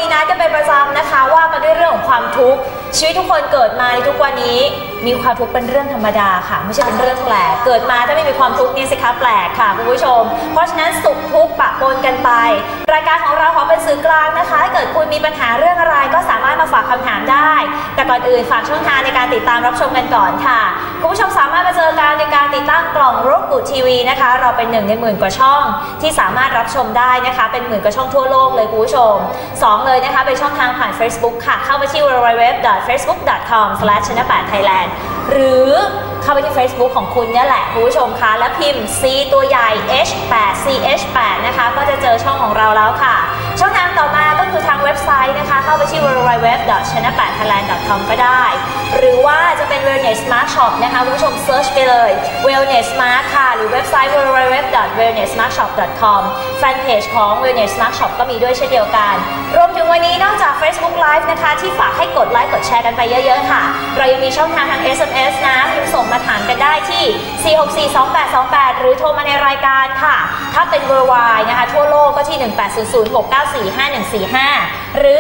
มีนัดกันเป็นประจำนะคะว่ากันด้วยเรื่องของความทุกข์ชีวิตทุกคนเกิดมาในทุกวันนี้มีความทุกข์เป็นเรื่องธรรมดาค่ะไม่ใช่เป็นเรื่องแปลกเกิดมาถ้าไม่มีความทุกข์นี่สิคะแปลกค่ะคุณผู้ชมเพราะฉะนั้นสุขทุกข์ปะปนกันไปรายการของเราขอเป็นสื่อกลางนะคะถ้าเกิดคุณมีปัญหาเรื่องอะไรก็สามารถมาฝากคำถามได้แต่ก่อนอื่นฝากช่องทางในการติดตามรับชมกันก่อนค่ะคุณผู้ชมสามารถมาเจอกันในการติดตั้งกล่องรูปกุทีวีนะคะเราเป็น1 ใน 10,000 กว่าช่องที่สามารถรับชมได้นะคะเป็น10,000 กว่าช่องทั่วโลกเลยคุณผู้ชม2เลยนะคะเป็นช่องทางผ่าน Facebook ค่ะเข้าไปที่ www.facebook.com/channel8thailand หรือเข้าไปที่ Facebook ของคุณนี่แหละคุณผู้ชมคะและพิมพ์ C ตัวใหญ่ H8 นะคะก็จะเจอช่องของเราแล้วค่ะช่องทางต่อมาก็คือทางเว็บไซต์นะคะเข้าไปที่ www.channel8thailand.com ก็ได้หรือว่าจะเป็น Wellness Smart Shop นะคะคุณผู้ชมเซิร์ชไปเลย Wellness Smart ค่ะหรือเว็บไซต์ www.wellnesssmartshop.com แฟนเพจของ Wellness Smart Shop ก็มีด้วยเช่นเดียวกันรวมถึงวันนี้นอกจาก Facebook Live นะคะที่ฝากให้กดไลค์กดแชร์กันไปเยอะๆค่ะเรายังมีช่องทางทาง SMS นะพิมพ์ส่งมาถามกันได้ที่ 4642828 หรือโทรมาในรายการค่ะถ้าเป็น Worldwide นะคะทั่วโลกก็ที่ 1800694545 หรือ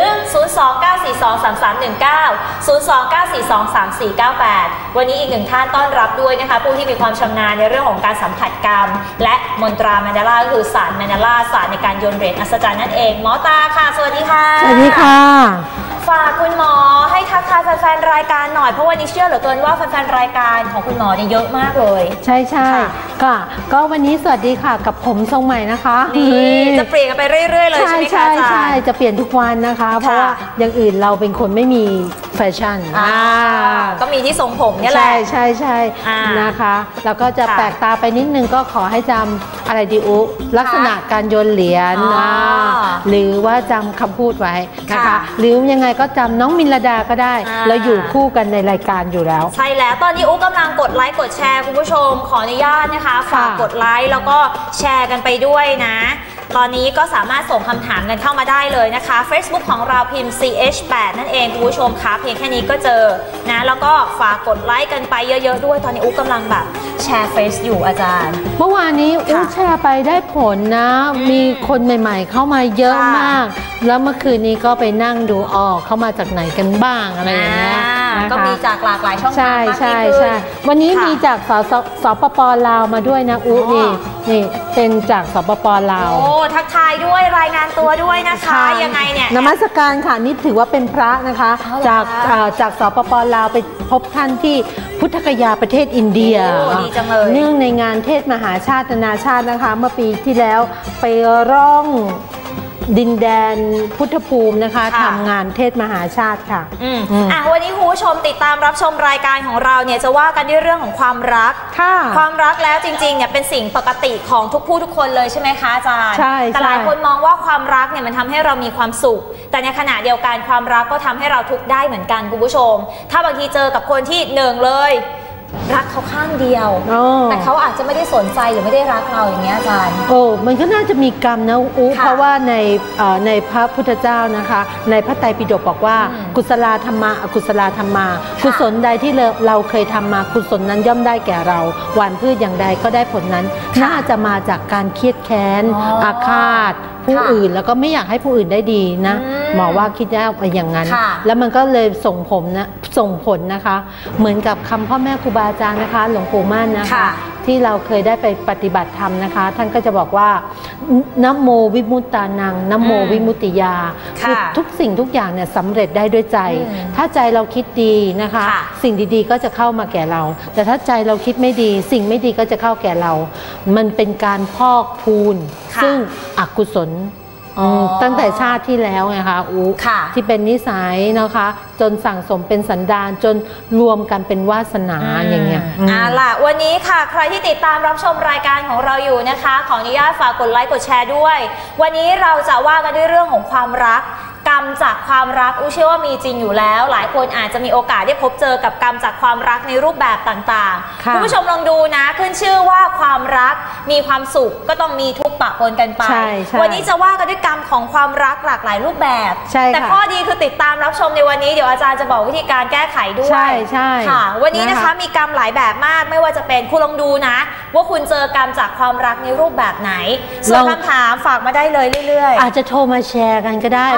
029423319 029423498 วันนี้อีกหนึ่งท่านต้อนรับด้วยนะคะผู้ที่มีความชำนาญในเรื่องของการสัมผัสกรรมและมนตราแมนดาล่าก็คือศาสตร์แมนดาล่าศาสตร์ในการโยนเหรียญอัศจรรย์นั่นเองหมอตาค่ะสวัสดีค่ะสวัสดีค่ะฝากคุณหมอให้ทักทายแฟนๆรายการหน่อยเพราะวันนี้เชื่อเหลือเกินว่าแฟนๆรายการของคุณหมอเนี่ยเยอะมากเลยใช่ก็วันนี้สวัสดีค่ะกับผมทรงใหม่นะคะนี่จะเปลี่ยนกันไปเรื่อยๆเลยใช่ไหมคะอาจารย์ใช่จะเปลี่ยนทุกวันนะคะเพราะว่าอย่างอื่นเราเป็นคนไม่มีแฟชั่นก็มีที่ทรงผมนี่แหละใช่นะคะแล้วก็จะแปลกตาไปนิดนึงก็ขอให้จำอะไรดีอุลักษณะการโยนเหรียญหรือว่าจำคำพูดไว้นะคะหรือยังไงก็จำน้องมินลดาก็ได้เราอยู่คู่กันในรายการอยู่แล้วใช่แล้วตอนนี้อุ๊กำลังกดไลค์กดแชร์คุณผู้ชมขออนุญาตนะคะฝากกดไลค์แล้วก็แชร์กันไปด้วยนะตอนนี้ก็สามารถส่งคำถามกันเข้ามาได้เลยนะคะ Facebook ของเราพิมพ์ CH8 นั่นเองคุณผู้ชมคะเพียงแค่นี้ก็เจอนะแล้วก็ฝากกดไลค์กันไปเยอะๆด้วยตอนนี้อุ๊กกำลังแบบแชร์เฟซอยู่อาจารย์เมื่อวานนี้อุ๊กแชร์ไปได้ผลนะมีคนใหม่ๆเข้ามาเยอะมากแล้วเมื่อคืนนี้ก็ไปนั่งดูเข้ามาจากไหนกันบ้างอะไรอย่างเงี้ยก็มีจากหลากหลายช่องทางมากขึ้นวันนี้มีจากสปป.ลาวมาด้วยนะอุ๊นี่เป็นจากสปป.ลาวโอ้ทักทายด้วยรายงานตัวด้วยนะคะยังไงเนี่ยนมัสการค่ะนี่ถือว่าเป็นพระนะคะจากสปป.ลาวไปพบท่านที่พุทธคยาประเทศอินเดียเนื่องในงานเทศมหาชาตินานาชาตินะคะเมื่อปีที่แล้วไปร่องดินแดนพุทธภูมินะคะทำงานเทศมหาชาติค่ะวันนี้คุณผู้ชมติดตามรับชมรายการของเราเนี่ยจะว่ากันด้วยเรื่องของความรักความรักแล้วจริงๆเนี่ยเป็นสิ่งปกติของทุกผู้ทุกคนเลยใช่ไหมคะอาจารย์ใช่แต่หลายคนมองว่าความรักเนี่ยมันทำให้เรามีความสุขแต่ในขณะเดียวกันความรักก็ทำให้เราทุกข์ได้เหมือนกันคุณผู้ชมถ้าบางทีเจอกับคนที่หนึ่งเลยรักเขาข้างเดียวแต่เขาอาจจะไม่ได้สนใจหรือไม่ได้รักเราอย่างเงี้ยอาจารย์มันก็น่าจะมีกรรมนะเพราะว่าในพระพุทธเจ้านะคะในพระไตรปิฎกบอกว่ากุศลธรรมะอกุศลธรรมากุศลใดที่เราเคยทำมากุศลนั้นย่อมได้แก่เราหว่านพืชอย่างใดก็ได้ผลนั้นน่าจะมาจากการเครียดแค้นอาฆาตผู้อื่นแล้วก็ไม่อยากให้ผู้อื่นได้ดีนะหมอว่าคิดได้อย่างนั้นแล้วมันก็เลยส่งผลนะคะเหมือนกับคำพ่อแม่ครูบาอาจารย์นะคะหลวงปู่มั่นนะคะที่เราเคยได้ไปปฏิบัติธรรมนะคะท่านก็จะบอกว่านะโมวิมุตตานังนะโมวิมุตติยาคือทุกสิ่งทุกอย่างเนี่ยสำเร็จได้ด้วยใจถ้าใจเราคิดดีนะคะสิ่งดีๆก็จะเข้ามาแก่เราแต่ถ้าใจเราคิดไม่ดีสิ่งไม่ดีก็จะเข้าแก่เรามันเป็นการพอกพูนซึ่งอกุศลตั้งแต่ชาติที่แล้วไงคะที่เป็นนิสัยนะคะจนสั่งสมเป็นสันดานจนรวมกันเป็นวาสนาอย่างเงี้ยล่ะวันนี้ค่ะใครที่ติดตามรับชมรายการของเราอยู่นะคะขออนุญาตฝากกดไลค์กดแชร์ด้วยวันนี้เราจะว่ากันด้วยเรื่องของความรักกรรมจากความรักเชื่อว่ามีจริงอยู่แล้วหลายคนอาจจะมีโอกาสได้พบเจอกับกรรมจากความรักในรูปแบบต่างๆคุณผู้ชมลองดูนะขึ้นชื่อว่าความรักมีความสุขก็ต้องมีทุกข์ปะปนกันไปวันนี้จะว่ากันด้วยกรรมของความรักหลากหลายรูปแบบแต่ข้อดีคือติดตามรับชมในวันนี้เดี๋ยวอาจารย์จะบอกวิธีการแก้ไขด้วยค่ะวันนี้นะคะมีกรรมหลายแบบมากไม่ว่าจะเป็นคุณลองดูนะว่าคุณเจอกรรมจากความรักในรูปแบบไหนส่วนคำถามฝากมาได้เลยเรื่อยๆอาจจะโทรมาแชร์กันก็ได้เพราะยังไง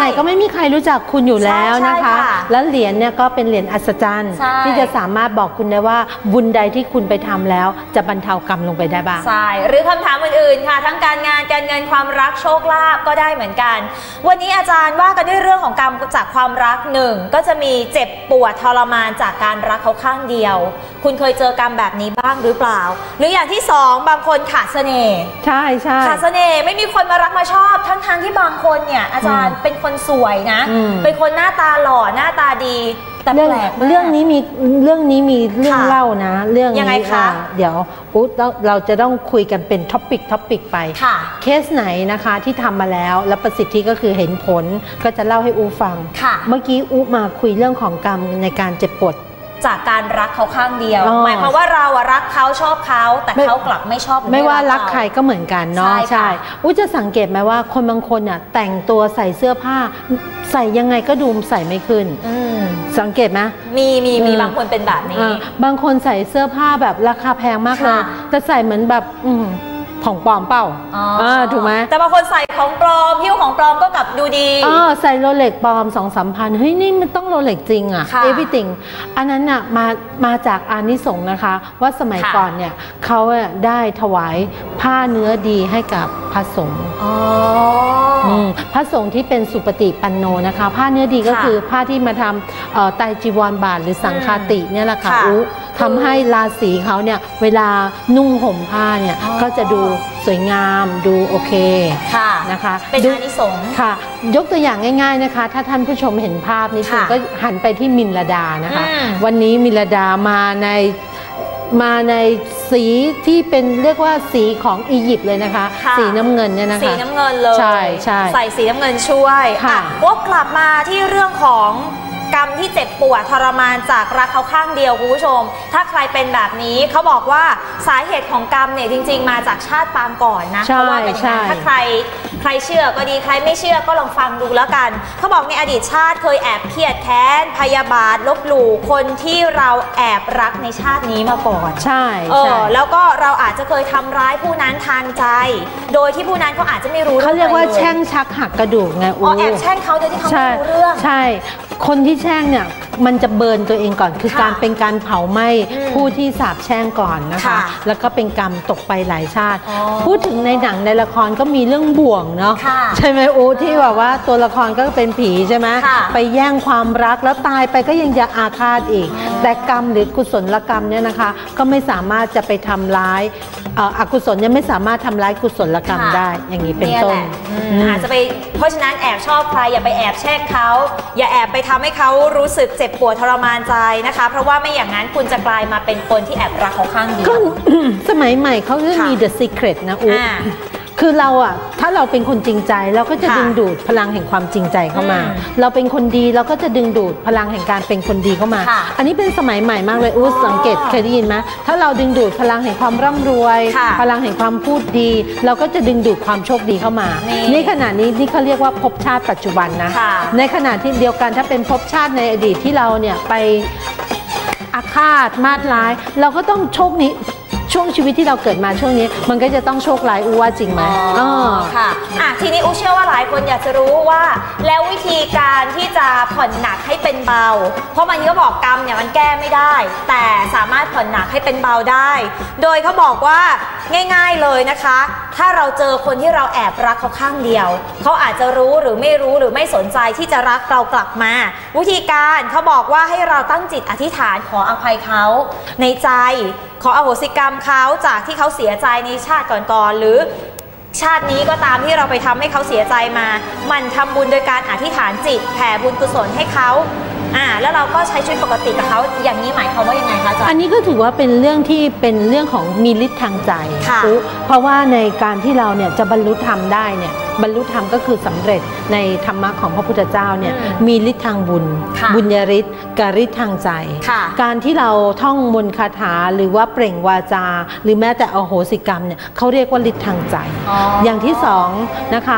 ไงก็ไม่มีใครรู้จักคุณอยู่แล้วนะคะ แล้วเหรียญเนี่ยก็เป็นเหรียญอัศจรรย์ที่จะสามารถบอกคุณได้ว่าบุญใดที่คุณไปทำแล้วจะบรรเทากรรมลงไปได้บ้างใช่หรือคำถามอื่นๆค่ะทั้งการงานการเงินความรักโชคลาภก็ได้เหมือนกันวันนี้อาจารย์ว่ากันด้วยเรื่องของกรรมจากความรักหนึ่งก็จะมีเจ็บปวดทรมานจากการรักเขาข้างเดียวคุณเคยเจอกรรมแบบนี้บ้างหรือเปล่าหรืออย่างที่สองบางคนขาดเสน่ห์ใช่ใช่ขาดเสน่ห์ไม่มีคนมารักมาชอบทั้งที่บางคนเนี่ยอาจารย์เป็นคนสวยนะเป็นคนหน้าตาหล่อหน้าตาดีแต่แปลกเรื่องนี้มีเรื่องเล่านะเรื่องยังไงคะเดี๋ยวเราจะต้องคุยกันเป็นท็อปิกไปเคสไหนนะคะที่ทำมาแล้วประสิทธิก็คือเห็นผลก็จะเล่าให้อูฟังเมื่อกี้อูมาคุยเรื่องของกรรมในการเจ็บปวดจากการรักเขาข้างเดียวหมายความว่าเรารักเขาชอบเขาแต่เขากลับไม่ชอบไม่ว่ารักใครก็เหมือนกันเนาะใช่จะสังเกตไหมว่าคนบางคนเนี่ยแต่งตัวใส่เสื้อผ้าใส่ยังไงก็ดูใส่ไม่ขึ้นสังเกตไหมมีบางคนเป็นแบบนี้บางคนใส่เสื้อผ้าแบบราคาแพงมากเลยแต่ใส่เหมือนแบบของปลอมเปล่าถูกไหมแต่บางคนใส่ของปลอมหิ้วของปลอมก็กลับดูดีใส่โรเล็กปลอม 2-3 พันเฮ้ยนี่มันต้องโรเล็กจริงอ่ะ everything อันนั้นอ่ะมาจากอานิสงส์นะคะว่าสมัยก่อนเนี่ยเขาได้ถวายผ้าเนื้อดีให้กับพระสงฆ์พระสงฆ์ที่เป็นสุปฏิปันโนนะคะผ้าเนื้อดีก็คือผ้าที่มาทำไตรจีวรบาทหรือสังฆาติเนี่ยแหละค่ะทำให้ราศีเขาเนี่ยเวลานุ่งห่มผ้าเนี่ยก็จะดูสวยงามดูโอเคนะคะเป็นอานิสงส์ค่ะยกตัวอย่างง่ายๆนะคะถ้าท่านผู้ชมเห็นภาพนี้คุณก็หันไปที่มินลดานะคะวันนี้มินลดามาในสีที่เป็นเรียกว่าสีของอียิปต์เลยนะคะสีน้ำเงินเนี่ยนะคะสีน้ำเงินเลยใช่ใส่สีน้ำเงินช่วยวกกลับมาที่เรื่องของกรรมที่เจ็บปวดทรมานจากรักเขาข้างเดียวคุณผู้ชมถ้าใครเป็นแบบนี้เขาบอกว่าสาเหตุของกรรมเนี่ยจริงๆมาจากชาติปางก่อนนะเพราะว่าเป็นอย่างนั้นถ้าใครเชื่อก็ดีใครไม่เชื่อก็ลองฟังดูแล้วกันเขาบอกในอดีตชาติเคยแอบเครียดแค้นพยาบาทลบหลู่คนที่เราแอบรักในชาตินี้มาก่อนใช่แล้วก็เราอาจจะเคยทำร้ายผู้นั้นทางใจโดยที่ผู้นั้นเขาอาจจะไม่รู้เขาเรียกว่าแช่งชักหักกระดูกไงแอบแช่งเขาโดยที่เขาไม่รู้เรื่องใช่คนที่แช่งเนี่ยมันจะเบิร์นตัวเองก่อนคือการเป็นการเผาไหม้ผู้ที่สาปแช่งก่อนนะคะแล้วก็เป็นกรรมตกไปหลายชาติพูดถึงในหนังในละครก็มีเรื่องบ่วงเนาะใช่ไหมที่แบบว่าตัวละครก็เป็นผีใช่ไหมไปแย่งความรักแล้วตายไปก็ยังจะอาฆาตอีกแต่กรรมหรือกุศลกรรมเนี่ยนะคะก็ไม่สามารถจะไปทำร้ายอกุศลยังไม่สามารถทำร้ายกุศลกรรมได้อย่างนี้เป็นต้นอาจจะไปเพราะฉะนั้นแอบชอบใครอย่าไปแอบแช่งเขาอย่าแอบไปทำให้เขารู้สึกเจ็บปวดทรมานใจนะคะเพราะว่าไม่อย่างนั้นคุณจะกลายมาเป็นคนที่แอบรักเขาข้างเดียวสมัยใหม่เขาจะมี The Secret นะคือเราอ่ะถ้าเราเป็นคนจริงใจเราก็จะดึงดูดพลังแห่งความจริงใจเข้ามาเราเป็นคนดีเราก็จะดึงดูดพลังแห่งการเป็นคนดีเข้ามาอันนี้เป็นสมัยใหม่มากเลยสังเกตเคยได้ยินไหมถ้าเราดึงดูดพลังแห่งความร่ำรวยพลังแห่งความพูดดีเราก็จะดึงดูดความโชคดีเข้ามาในขณะนี้นี่เขาเรียกว่าภพชาติปัจจุบันนะในขณะที่เดียวกันถ้าเป็นภพชาติในอดีตที่เราเนี่ยไปอาฆาตมาดร้ายเราก็ต้องโชคนี้ช่วงชีวิตที่เราเกิดมาช่วงนี้มันก็จะต้องโชคร้ายว่าจริงไหมค่ะทีนี้เชื่อว่าหลายคนอยากจะรู้ว่าแล้ววิธีการที่จะผ่อนหนักให้เป็นเบาเพราะบางทีก็บอกกรรมเนี่ยมันแก้ไม่ได้แต่สามารถผ่อนหนักให้เป็นเบาได้โดยเขาบอกว่าง่ายๆเลยนะคะถ้าเราเจอคนที่เราแอบรักเขาข้างเดียวเขาอาจจะรู้หรือไม่รู้หรือไม่สนใจที่จะรักเรากลับมาวิธีการเขาบอกว่าให้เราตั้งจิตอธิษฐานขออภัยเขาในใจขออโหสิกรรมเขาจากที่เขาเสียใจในชาติก่อนๆหรือชาตินี้ก็ตามที่เราไปทำให้เขาเสียใจมามันทำบุญโดยการอธิษฐานจิตแผ่บุญกุศลให้เขาแล้วเราก็ใช้ชีวิตปกติกับเขาอย่างนี้หมายความว่ายังไงคะอาจารย์อันนี้ก็ถือว่าเป็นเรื่องที่เป็นเรื่องของมีฤทธิ์ทางใจเพราะว่าในการที่เราเนี่ยจะบรรลุธรรมได้เนี่ยบรรลุธรรมก็คือสำเร็จในธรรมะของพระพุทธเจ้าเนี่ยมีฤทธิ์ทางบุญบุญญาฤทธิ์กับฤทธิ์ทางใจการที่เราท่องมนต์คาถาหรือว่าเปล่งวาจาหรือแม้แต่อโหสิกรรมเนี่ยเขาเรียกว่าฤทธิ์ทางใจอย่างที่สองนะคะ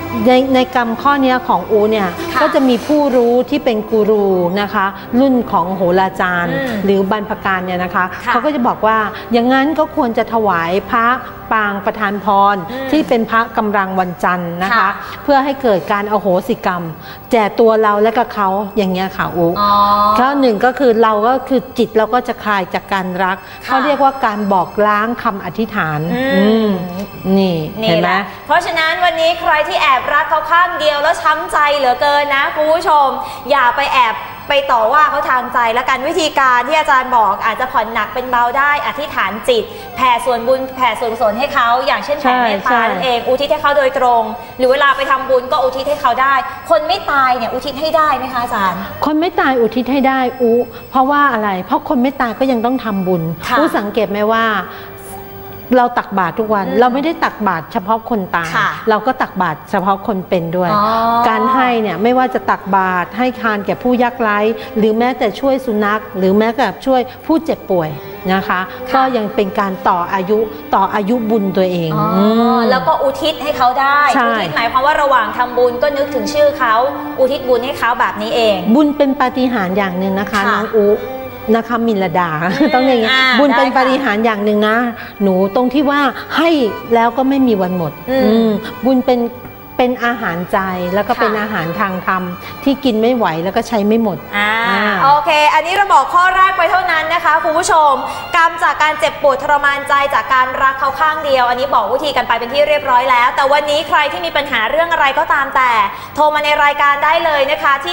ในกรรมข้อนี้ของอูเนี่ยก็จะมีผู้รู้ที่เป็นกูรูนะคะรุ่นของโหราจารย์หรือบรรพการเนี่ยนะคะเขาก็จะบอกว่าอย่างนั้นก็ควรจะถวายพระปางประทานพรที่เป็นพระกำลังวันจันทร์นะคะเพื่อให้เกิดการอโหสิกรรมแก่ตัวเราและก็เขาอย่างเงี้ยค่ะอูข้อหนึ่งก็คือเราก็คือจิตเราก็จะคลายจากการรักเขาเรียกว่าการบอกล้างคำอธิษฐานนี่เห็นไหมเพราะฉะนั้นวันนี้ใครที่แอบรักเขาข้างเดียวแล้วช้ำใจเหลือเกินนะคุณผู้ชมอย่าไปแอบไปต่อว่าเขาทางใจและกันวิธีการที่อาจารย์บอกอาจจะผ่อนหนักเป็นเบาได้อธิษฐานจิตแผ่ส่วนบุญแผ่ส่วนกุศลให้เขาอย่างเช่นแผ่เมตตานั่นเองอุทิศให้เขาโดยตรงหรือเวลาไปทำบุญก็อุทิศให้เขาได้คนไม่ตายเนี่ยอุทิศให้ได้ไหมคะอาจารย์คนไม่ตายอุทิศให้ได้เพราะว่าอะไรเพราะคนไม่ตายก็ยังต้องทำบุญสังเกตไหมว่าเราตักบาตรทุกวันเราไม่ได้ตักบาตรเฉพาะคนตายเราก็ตักบาตรเฉพาะคนเป็นด้วยการให้เนี่ยไม่ว่าจะตักบาตรให้ทานแก่ผู้ยากไร้หรือแม้แต่ช่วยสุนัขหรือแม้แต่ช่วยผู้เจ็บป่วยนะคะก็ยังเป็นการต่ออายุบุญตัวเองแล้วก็อุทิศให้เขาได้อุทิศหมายความว่าระหว่างทำบุญก็นึกถึงชื่อเขาอุทิศบุญให้เขาแบบนี้เองบุญเป็นปาฏิหาริย์อย่างหนึ่งนะคะน้องอุนะคะมิลดาต้องอย่างนี้บุญเป็นปาฏิหาริย์อย่างหนึ่งนะหนูตรงที่ว่าให้แล้วก็ไม่มีวันหมดบุญเป็นอาหารใจแล้วก็เป็นอาหารทางธรรมที่กินไม่ไหวแล้วก็ใช้ไม่หมดโอเคอันนี้เราบอกข้อแรกไปเท่านั้นนะคะคุณผู้ชมกรรมจากการเจ็บปวดทรมานใจจากการรักเขาข้างเดียวอันนี้บอกวิธีกันไปเป็นที่เรียบร้อยแล้วแต่วันนี้ใครที่มีปัญหาเรื่องอะไรก็ตามแต่โทรมาในรายการได้เลยนะคะที่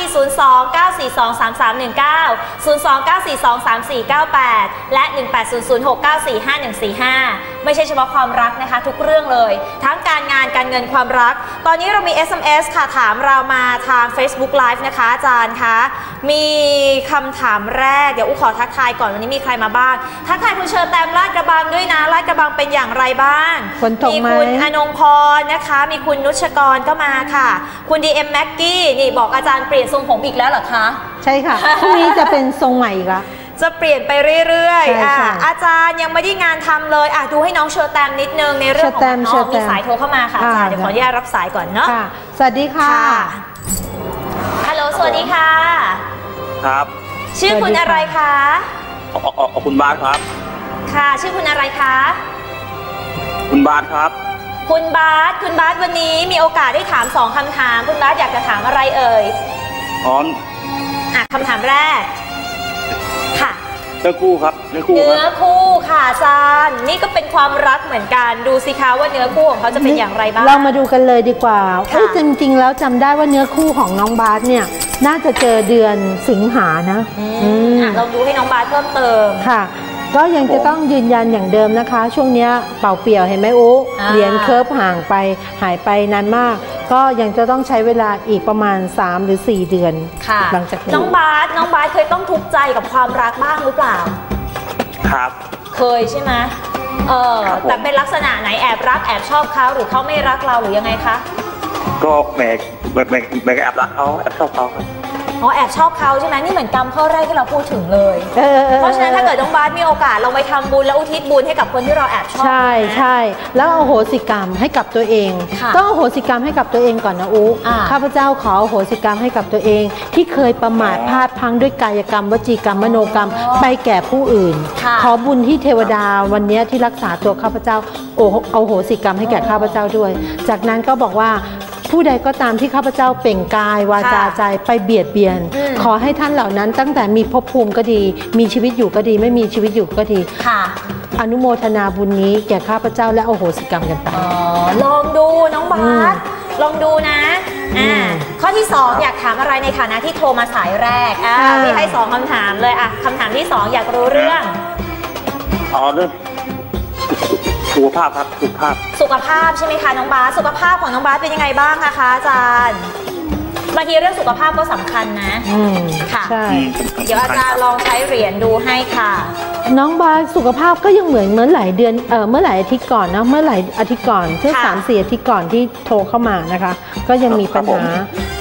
029423319 029423498 และ 1800694514 ไม่ใช่เฉพาะความรักนะคะทุกเรื่องเลยทั้งการงานการเงินความรักตอนนี้เรามี SMS ค่ะถามเรามาทาง Facebook Live นะคะอาจารย์คะมีคำถามแรกเดี๋ยวขอทักทายก่อนวันนี้มีใครมาบ้างทักทายคุณเชอแตมลาดกระบังด้วยนะลาดกระบังเป็นอย่างไรบ้างมีคุณอนงพรนะคะมีคุณนุชกรก็มาค่ะคุณ DM แม็กกี้นี่บอกอาจารย์เปลี่ยนทรงผมอีกแล้วเหรอคะใช่ค่ะพรุ่งนี้จะเป็นทรงใหม่อีกละจะเปลี่ยนไปเรื่อยๆอาจารย์ยังไม่ได้งานทำเลยดูให้น้องเชอแตมนิดนึงในเรื่องของน้องมีสายโทรเข้ามาค่ะอาจารย์เดี๋ยวขออนุญาตรับสายก่อนเนาะสวัสดีค่ะฮัลโหลสวัสดีค่ะครับชื่อคุณอะไรคะคุณบาสครับค่ะชื่อคุณอะไรคะคุณบาสครับคุณบาสวันนี้มีโอกาสได้ถาม2คำถามคุณบาสอยากจะถามอะไรเอ่ยคำถามแรกค่ะเนื้อคู่ครับเนื้อคู่ค่ะอาจารย์นี่ก็เป็นความรักเหมือนกันดูสิคะว่าเนื้อคู่ของเขาจะเป็นอย่างไรบ้างเรามาดูกันเลยดีกว่าจริงๆแล้วจำได้ว่าเนื้อคู่ของน้องบาสเนี่ยน่าจะเจอเดือนสิงหานะเราดูให้น้องบาสเพิ่มเติมค่ะก็ยังจะต้องยืนยันอย่างเดิมนะคะช่วงนี้เป่าเปี่ยวเห็นไหมเหรียญเคิร์ฟหายไปนานมากก็ยังจะต้องใช้เวลาอีกประมาณ3 หรือ 4 เดือนหลังจากนี้น้องบาสเคยต้องทุกข์ใจกับความรักบ้างหรือเปล่าครับเคยใช่ไหมแต่เป็นลักษณะไหนแอบรักแอบชอบเขาหรือเขาไม่รักเราหรือยังไงคะก็แม่แอบรักเขาแอบชอบเขาแอบชอบเขาใช่ไหมนี่เหมือนกรรมข้อแรกที่เราพูดถึงเลยเพราะฉะนั้นถ้าเกิดน้องบาสมีโอกาสเราไปทำบุญแล้วอุทิศบุญให้กับคนที่เราแอบชอบใช่แล้วอโหสิกรรมให้กับตัวเองต้องอโหสิกรรมให้กับตัวเองก่อนนะข้าพเจ้าขออโหสิกรรมให้กับตัวเองที่เคยประมาทพลาดพลั้งด้วยกายกรรมวจีกรรมมโนกรรมไปแก่ผู้อื่นขอบุญที่เทวดาวันนี้ที่รักษาตัวข้าพเจ้าอโหสิกรรมให้แก่ข้าพเจ้าด้วยจากนั้นก็บอกว่าผู้ใดก็ตามที่ข้าพเจ้าเปล่งกายวาจาใจไปเบียดเบียนขอให้ท่านเหล่านั้นตั้งแต่มีภพภูมิก็ดีมีชีวิตอยู่ก็ดีไม่มีชีวิตอยู่ก็ดีอนุโมทนาบุญนี้แก่ข้าพเจ้าและอโหสิกรรมกันไปลองดูน้องบาสลองดูนะข้อที่2อยากถามอะไรในฐานะที่โทรมาสายแรกพี่ให้2คำถามเลยคำถามที่2อยากรู้เรื่องเรื่องสุขภาพครับสุขภาพใช่ไหมคะน้องบาสสุขภาพของน้องบาสเป็นยังไงบ้างคะอาจารย์บางทีเรื่องสุขภาพก็สำคัญนะค่ะเดี๋ยวอาจารย์ลองใช้เหรียญดูให้ค่ะน้องบาสสุขภาพก็ยังเหมือนหลายเดือนเมื่อหลายอาทิตย์ก่อนนะเมื่อหลายอาทิตย์ก่อนเช่น3-4 อาทิตย์ก่อนที่โทรเข้ามานะคะก็ยังมีปัญหา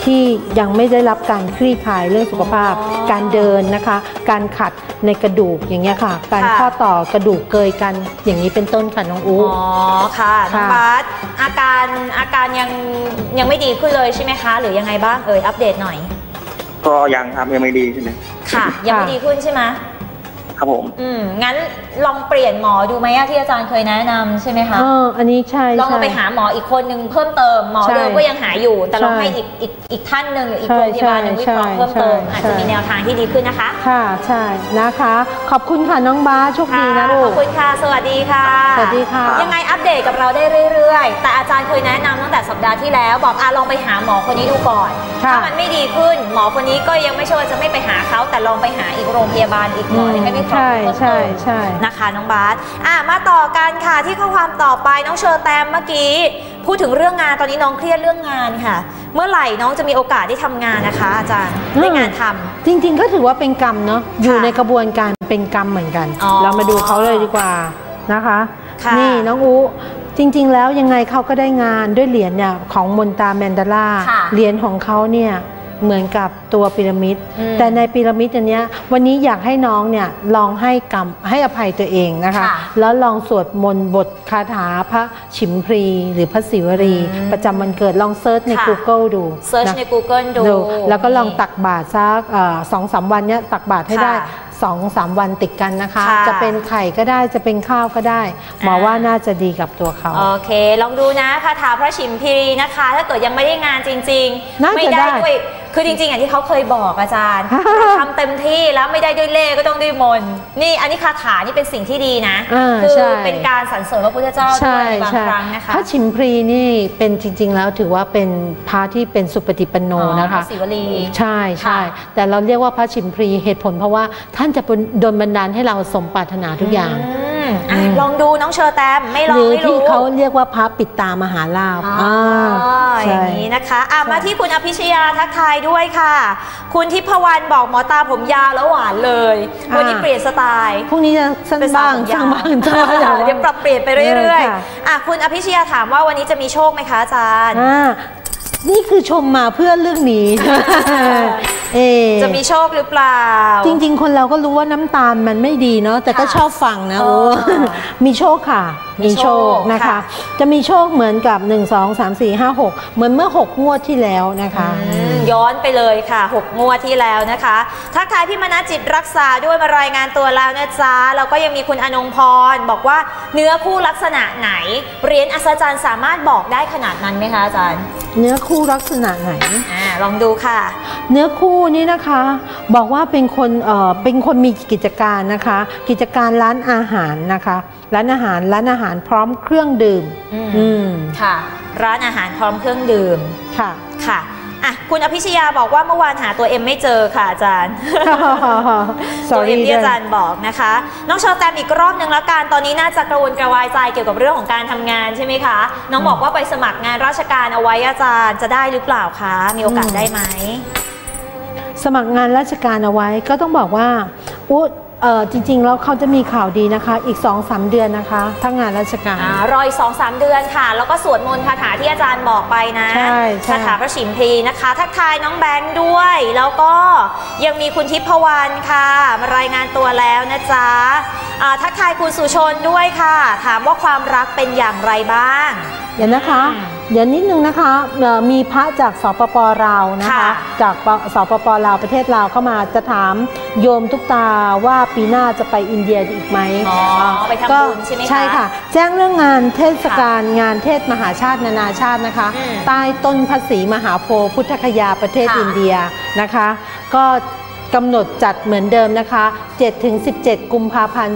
ที่ยังไม่ได้รับการคลี่คลายเรื่องสุขภาพการเดินนะคะการขัดในกระดูกอย่างเงี้ยค่ะการข้อต่อกระดูกเกยกันอย่างนี้เป็นต้นค่ะน้องอู๋อ๋อค่ะน้องบาสอาการยังไม่ดีขึ้นเลยใช่ไหมคะหรือยังไงบ้างอัปเดตหน่อยก็ยังครับยังไม่ดีใช่ไหมค่ะยังไม่ดีขึ้นใช่ไหมครับผมงั้นลองเปลี่ยนหมอดูไหมที่อาจารย์เคยแนะนำใช่ไหมคะอันนี้ใช่ลองไปหาหมออีกคนนึงเพิ่มเติมหมอเดิมก็ยังหาอยู่แต่ลองให้อีกท่านหนึ่งหรืออีกโรงพยาบาลนึงวิเคราะห์เพิ่มเติมอาจจะมีแนวทางที่ดีขึ้นนะคะค่ะใช่นะคะขอบคุณค่ะน้องบาสโชคดีนะลูกขอบคุณค่ะสวัสดีค่ะสวัสดีค่ะยังไงอัปเดตกับเราได้เรื่อยๆแต่อาจารย์เคยแนะนำตั้งแต่สัปดาห์ที่แล้วบอกลองไปหาหมอคนนี้ดูก่อนถ้ามันไม่ดีขึ้นหมอคนนี้ก็ยังไม่ใช่ว่าจะไม่ไปหาเขาแต่ลองไปหาอีกโรงพยาบาลอีกหมอให้วิเคราะห์เพิ่มเติมนะคะน้องบาสมาต่อกันค่ะที่ข้อความต่อไปน้องเชอร์แตมเมื่อกี้พูดถึงเรื่องงานตอนนี้น้องเครียดเรื่องงานค่ะเมื่อไหร่น้องจะมีโอกาสได้ทำงานนะคะอาจารย์ได้งานทำจริงๆก็ถือว่าเป็นกรรมเนาะอยู่ในกระบวนการเป็นกรรมเหมือนกันเรามาดูเขาเลยดีกว่านะคะนี่น้องอูจริงๆแล้วยังไงเขาก็ได้งานด้วยเหรียญเนี่ยของมนตาแมนดาร่าเหรียญของเขาเนี่ยเหมือนกับตัวพีระมิดแต่ในพีระมิดอันนี้วันนี้อยากให้น้องเนี่ยลองให้อภัยตัวเองนะคะแล้วลองสวดมนต์บทคาถาพระฉิมพลีหรือพระศิวลีประจำวันเกิดลองเซิร์ชใน Google ดูเซิร์ชใน Google ดูแล้วก็ลองตักบาตรสัก2-3 วันเนี้ยตักบาตรให้ได้2-3 วันติดกันนะคะจะเป็นไข่ก็ได้จะเป็นข้าวก็ได้หมอว่าน่าจะดีกับตัวเขาโอเคลองดูนะคาถาพระฉิมพลีนะคะถ้าเกิดยังไม่ได้งานจริงๆไม่ได้ด้วยคือจริงๆอย่างที่เขาเคยบอกอาจารย์ทำเต็มที่แล้วไม่ได้ด้วยเล่ก็ต้องด้วยมนต์นี่อันนี้คาถานี่เป็นสิ่งที่ดีนะคือเป็นการสรรเสริญพระพุทธเจ้าด้วยบางครั้งนะคะพระฉิมพลีนี่เป็นจริงๆแล้วถือว่าเป็นพระที่เป็นสุปฏิปันโนนะคะศิวลีใช่แต่เราเรียกว่าพระฉิมพลีเหตุผลเพราะว่าท่านจะโดนบันดาลให้เราสมปรารถนาทุกอย่างลองดูน้องเชอร์แตมไม่ลองไม่รู้หรือที่เขาเรียกว่าพระปิดตามหาลาภอย่างนี้นะคะมาที่คุณอภิชยาทักทายด้วยค่ะคุณทิพวรรณบอกหมอตาผมยาวแล้วหวานเลยวันนี้เปลี่ยนสไตล์พรุ่งนี้จะสั้นบ้างสั้นบ้างเดี๋ยวปรับเปลี่ยนไปเรื่อยๆคุณอภิชยาถามว่าวันนี้จะมีโชคไหมคะอาจารย์นี่คือชมมาเพื่อเรื่องนี้จะมีโชคหรือเปล่าจริงๆคนเราก็รู้ว่าน้ำตาลมันไม่ดีเนาะแต่ก็ชอบฟังนะมีโชคค่ะมีโชคนะคะจะมีโชคเหมือนกับ1 2 3 4 5 6เหมือนเมื่อ6 งวดที่แล้วนะคะย้อนไปเลยค่ะ6 งวดที่แล้วนะคะทักทายพี่มณจิตรักษาด้วยมารายงานตัวแล้วนะจ๊ะแล้วก็ยังมีคุณอนงพรบอกว่าเนื้อคู่ลักษณะไหนเหรียญอัศจรรย์สามารถบอกได้ขนาดนั้นไหมคะอาจารย์เนื้อคู่ลักษณะไหนลองดูค่ะเนื้อคู่นี่นะคะบอกว่าเป็นคนมีกิจการนะคะกิจการร้านอาหารนะคะร้านอาหารพร้อมเครื่องดื่มค่ะร้านอาหารพร้อมเครื่องดื่มค่ะคุณอภิชยาบอกว่าเมื่อวานหาตัวเอ็มไม่เจอค่ะอาจารย์ตัวเอ็มที่อาจารย์บอกนะคะน้องเชอร์แตมอีกรอบนึงแล้วกันตอนนี้น่าจะกระวนกระวายใจเกี่ยวกับเรื่องของการทำงานใช่ไหมคะน้องบอกว่าไปสมัครงานราชการเอาไว้อาจารย์จะได้หรือเปล่าคะมีโอกาสได้ไหมสมัครงานราชการเอาไว้ก็ต้องบอกว่าจริงๆแล้วเขาจะมีข่าวดีนะคะอีก 2-3 เดือนนะคะทั้งงานราชการรออีก 2-3 เดือนค่ะแล้วก็สวดมนต์คาถาที่อาจารย์บอกไปนะคาถาพระฉิมพลีนะคะทักทายน้องแบงค์ด้วยแล้วก็ยังมีคุณทิพวรรณค่ะมารายงานตัวแล้วนะจ๊ะทักทายคุณสุชนด้วยค่ะถามว่าความรักเป็นอย่างไรบ้างเดี๋ยวนะคะเดี๋ยวนิดนึงนะคะมีพระจากสปป.ลาวนะคะจากสปป.ลาวประเทศลาวเข้ามาจะถามโยมตุ๊กตาว่าปีหน้าจะไปอินเดียอีกไหมไปทำบุญใช่ไหมคะใช่ค่ะแจ้งเรื่องงานเทศกาลงานเทศมหาชาตินานาชาตินะคะใต้ต้นพระศรีมหาโพธิ์พุทธคยาประเทศอินเดียนะคะก็กำหนดจัดเหมือนเดิมนะคะ 7-17 กุมภาพันธ์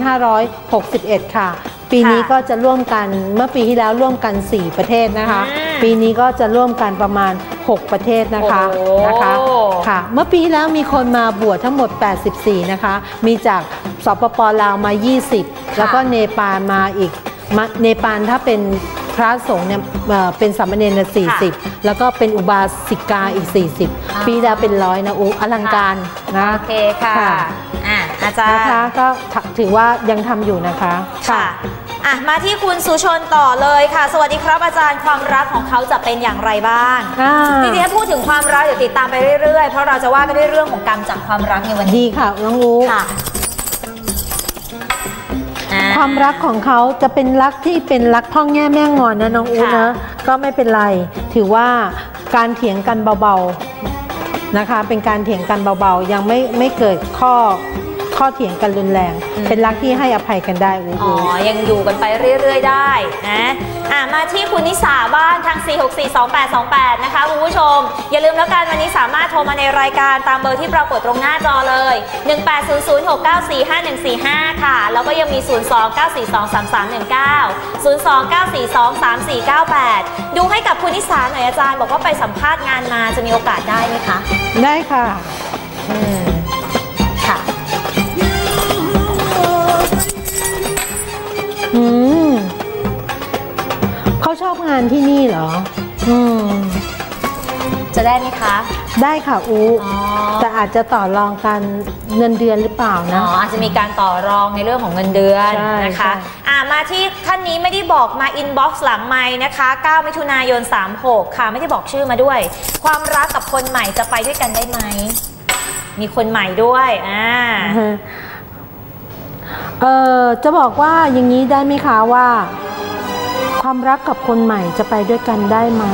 2561 ค่ะปีนี้ก็จะร่วมกันเมื่อปีที่แล้วร่วมกัน4ประเทศนะคะปีนี้ก็จะร่วมกันประมาณ6ประเทศนะคะค่ะเมื่อปีที่แล้วมีคนมาบวชทั้งหมด84นะคะมีจากสปป.ลาวมา20แล้วก็เนปาลมาอีกเนปาลถ้าเป็นพระสงฆ์เนี่ยเป็นสามเณร40แล้วก็เป็นอุบาสิกาอีก40ปีแล้วเป็น100นะอลังการนะโอเคค่ะอาจารย์นะคะก็ถือว่ายังทำอยู่นะคะค่ะมาที่คุณสุชนต่อเลยค่ะสวัสดีครับอาจารย์ความรักของเขาจะเป็นอย่างไรบ้างจริงๆถ้าพูดถึงความรักเดี๋ยวติดตามไปเรื่อยๆเพราะเราจะว่ากันด้วยเรื่องของกรรมจากความรักในวันนี้ดีค่ะน้องอูค่ะความรักของเขาจะเป็นรักที่เป็นรักพ่อแง่แม่งอนนะน้องอูนะก็ไม่เป็นไรถือว่าการเถียงกันเบาๆนะคะเป็นการเถียงกันเบาๆยังไม่เกิดข้อเถียงกันรุนแรงเป็นรักที่ให้อภัยกันได้อ๋อยังอยู่กันไปเรื่อยๆได้นะมาที่คุณนิสาบ้านทาง 4642828 นะคะคุณผู้ชมอย่าลืมแล้วกันวันนี้สามารถโทรมาในรายการตามเบอร์ที่ปรากฏตรงหน้าจอเลย1800694515ค่ะแล้วก็ยังมี029423319 029423498ดูให้กับคุณนิสาหน่อยอาจารย์บอกว่าไปสัมภาษณ์งานมาจะมีโอกาสได้ไหมคะได้ค่ะค่ะเขาชอบงานที่นี่เหรอจะได้ไหมคะได้ค่ะแต่อาจจะต่อรองกันเงินเดือนหรือเปล่านะอาจจะมีการต่อรองในเรื่องของเงินเดือนนะคะมาที่ท่านนี้ไม่ได้บอกมาอินบ็อกซ์หลังไมค์นะคะ9 มิถุนายน 36ค่ะไม่ได้บอกชื่อมาด้วยความรักกับคนใหม่จะไปด้วยกันได้ไหมมีคนใหม่ด้วยจะบอกว่าอย่างนี้ได้ไหมคะว่าความรักกับคนใหม่จะไปด้วยกันได้ไหม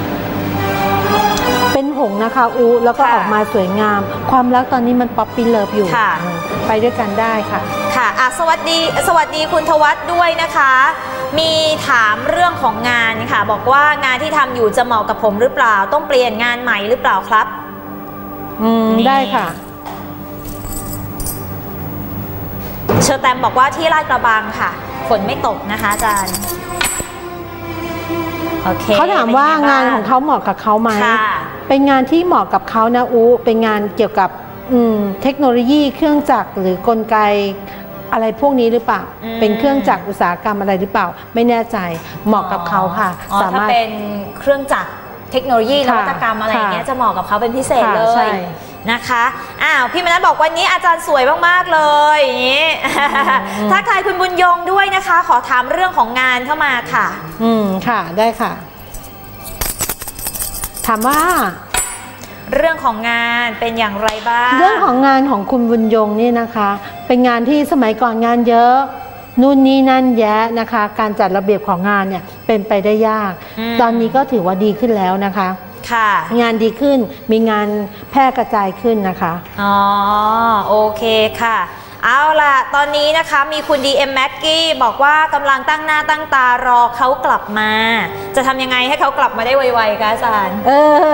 เป็นหงนะคะแล้วก็ออกมาสวยงามความรักตอนนี้มันป๊อปปี้เลิฟอยู่ไปด้วยกันได้ค่ะค่ะสวัสดีคุณทวัฒน์ด้วยนะคะมีถามเรื่องของงานค่ะบอกว่างานที่ทำอยู่จะเหมาะกับผมหรือเปล่าต้องเปลี่ยนงานใหม่หรือเปล่าครับได้ค่ะเชอร์แตมบอกว่าที่ลาดกระบังค่ะฝนไม่ตกนะคะอาจารย์โอเคเขาถามว่างานของเขาเหมาะกับเขาไหมเป็นงานที่เหมาะกับเขานะเป็นงานเกี่ยวกับเทคโนโลยีเครื่องจักรหรือกลไกอะไรพวกนี้หรือเปล่าเป็นเครื่องจักรอุตสาหกรรมอะไรหรือเปล่าไม่แน่ใจเหมาะกับเขาค่ะสามารถถ้าเป็นเครื่องจักรเทคโนโลยีนวัตกรรมอะไรอย่างเงี้ยจะเหมาะกับเขาเป็นพิเศษเลยนะคะพี่มนัสบอกวันนี้อาจารย์สวยมากๆเลยอย่างนี้ถ้าใครคุณบุญยงด้วยนะคะขอถามเรื่องของงานเข้ามาค่ะค่ะได้ค่ะถามว่าเรื่องของงานเป็นอย่างไรบ้างเรื่องของงานของคุณบุญยงนี่นะคะเป็นงานที่สมัยก่อนงานเยอะนู่นนี่นั่นแยะนะคะการจัดระเบียบของงานเนี่ยเป็นไปได้ยากตอนนี้ก็ถือว่าดีขึ้นแล้วนะคะค่ะงานดีขึ้นมีงานแพร่กระจายขึ้นนะคะโอเคค่ะเอาล่ะตอนนี้นะคะมีคุณ DM แม็กกี้บอกว่ากำลังตั้งหน้าตั้งตารอเขากลับมาจะทำยังไงให้เขากลับมาได้ไวๆคะอาจารย์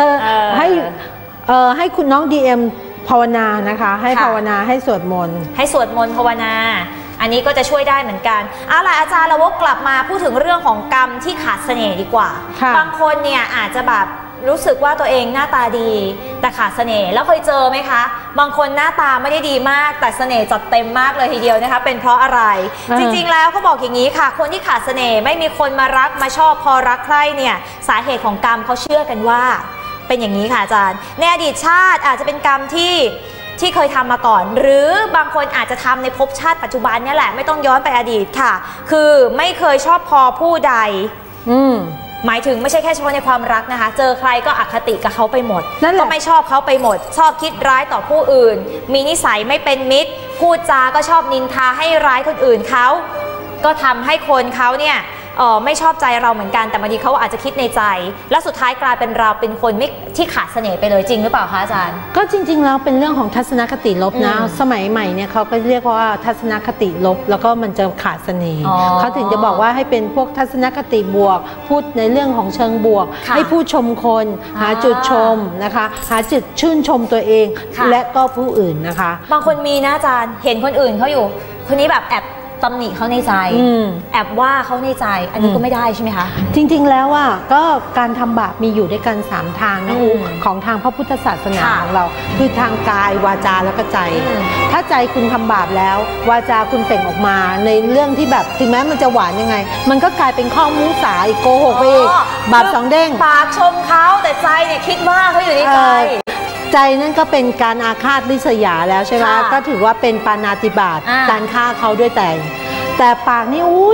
ให้คุณน้อง DM ภาวนานะคะให้ภาวนาให้สวดมนต์ภาวนาอันนี้ก็จะช่วยได้เหมือนกันเอาล่ะอาจารย์เราวกกลับมาพูดถึงเรื่องของกรรมที่ขาดเสน่ห์ดีกว่าบางคนเนี่ยอาจจะแบบรู้สึกว่าตัวเองหน้าตาดีแต่ขาดเสน่ห์แล้วเคยเจอไหมคะบางคนหน้าตาไม่ได้ดีมากแต่เสน่ห์จัดเต็มมากเลยทีเดียวนะคะเป็นเพราะอะไรจริงๆแล้วเขาบอกอย่างนี้ค่ะคนที่ขาดเสน่ห์ไม่มีคนมารักมาชอบพอรักใคร่เนี่ยสาเหตุของกรรมเขาเชื่อกันว่าเป็นอย่างนี้ค่ะอาจารย์ในอดีตชาติอาจจะเป็นกรรมที่เคยทำมาก่อนหรือบางคนอาจจะทำในภพชาติปัจจุบันนี่แหละไม่ต้องย้อนไปอดีตค่ะคือไม่เคยชอบพอผู้ใดหมายถึงไม่ใช่แค่เฉพาะในความรักนะคะเจอใครก็อคติกับเขาไปหมดก็ไม่ชอบเขาไปหมดชอบคิดร้ายต่อผู้อื่นมีนิสัยไม่เป็นมิตรพูดจาก็ชอบนินทาให้ร้ายคนอื่นเขาก็ทำให้คนเขาเนี่ยไม่ชอบใจเราเหมือนกันแต่บางทีเขาอาจจะคิดในใจแล้วสุดท้ายกลายเป็นเราเป็นคนไม่ที่ขาดเสน่ห์ไปเลยจริงหรือเปล่าคะอาจารย์ก็จริงๆแล้วเป็นเรื่องของทัศนคติลบนะสมัยใหม่เนี่ยเขาก็เรียกว่าทัศนคติลบแล้วก็มันจะขาดเสน่ห์เขาถึงจะบอกว่าให้เป็นพวกทัศนคติบวกพูดในเรื่องของเชิงบวกให้ผู้ชมคนหาจุดชมนะคะหาจุดชื่นชมตัวเองและก็ผู้อื่นนะคะบางคนมีนะอาจารย์เห็นคนอื่นเขาอยู่คนนี้แบบแอบตำหนิเขาในใจแอบว่าเขาในใจอันนี้ก็ไม่ได้ใช่ไหมคะจริงๆแล้วก็การทำบาปมีอยู่ด้วยกัน3ทางนะของทางพระพุทธศาสนาของเราคือทางกายวาจาแล้วก็ใจถ้าใจคุณทำบาปแล้ววาจาคุณเปล่งออกมาในเรื่องที่แบบถึงแม้มันจะหวานยังไงมันก็กลายเป็นข้อมุสาอีกโกหกไปอีกบาป2 เด้งปากชมเขาแต่ใจเนี่ยคิดว่าเขาอยู่ในใจใจนั่นก็เป็นการอาฆาตริษยาแล้วใช่ไหมก็ถือว่าเป็นปาณาติบาตการฆ่าเขาด้วยแต่ปากนี่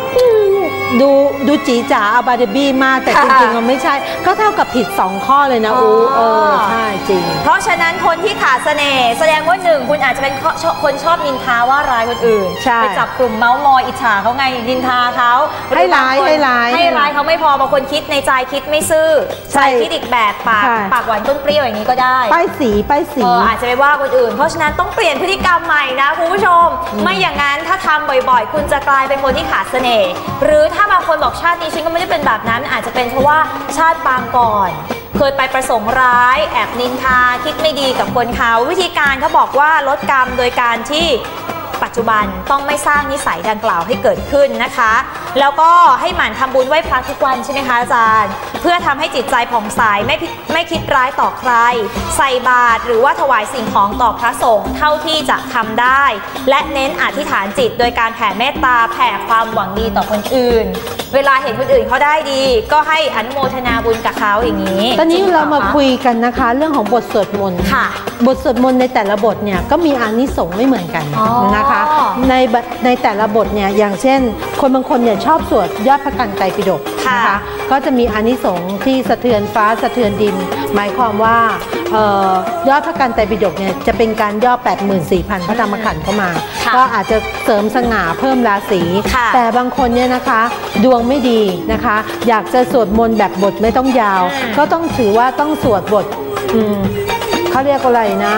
ดูจีจ๋าอาบาเดบี้มากแต่จริงๆมันไม่ใช่ก็เท่ากับผิด2ข้อเลยนะใช่จริงเพราะฉะนั้นคนที่ขาดเสน่ห์แสดงว่า1คุณอาจจะเป็นคนชอบนินทาว่าร้ายคนอื่นไปจับกลุ่มเมาส์มอยอิจฉาเขาไงนินทาเขาให้ร้ายเขาไม่พอบางคนคิดในใจคิดไม่ซื่อใจคิดอีกแบบปากหวานต้นเปรี้ยวอย่างนี้ก็ได้ป้ายสีอาจจะไปว่าคนอื่นเพราะฉะนั้นต้องเปลี่ยนพฤติกรรมใหม่นะคุณผู้ชมไม่อย่างนั้นถ้าทำบ่อยๆคุณจะกลายเป็นคนที่ขาดเสน่ห์หรือถ้าบางคนบอกชาตินี้ฉันก็ไม่ได้เป็นแบบนั้นอาจจะเป็นเพราะว่าชาติปางก่อนเคยไปประสงค์ร้ายแอบนินทาคิดไม่ดีกับคนเขาวิธีการเขาบอกว่าลดกรรมโดยการที่ปัจจุบันต้องไม่สร้างนิสัยดังกล่าวให้เกิดขึ้นนะคะแล้วก็ให้หมั่นทำบุญไหว้พระทุกวันใช่ไหมคะอาจารย์เพื่อทำให้จิตใจผ่องใสไม่คิดร้ายต่อใครใส่บาตรหรือว่าถวายสิ่งของต่อพระสงฆ์เท่าที่จะทำได้และเน้นอธิษฐานจิตโดยการแผ่เมตตาแผ่ความหวังดีต่อคนอื่นเวลาเห็นคนอื่นเขาได้ดีก็ให้อนุโมทนาบุญกับเขาอย่างนี้ตอนนี้เรามาคุยกันนะคะเรื่องของบทสวดมนต์บทสวดมนต์ในแต่ละบทเนี่ยก็มีอานิสงส์ไม่เหมือนกันนะคะในแต่ละบทเนี่ยอย่างเช่นคนบางคนเนี่ยชอบสวดยอดพระกันไตรปิฎกนะคะก็จะมีอานิสงส์ที่สะเทือนฟ้าสะเทือนดินหมายความว่ายอดพระกันไตรปิฎกเนี่ยจะเป็นการย่อ 84,000 พระธรรมขันธ์เข้ามาก็อาจจะเสริมสง่าเพิ่มราศีแต่บางคนเนี่ยนะคะดวงไม่ดีนะคะอยากจะสวดมนต์แบบบทไม่ต้องยาวก็ต้องถือว่าต้องสวดบทเขาเรียกอะไรนะ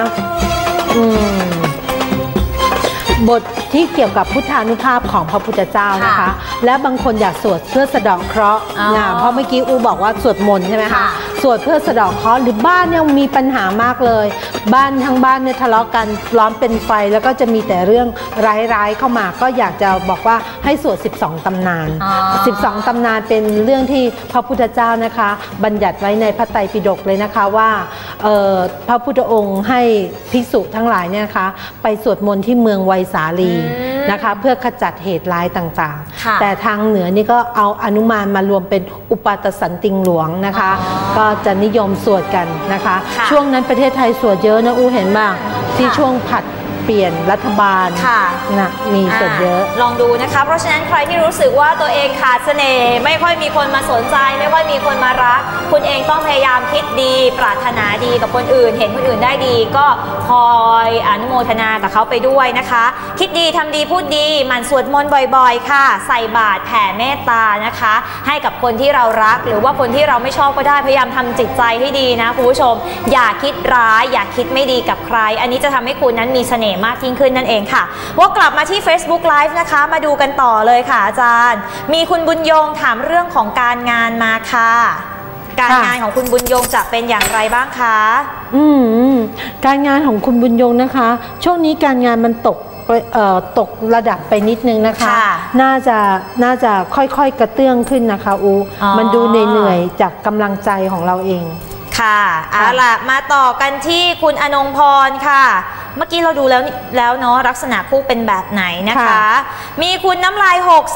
บทที่เกี่ยวกับพุทธานุภาพของพระพุทธเจ้านะคะและบางคนอยากสวดเพื่อสะเดาะเคราะห์เพราะเมื่อกี้อูบอกว่าสวดมนต์ใช่ไหมคะสวดเพื่อสะเดาะเคราะห์หรือบ้านเนี่ยมีปัญหามากเลยบ้านทั้งบ้านเนี่ยทะเลาะกันร้อนเป็นไฟแล้วก็จะมีแต่เรื่องร้ายๆเข้ามาก็อยากจะบอกว่าให้สวด12ตำนาน12ตำนานเป็นเรื่องที่พระพุทธเจ้านะคะบัญญัติไว้ในพระไตรปิฎกเลยนะคะว่าพระพุทธองค์ให้ภิกษุทั้งหลายเนี่ยนะคะไปสวดมนต์ที่เมืองไวสาลีนะคะเพื่อขจัดเหตุร้ายต่างๆแต่ทางเหนือนี่ก็เอาอนุมานมารวมเป็นอุปาทสันติงหลวงนะคะก็จะนิยมสวดกันนะคะช่วงนั้นประเทศไทยสวดเยอะนะเห็นบ้างที่ช่วงผัดเปลี่ยนรัฐบาลนะมีส่วนเยอะลองดูนะคะเพราะฉะนั้นใครที่รู้สึกว่าตัวเองขาดเสน่ห์ไม่ค่อยมีคนมาสนใจไม่ค่อยมีคนมารักคุณเองต้องพยายามคิดดีปรารถนาดีกับคนอื่นเห็นคนอื่นได้ดีก็คอยอนุโมทนากับเขาไปด้วยนะคะคิดดีทำดีพูดดีหมั่นสวดมนต์บ่อยๆค่ะใส่บาตรแผ่เมตตานะคะให้กับคนที่เรารักหรือว่าคนที่เราไม่ชอบก็ได้พยายามทำจิตใจให้ดีนะคุณผู้ชมอย่าคิดร้ายอย่าคิดไม่ดีกับใครอันนี้จะทำให้คุณนั้นมีเสน่ห์มากยิ่งขึ้นนั่นเองค่ะว่ากลับมาที่ Facebook Live นะคะมาดูกันต่อเลยค่ะอาจารย์มีคุณบุญยงถามเรื่องของการงานมาค่ะการงานของคุณบุญยงจะเป็นอย่างไรบ้างคะการงานของคุณบุญยงนะคะช่วงนี้การงานมันตกระดับไปนิดนึงนะคะน่าจะค่อยๆกระเตื้องขึ้นนะคะมันดูเหนื่อยจากกำลังใจของเราเองค่ะเอาล่ะมาต่อกันที่คุณอนงพรค่ะเมื่อกี้เราดูแล้วเนาะลักษณะคู่เป็นแบบไหนนะคะมีคุณน้ำลาย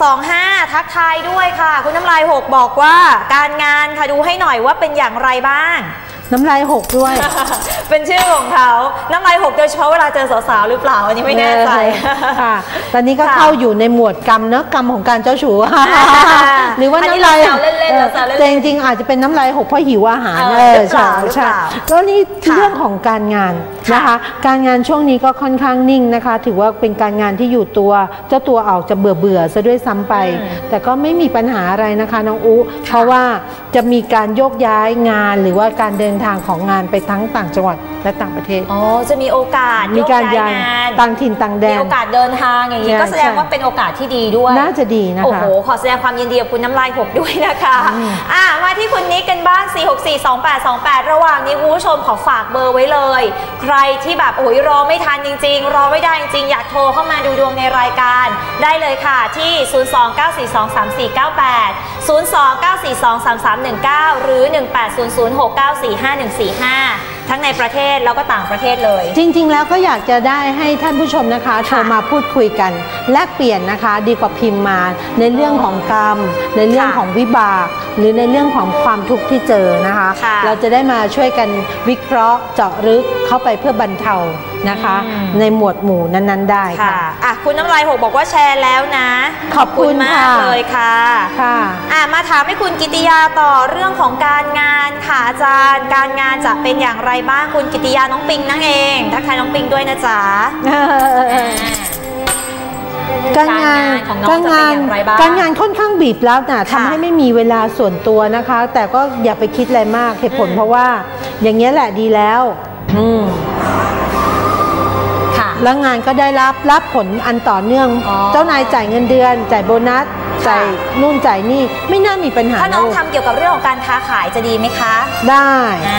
625ทักทายด้วยค่ะคุณน้ำลาย6บอกว่าการงานค่ะดูให้หน่อยว่าเป็นอย่างไรบ้างน้ำลาย6ด้วยเป็นชื่อของเขาน้ำลาย6โดยเฉพาะเวลาเจอสาวๆหรือเปล่าอันนี้ไม่แน่ใจค่ะตอนนี้ก็เข้าอยู่ในหมวดกรรมเนอะกรรมของการเจ้าชู้หรือว่าน้ำลายแต่จริงๆอาจจะเป็นน้ำลาย6เพราะหิวอาหารใช่แล้วนี่เรื่องของการงานนะคะการงานช่วงนี้ก็ค่อนข้างนิ่งนะคะถือว่าเป็นการงานที่อยู่ตัวเจ้าตัวออกจะเบื่อซะด้วยซ้ำไปแต่ก็ไม่มีปัญหาอะไรนะคะน้องอูเพราะว่าจะมีการโยกย้ายงานหรือว่าการเดินทางของงานไปทั้งต่างจังหวัดและต่างประเทศจะมีโอกาสมีการย้ายงานต่างถิ่นต่างแดนมีโอกาสเดินทางอย่างนี้ก็แสดงว่าเป็นโอกาสที่ดีด้วยน่าจะดีนะคะโอ้โหขอแสดงความยินดีกับคุณน้ำลาย6ด้วยนะคะมาที่คุณนิกกันบ้าง4642828ระหว่างนี้คุณผู้ชมขอฝากเบอร์ไว้เลยใครที่แบบโอ้ยรอไม่ทันจริงๆรอไม่ได้จริงๆอยากโทรเข้ามาดูดวงในรายการได้เลยค่ะที่029423498 029423319หรือ1800694545ทั้งในประเทศแล้วก็ต่างประเทศเลยจริงๆแล้วก็อยากจะได้ให้ท่านผู้ชมนะคะโทรมาพูดคุยกันแลกเปลี่ยนนะคะดีกว่าพิมพ์มาในเรื่องของกรรมในเรื่องของวิบากหรือในเรื่องของความทุกข์ที่เจอนะคะเราจะได้มาช่วยกันวิเคราะห์เจาะลึกเข้าไปเพื่อบรรเทานะคะ ในหมวดหมู่นั้นๆได้ค่ะคุณน้ำลายหกบอกว่าแชร์แล้วนะขอบคุณมากเลยค่ะมาถามให้คุณกิติยาต่อเรื่องของการงานค่ะอาจารย์การงานจะเป็นอย่างไรบ้างคุณกิติยาน้องปิงนั่งเองทักทายน้องปิงด้วยนะจ๊ะการงานค่อนข้างบีบแล้วนะทำให้ไม่มีเวลาส่วนตัวนะคะแต่ก็อย่าไปคิดอะไรมากเหตุผลเพราะว่าอย่างเงี้ยแหละดีแล้วแล้วงานก็ได้รับผลอันต่อเนื่องเจ้านายจ่ายเงินเดือนจ่ายโบนัสจ่ายนู่นจ่ายนี่ไม่น่ามีปัญหาถ้าน้องทำเกี่ยวกับเรื่องของการค้าขายจะดีไหมคะได้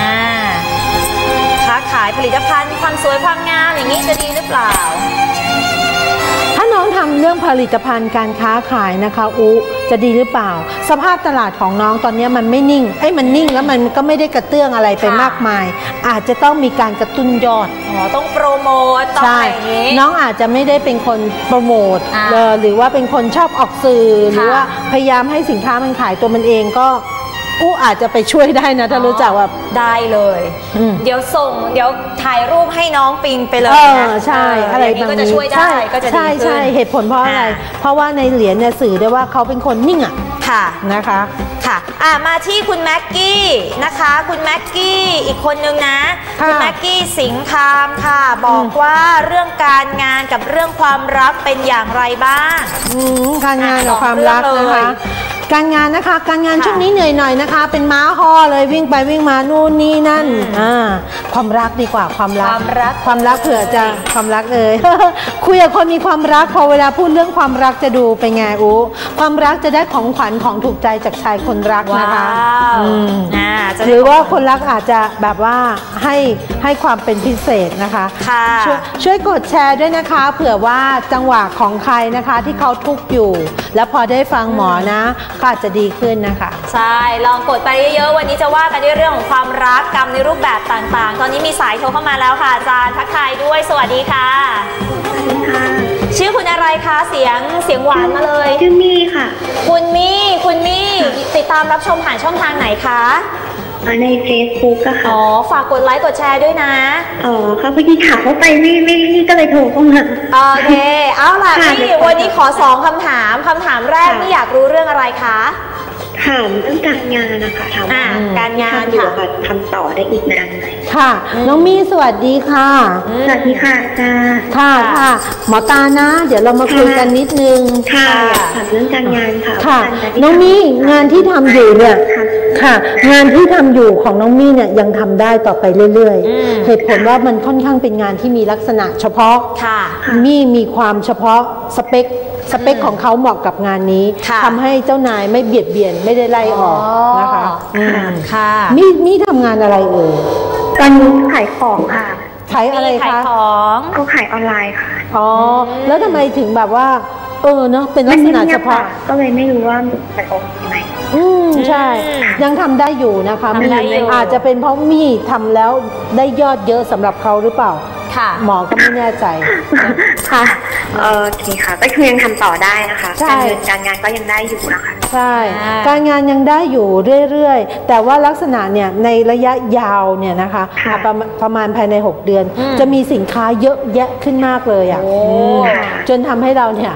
ค้าขายผลิตภัณฑ์ความสวยความงามอย่างนี้จะดีหรือเปล่าถ้าน้องทำเรื่องผลิตภัณฑ์การค้าขายนะคะจะดีหรือเปล่าสภาพตลาดของน้องตอนนี้มันไม่นิ่งมันนิ่งแล้วมันก็ไม่ได้กระเตื้องอะไรไปมากมายอาจจะต้องมีการกระตุ้นยอดต้องโปรโมทต้องอย่างนี้น้องอาจจะไม่ได้เป็นคนโปรโมทหรือว่าเป็นคนชอบออกสื่อหรือว่าพยายามให้สินค้ามันขายตัวมันเองก็อาจจะไปช่วยได้นะถ้ารู้จักว่าได้เลยเดี๋ยวถ่ายรูปให้น้องปิงไปเลยนะใช่อะไรแบบนี้ก็จะช่วยได้ก็จะดีขึ้นใช่เหตุผลเพราะอะไรเพราะว่าในเหรียญเนี่ยสื่อได้ว่าเขาเป็นคนนิ่งนะคะมาที่คุณแม็กกี้นะคะคุณแม็กกี้อีกคนนึงนะคุณแม็กกี้สิงคามค่ะบอกว่าเรื่องการงานกับเรื่องความรักเป็นอย่างไรบ้างการงานกับความรักนะคะการงานนะคะการงานช่วงนี้เหนื่อยหน่อยนะคะเป็นม้าห่อเลยวิ่งไปวิ่งมานู่นนี่นั่นความรักดีกว่าความรักเผื่อจะความรักคุยกับคนมีความรักพอเวลาพูดเรื่องความรักจะดูเป็นไงความรักจะได้ของขวัญของถูกใจจากชายคนรักนะคะหรือว่าคนรักอาจจะแบบว่าให้ความเป็นพิเศษนะคะช่วยกดแชร์ด้วยนะคะเผื่อว่าจังหวะของใครนะคะที่เขาทุกข์อยู่แล้วพอได้ฟังหมอนะก็อาจจะดีขึ้นนะคะใช่ลองกดไปเยอะๆวันนี้จะว่ากันด้วยเรื่องของความรักกรรมในรูปแบบต่างๆตอนนี้มีสายโทรเข้ามาแล้วค่ะอาจารย์ทักทายด้วยสวัสดีค่ะสวัสดีค่ะชื่อคุณอะไรคะเสียงหวานมาเลยชื่อมี่ค่ะคุณมี่ติดตามรับชมผ่านช่องทางไหนคะใน Facebook อะค่ะฝากกดไลค์กดแชร์ด้วยนะค่ะพอดีถามเข้าไปไม่ก็เลยโทรเข้ามาโอเคเอาล่ะพี่วันนี้ขอ2คำถามแรกนี่อยากรู้เรื่องอะไรคะถามเรื่องการงานนะคะถามการงานค่ะทำต่อได้อีกนานไหมค่ะน้องมี่สวัสดีค่ะสวัสดีค่ะค่ะหมอตานะเดี๋ยวเรามาคุยกันนิดนึงค่ะถามเรื่องการงานค่ะน้องมี่งานที่ทำอยู่เนี่ยค่ะงานที่ทำอยู่ของน้องมี่เนี่ยยังทำได้ต่อไปเรื่อยๆเหตุผลว่ามันค่อนข้างเป็นงานที่มีลักษณะเฉพาะมี่มีความเฉพาะสเปคของเขาเหมาะกับงานนี้ทำให้เจ้านายไม่เบียดเบียนไม่ได้ไล่ออกนะคะมี่ทำงานอะไรตอนนี้ขายของค่ะขายอะไรคะก็ขายออนไลน์ค่ะแล้วทำไมถึงแบบว่าเนาะเป็นลักษณะเฉพาะก็เลยไม่รู้ว่ามันโอเคไหมใช่ยังทำได้อยู่นะคะอาจจะเป็นเพราะมี่ทำแล้วได้ยอดเยอะสำหรับเขาหรือเปล่าหมอก็ไม่แน่ใจค่ะโอเคค่ะก็คือยังทำต่อได้นะคะการงานก็ยังได้อยู่นะคะใช่การงานยังได้อยู่เรื่อยๆแต่ว่าลักษณะเนี่ยในระยะยาวเนี่ยนะคะประมาณภายใน6เดือนจะมีสินค้าเยอะแยะขึ้นมากเลยจนทำให้เราเนี่ย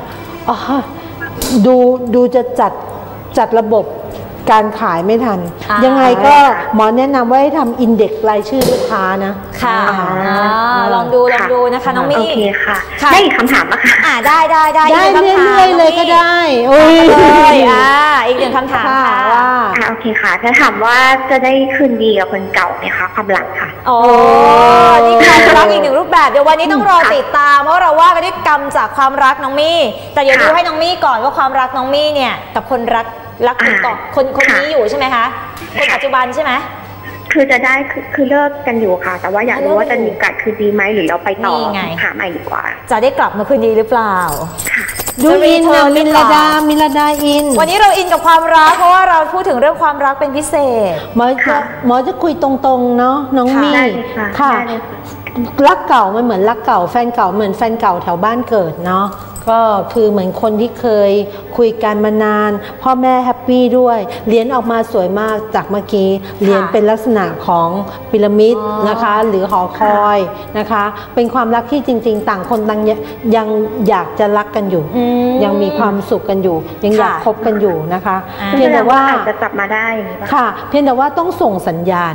ดูจะจัดระบบการขายไม่ทันยังไงก็หมอแนะนำว่าให้ทำอินเด็กซ์รายชื่อลูกค้านะลองดูนะคะน้องมี่โอเคค่ะได้อีกคำถามนะคะได้เรื่อยๆเลยก็ได้อีก1คำถามค่ะว่าโอเคค่ะถ้าถามว่าจะได้คืนดีกับคนเก่าไหมคะความรักค่ะนี่ความรักอีก1รูปแบบเดี๋ยววันนี้ต้องรอติดตามเพราะเราว่ากันด้วยกรรมจากความรักน้องมี่แต่อย่าดูให้น้องมี่ก่อนว่าความรักน้องมี่เนี่ยกับคนรักคนต่อคนนี้อยู่ใช่ไหมคะคนปัจจุบันใช่ไหมคือจะได้คือเลิกกันอยู่ค่ะแต่ว่าอยากรู้ว่าจะมีโอกาสคืนดีไหมหรือเราไปต่อหาใหม่ดีกว่าจะได้กลับมาคืนดีหรือเปล่าดูอินนะมิลดาอินวันนี้เราอินกับความรักเพราะว่าเราพูดถึงเรื่องความรักเป็นพิเศษหมอจะคุยตรงๆเนาะน้องมี่ค่ะรักเก่ามันเหมือนรักเก่าแฟนเก่าเหมือนแฟนเก่าแถวบ้านเกิดเนาะก็คือเหมือนคนที่เคยคุยกันมานานพ่อแม่แฮปปี้ด้วยเหรียญออกมาสวยมากจากเมื่อกี้เหรียญเป็นลักษณะของพีระมิดนะคะหรือหอคอยนะคะเป็นความรักที่จริงๆต่างคนต่างยังอยากจะรักกันอยู่ยังมีความสุขกันอยู่ยังอยากคบกันอยู่นะคะเพียงแต่ว่าอาจจะกลับมาได้ค่ะเพียงแต่ว่าต้องส่งสัญญาณ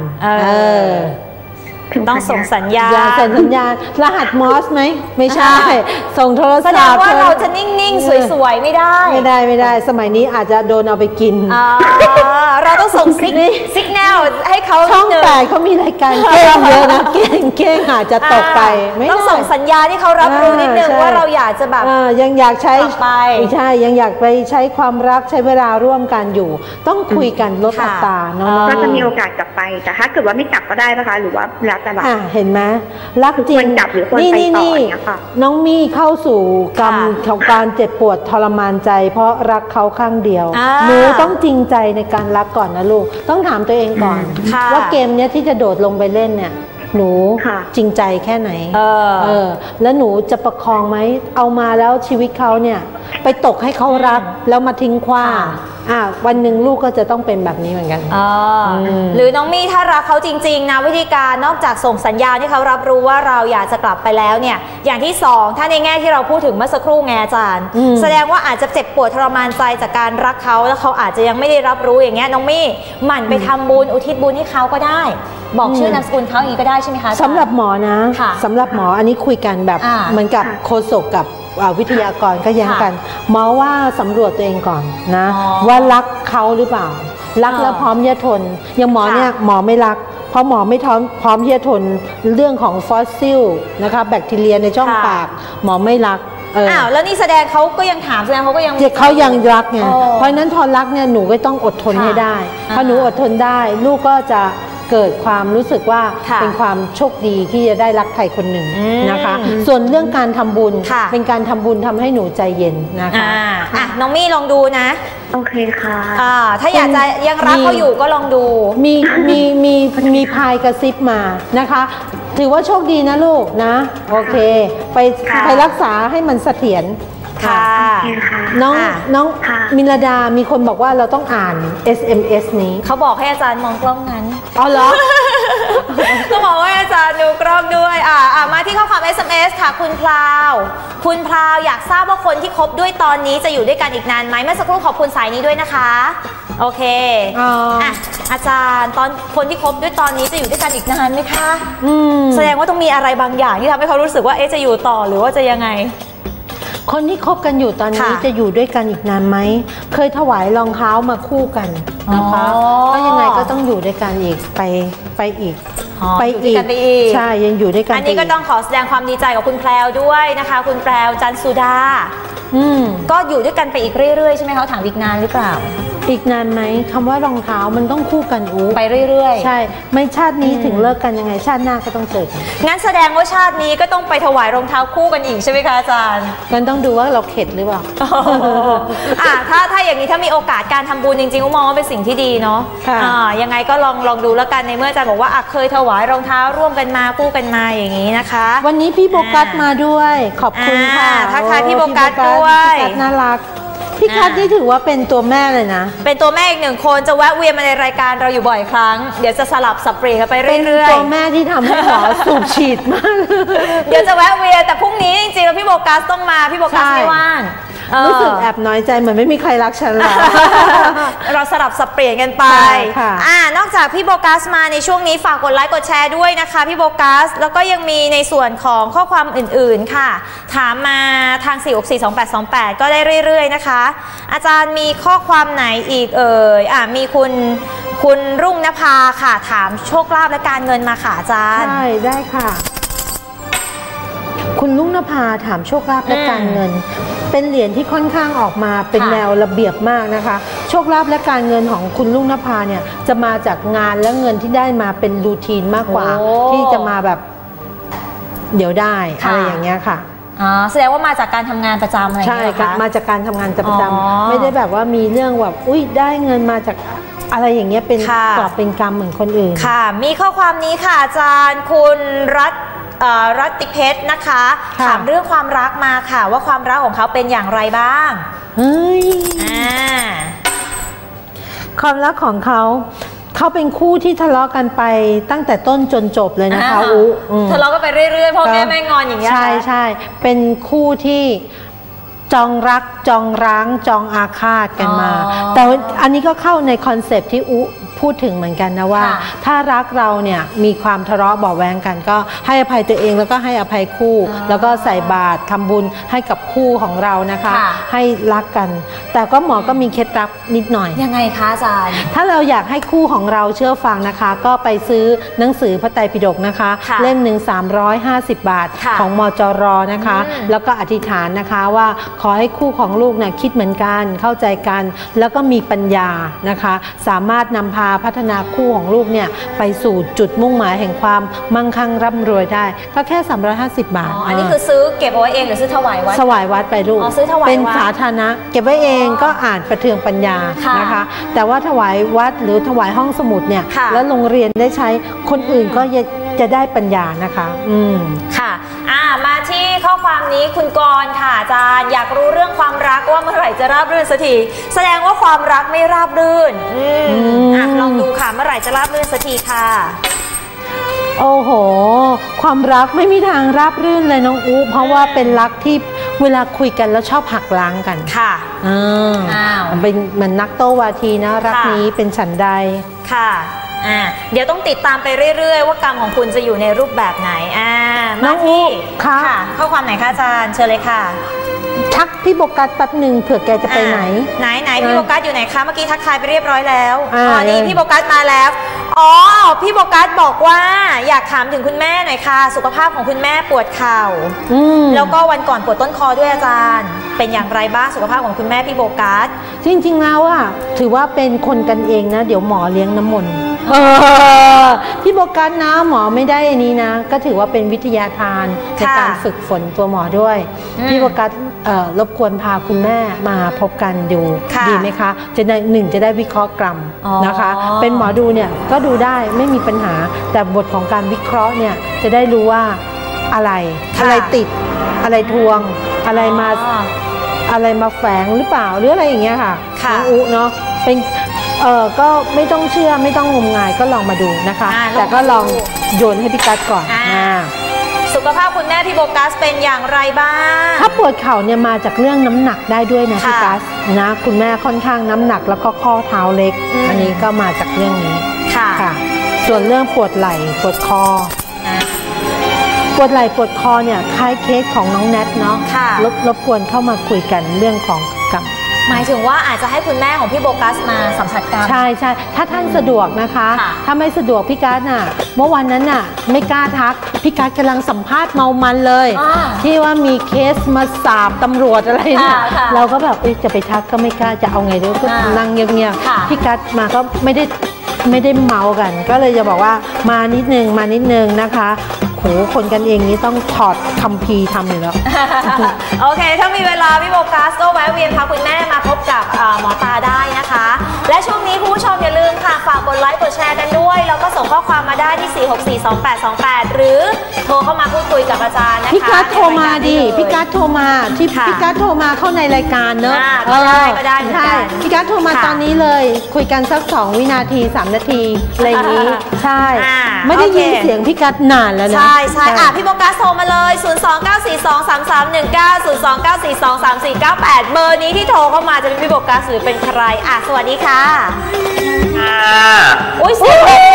ต้องส่งสัญญาณรหัสมอสไหมไม่ใช่ส่งโทรศัพท์แสดงว่าเราจะนิ่งๆสวยๆไม่ได้สมัยนี้อาจจะโดนเอาไปกินเราต้องส่งซิกแนลให้เขาช่อง8เขามีรายการเก้งเยอะนะเก้งอาจจะตกไปต้องส่งสัญญาที่เขารับรู้นิดนึงว่าเราอยากจะแบบยังอยากใช้ไม่ใช่ยังอยากไปใช้ความรักใช้เวลาร่วมกันอยู่ต้องคุยกันลดอัตราเนาะก็จะมีโอกาสกลับไปแต่ถ้าเกิดว่าไม่กลับก็ได้นะคะหรือว่าเห็นไหมรักจริงนี่น้องมี่เข้าสู่กรรมของการเจ็บปวดทรมานใจเพราะรักเขาข้างเดียวหนูต้องจริงใจในการรักก่อนนะลูกต้องถามตัวเองก่อนว่าเกมนี้ที่จะโดดลงไปเล่นเนี่ยหนูจริงใจแค่ไหนแล้วหนูจะประคองไหมเอามาแล้วชีวิตเขาเนี่ยไปตกให้เขารักแล้วมาทิ้งขว้างวันหนึ่งลูกก็จะต้องเป็นแบบนี้เหมือนกันหรือน้องมี่ถ้ารักเขาจริงๆนะวิธีการนอกจากส่งสัญญาณให้เขารับรู้ว่าเราอยากจะกลับไปแล้วเนี่ยอย่างที่2ถ้าในแง่ที่เราพูดถึงเมื่อสักครู่ไงอาจารย์แสดงว่าอาจจะเจ็บปวดทรมานใจจากการรักเขาแล้วเขาอาจจะยังไม่ได้รับรู้อย่างเงี้ยน้องมี่หมั่นไปทำบุญอุทิศบุญให้เขาก็ได้บอกชื่อนามสกุลเขาอย่างนี้ก็ได้ใช่ไหมคะสำหรับหมอนะสำหรับหมออันนี้คุยกันแบบเหมือนกับโฆษกกับวิทยากรก็แย้งกันหมอว่าสำรวจตัวเองก่อนนะว่ารักเขาหรือเปล่ารักแล้วพร้อมที่จะทนอย่างหมอเนี่ยหมอไม่รักเพราะหมอไม่พร้อมที่จะทนเรื่องของฟอสซิลนะคะแบคทีเรียในช่องปากหมอไม่รักแล้วนี่แสดงเขาก็ยังถามแสดงเขาก็ยังรักไงเพราะนั้นพอรักเนี่ยหนูก็ต้องอดทนให้ได้พอหนูอดทนได้ลูกก็จะเกิดความรู้สึกว่าเป็นความโชคดีที่จะได้รักใครคนหนึ่งนะคะส่วนเรื่องการทำบุญเป็นการทำบุญทำให้หนูใจเย็นนะคะน้องมี่ลองดูนะโอเคค่ะถ้าอยากจะยังรักเขาอยู่ก็ลองดูมีพายกระซิบมานะคะถือว่าโชคดีนะลูกนะโอเคไปรักษาให้มันเสถียรค่ะน้องมิลดามีคนบอกว่าเราต้องอ่าน SMS นี้เขาบอกให้อาจารย์มองกล้องนั้นเหรอก็บอกว่าอาจารย์ดูกล้องด้วยมาที่ข้อความ SMS ค่ะคุณพราวอยากทราบว่าคนที่คบด้วยตอนนี้จะอยู่ด้วยกันอีกนานไหมเมื่อสักครู่ขอบคุณสายนี้ด้วยนะคะโอเคอาจารย์ตอนคนที่คบด้วยตอนนี้จะอยู่ด้วยกันอีกนานไหมคะแสดงว่าต้องมีอะไรบางอย่างที่ทำให้เขารู้สึกว่าจะอยู่ต่อหรือว่าจะยังไงคนที่คบกันอยู่ตอนนี้จะอยู่ด้วยกันอีกนานไหมเคยถวายรองเท้ามาคู่กันนะคะก็ยังไงก็ต้องอยู่ด้วยกันอีกไปอีกใช่ยังอยู่ด้วยกันอันนี้ก็ต้องขอแสดงความดีใจกับคุณแพรวด้วยนะคะคุณแพรวจันสุดาก็อยู่ด้วยกันไปอีกเรื่อยๆใช่ไหมคะถามอีกนานหรือเปล่าอีกนานไหมคำว่ารองเท้ามันต้องคู่กันไปเรื่อยๆใช่ไม่ชาตินี้ถึงเลิกกันยังไงชาติหน้าก็ต้องเจอกันงั้นแสดงว่าชาตินี้ก็ต้องไปถวายรองเท้าคู่กันอีกใช่ไหมคะอาจารย์งั้นต้องดูว่าเราเข็ดหรือเปล่าถ้าอย่างนี้ถ้ามีโอกาสการทำบุญจริงๆมองว่าเป็นสิ่งที่ดีเนาะยังไงก็ลองดูแล้วกันในเมื่ออาจารย์บอกว่าเคยถวายรองเท้าร่วมกันมาคู่กันมาอย่างนี้นะคะวันนี้พี่โบกัสมาด้วยขอบคุณค่ะทักทายพี่โบกัสด้วยน่ารักพี่คัทนี่ถือว่าเป็นตัวแม่เลยนะเป็นตัวแม่อีก1 คนจะแวะเวียนมาในรายการเราอยู่บ่อยครั้งเดี๋ยวจะสลับสับเปลี่ยนกันไปเรื่อยๆเป็นตัวแม่ที่ทำให้หมอสูบฉีดมากเดี๋ยวจะแวะเวียนแต่พรุ่งนี้จริงๆแล้วพี่โบกัสต้องมาพี่โบกัสไม่ว่างรู้สึกแอบน้อยใจเหมือนไม่มีใครรักฉันหรอกเราสลับสับเปลี่ยนกันไปนอกจากพี่โบกัสมาในช่วงนี้ฝากกดไลค์กดแชร์ด้วยนะคะพี่โบกัสแล้วก็ยังมีในส่วนของข้อความอื่นๆค่ะถามมาทาง4642828ก็ได้เรื่อยๆนะคะอาจารย์มีข้อความไหนอีกมีคุณรุ่งนภาค่ะถามโชคลาภและการเงินมาค่ะอาจารย์ได้ค่ะคุณลุงนภาถามโชคลาภและการเงินเป็นเหรียญที่ค่อนข้างออกมาเป็นแนวระเบียบมากนะคะโชคลาภและการเงินของคุณลุงนภาเนี่ยจะมาจากงานและเงินที่ได้มาเป็นรูทีนมากกว่าที่จะมาแบบเดี๋ยวได้อะไรอย่างเงี้ยค่ะแสดงว่ามาจากการทำงานประจำอะไรอย่างเงี้ยใช่มาจากการทำงานประจำไม่ได้แบบว่ามีเรื่องแบบได้เงินมาจากอะไรอย่างเงี้ยเป็นกอบเป็นกรรมเหมือนคนอื่นค่ะมีข้อความนี้ค่ะอาจารย์คุณรัตติเพชรนะคะถามเรื่องความรักมาค่ะว่าความรักของเขาเป็นอย่างไรบ้างเฮ้ยความรักของเขาเป็นคู่ที่ทะเลาะกันไปตั้งแต่ต้นจนจบเลยนะคะทะเลาะกันไปเรื่อยๆพ่อแม่ไม่งอนอย่างเงี้ยใช่เป็นคู่ที่จองรักจองร้างจองอาฆาตกันมาแต่อันนี้ก็เข้าในคอนเซปต์ที่พูดถึงเหมือนกันนะว่าถ้ารักเราเนี่ยมีความทะเลาะเบาะแว้งกันก็ให้อภัยตัวเองแล้วก็ให้อภัยคู่แล้วก็ใส่บาตรทำบุญให้กับคู่ของเรานะคะให้รักกันแต่ก็หมอก็มีเคล็ดลับนิดหน่อยยังไงคะอาจารย์ถ้าเราอยากให้คู่ของเราเชื่อฟังนะคะก็ไปซื้อหนังสือพระไตรปิฎกนะคะเล่มหนึ่ง350 บาทของมจร.นะคะแล้วก็อธิษฐานนะคะว่าขอให้คู่ของลูกเนี่ยคิดเหมือนกันเข้าใจกันแล้วก็มีปัญญานะคะสามารถนำพาพัฒนาคู่ของลูกเนี่ยไปสู่จุดมุ่งหมายแห่งความมั่งคั่งร่ำรวยได้ก็แค่350 บาทอันนี้คือซื้อเก็บเอาไว้เองหรือซื้อถวายวัดถวายวัดไปลูกเป็นสาธารณะเก็บไว้เองก็อ่านประเทืองปัญญานะคะแต่ว่าถวายวัดหรือถวายห้องสมุดเนี่ยแล้วโรงเรียนได้ใช้คนอื่นก็จะได้ปัญญานะคะค่ะมาที่ข้อความนี้คุณกรณ์ค่ะอาจารย์อยากรู้เรื่องความรักว่าเมื่อไหร่จะราบรื่นสักทีแสดงว่าความรักไม่ราบรื่นลองดูค่ะเมื่อไหร่จะราบรื่นสักทีค่ะโอ้โหความรักไม่มีทางราบรื่นเลยน้องอู๋เพราะว่าเป็นรักที่เวลาคุยกันแล้วชอบหักล้างกันค่ะเป็นเหมือนนักโต้วาทีนะรักนี้เป็นฉันใดค่ะเดี๋ยวต้องติดตามไปเรื่อยๆว่ากรรมของคุณจะอยู่ในรูปแบบไหนน้องอู๋ค่ะข้อความไหนคะอาจารย์เชิญเลยค่ะทักพี่โบกัสแป๊บหนึ่งเผื่อแกจะไปไหนพี่โบกัสอยู่ไหนคะเมื่อกี้ทักทายไปเรียบร้อยแล้วนี่พี่โบกัสมาแล้วพี่โบกัสบอกว่าอยากถามถึงคุณแม่หน่อยค่ะสุขภาพของคุณแม่ปวดเข่าแล้วก็วันก่อนปวดต้นคอด้วยอาจารย์เป็นอย่างไรบ้างสุขภาพของคุณแม่พี่โบกัสจริงๆแล้วถือว่าเป็นคนกันเองนะเดี๋ยวหมอเลี้ยงน้ำมนต์พี่โบกัสนะหมอไม่ได้อันนี้นะก็ถือว่าเป็นวิทยาทานในการฝึกฝนตัวหมอด้วยพี่โบกัสรบกวนพาคุณแม่มาพบกันดูดีไหมคะจะได้วิเคราะห์กรรมนะคะเป็นหมอดูเนี่ยก็ดูได้ไม่มีปัญหาแต่บทของการวิเคราะห์เนี่ยจะได้รู้ว่าอะไรติดอะไรทวงอะไรมาแฝงหรือเปล่าหรืออะไรอย่างเงี้ยค่ะน้องอุเนาะเป็นก็ไม่ต้องเชื่อไม่ต้องงมงายก็ลองมาดูนะคะแต่ก็ลองโยนให้พี่กัสก่อนสุขภาพคุณแม่พี่โบกัสเป็นอย่างไรบ้างถ้าปวดเข่าเนี่ยมาจากเรื่องน้ำหนักได้ด้วยนะพี่กัสนะคุณแม่ค่อนข้างน้ำหนักแล้วก็ข้อเท้าเล็กอันนี้ก็มาจากเรื่องนี้ค่ะส่วนเรื่องปวดไหล่ปวดคอปวดไหล่ปวดคอเนี่ยคล้ายเคสของน้องแนทเนาะรบกวนเข้ามาคุยกันเรื่องของกรรมหมายถึงว่าอาจจะให้คุณแม่ของพี่โบกัสมาสัมผัสกันใช่ถ้าท่านสะดวกนะคะถ้าไม่สะดวกพี่กัสเมื่อวันนั้นไม่กล้าทักพี่กัสกำลังสัมภาษณ์เมามันเลยที่ว่ามีเคสมาสาบตำรวจอะไรเนี่ยเราก็แบบจะไปทักก็ไม่กล้าจะเอาไงดีก็นั่งเงียบๆพี่กัสมาก็ไม่ได้เมากันก็เลยจะบอกว่ามานิดนึงนะคะโหคนกันเองนี้ต้องถอดคัมภีร์ทำอยู่แล้วโอเคถ้ามีเวลาพี่โบกัสก็แวะเวียนพาคุณแม่มาพบกับหมอตาได้นะคะและช่วงนี้คุณผู้ชมอย่าลืมค่ะฝากกดไลค์กดแชร์กันด้วยแล้วก็ส่งข้อความมาได้ที่4642828หรือโทรเข้ามาพูดคุยกับอาจารย์นะคะพี่กัสโทรมาดิพี่กัสโทรมาที่พี่กัสโทรมาเข้าในรายการเนอะก็ได้ใช่พี่กัสโทรมาตอนนี้เลยคุยกันสัก2 วินาที3 นาทีอะไรอย่างนี้ใช่ไม่ได้ยินเสียงพี่กัสนานแล้วนะใช่พี่โบกัสโทรมาเลย029423319 029423498เบอร์นี้ที่โทรเข้ามาจะเป็นพี่โบกัสหรือเป็นใครสวัสดีค่ะอุ้ยสวัสดี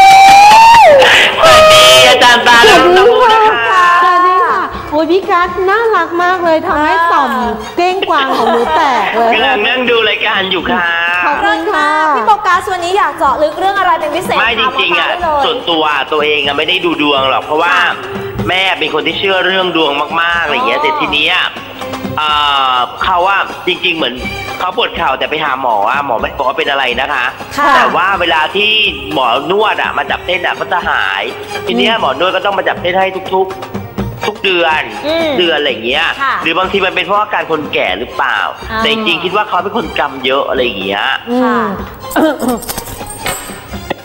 อาจารย์ตาสวัสดีค่ะสวัสดีค่ะโอ้ยพี่กัสน่ารักมากเลยทำให้ต่อมเก้งกวางของหนูแตกเลยกำลังนั่งดูรายการอยู่ค่ะขอบคุณค่ะพี่โบกัสวันนี้อยากเจาะลึกเรื่องอะไรเป็นพิเศษไม่จริงๆส่วนตัวเองไม่ได้ดูดวงหรอกเพราะว่าแม่เป็นคนที่เชื่อเรื่องดวงมากๆอะไรอย่างเงี้ยแต่ทีนี้เขาว่าจริงๆเหมือนเขาปวดเข่าแต่ไปหาหมอไม่บอกว่าเป็นอะไรนะคะแต่ว่าเวลาที่หมอนวดมาจับเส้นก็จะหายทีนี้หมอนวดก็ต้องมาจับเส้นให้ทุกเดือนอะไรอย่างเงี้ยหรือบางทีมันเป็นเพราะอาการคนแก่หรือเปล่าแต่จริงๆคิดว่าเขาเป็นคนกรรมเยอะอะไรอย่างเงี้ย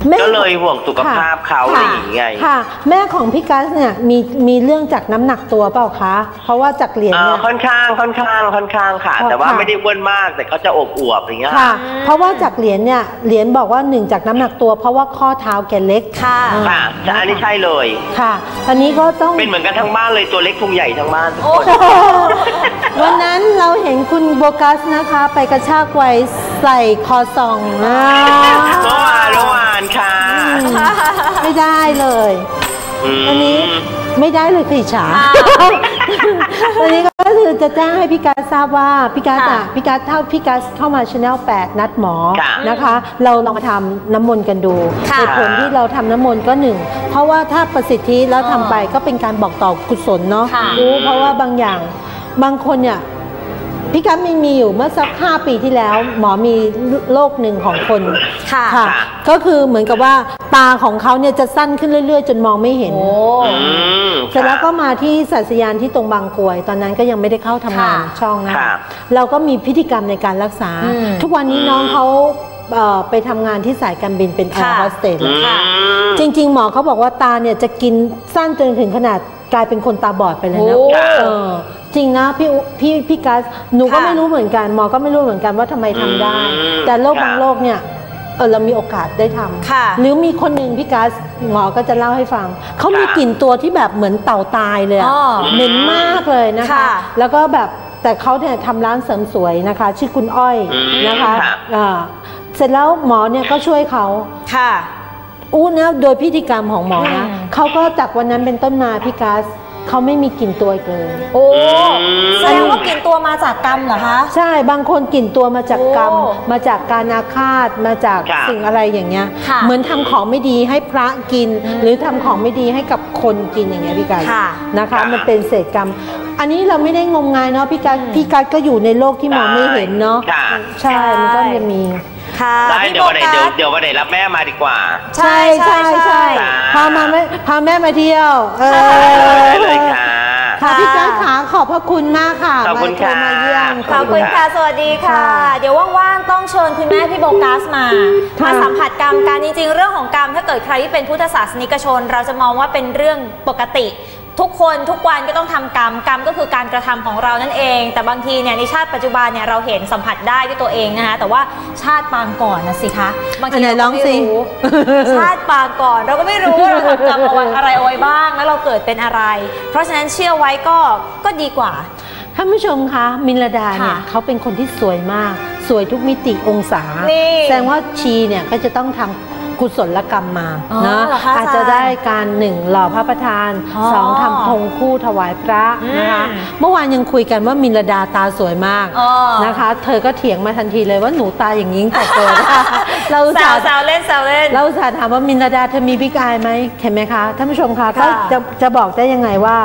ก็เลยห่วงสุขภาพเขาอะไรอย่างเงี้ยค่ะแม่ของพี่กัสเนี่ยมีเรื่องจากน้ำหนักตัวเปล่าคะเพราะว่าจากเหรียญเนี่ยค่อนข้างค่ะแต่ว่าไม่ได้อ้วนมากแต่เขาจะอวบอย่างเงี้ยค่ะเพราะว่าจากเหรียญเนี่ยเหรียญบอกว่า1จากน้ำหนักตัวเพราะว่าข้อเท้าแกเล็กค่ะอันนี้ใช่เลยค่ะอันนี้ก็ต้องเป็นเหมือนกันทั้งบ้านเลยตัวเล็กพุงใหญ่ทั้งบ้านทุกคนวันนั้นเราเห็นคุณโบกัสนะคะไปกระชากไว้ใส่คอซองเมื่อวานค่ะไม่ได้เลยอันนี้ไม่ได้เลยคือฉาตอนนี้ก็คือจะแจ้งให้พี่กัสทราบว่าพี่กัสเข้ามา Channel 8 นัดหมอนะคะเราลองมาทำน้ำมนต์กันดูเหตุผลที่เราทำน้ำมนต์ก็1เพราะว่าถ้าประสิทธิแล้วทำไปก็เป็นการบอกต่อกุศลเนาะเพราะว่าบางอย่างบางคนเนี่ยพี่กัสมีอยู่เมื่อสัก5 ปีที่แล้วหมอมีโรคหนึ่งของคนค่ะก็คือเหมือนกับว่าตาของเขาเนี่ยจะสั้นขึ้นเรื่อยๆจนมองไม่เห็นเสร็จแล้วก็มาที่สัตยานที่ตรงบางกรวยตอนนั้นก็ยังไม่ได้เข้าทำงานช่องนะเราก็มีพิธีกรรมในการรักษาทุกวันนี้น้องเขาไปทำงานที่สายการบินเป็นแอร์โฮสเตสแล้วจริงๆหมอเขาบอกว่าตาเนี่ยจะกินสั้นจนถึงขนาดกลายเป็นคนตาบอดไปเลยนะจริงนะพี่กัสหนูก็ไม่รู้เหมือนกันหมอก็ไม่รู้เหมือนกันว่าทำไมทำได้แต่โรคบางโรคเนี่ยเรามีโอกาสได้ทำหรือมีคนหนึ่งพี่กัสหมอก็จะเล่าให้ฟังเขามีกลิ่นตัวที่แบบเหมือนเต่าตายเลยเหม็นมากเลยนะคะแล้วก็แบบแต่เขาเนี่ยทำร้านเสริมสวยนะคะชื่อคุณอ้อยนะคะเสร็จแล้วหมอเนี่ยก็ช่วยเขานะโดยพิธีกรรมของหมอนะเขาก็จากวันนั้นเป็นต้นมาพี่กัสเขาไม่มีกลิ่นตัวอีกเลยโอ้แสดงว่ากลิ่นตัวมาจากกรรมเหรอคะใช่บางคนกลิ่นตัวมาจากกรรมมาจากการอาฆาตมาจากสิ่งอะไรอย่างเงี้ยเหมือนทำของไม่ดีให้พระกินหรือทำของไม่ดีให้กับคนกินอย่างเงี้ยพี่กัสนะคะมันเป็นเศษกรรมอันนี้เราไม่ได้งมงายเนาะพี่กัสก็อยู่ในโลกที่มองไม่เห็นเนาะใช่มันก็จะมีได้เดี๋ยววันไหนรับแม่มาดีกว่าใช่พาแม่มาเที่ยวเลยค่ะพี่กัสขาขอบพระคุณมากค่ะขอบคุณค่ะมาเยี่ยมขอบคุณค่ะสวัสดีค่ะเดี๋ยวว่างๆต้องเชิญคุณแม่พี่โบกัสมาสัมผัสกรรมการจริงๆเรื่องของกรรมถ้าเกิดใครที่เป็นพุทธศาสนิกชนเราจะมองว่าเป็นเรื่องปกติทุกคนทุกวันก็ต้องทำกรรมก็คือการกระทำของเรานั่นเองแต่บางทีเนี่ยในชาติปัจจุบันเนี่ยเราเห็นสัมผัสได้ด้วยตัวเองนะคะแต่ว่าชาติปางก่อนนะสิคะบางทีเราไม่รู้ชาติปางก่อนเราก็ไม่รู้ว่าเราทำกรรมอะไรเอาไว้บ้างแล้วเราเกิดเป็นอะไรเพราะฉะนั้นเชื่อไว้ก็ดีกว่าท่านผู้ชมคะมิลดาเนี่ยเขาเป็นคนที่สวยมากสวยทุกมิติองศาแสดงว่าชีเนี่ยก็จะต้องทำกุศลกรรมมานะอาจจะได้การ1หล่อพระประธาน2ทำธงคู่ถวายพระนะคะเมื่อวานยังคุยกันว่ามิลดาตาสวยมากนะคะเธอก็เถียงมาทันทีเลยว่าหนูตาอย่างนี้แต่เกิดเราแซวเล่นเราถามว่ามิลดาเธอมีบิ๊กอายไหมเห็นไหมคะท่านผู้ชมคะก็จะบอกได้ยังไงว่า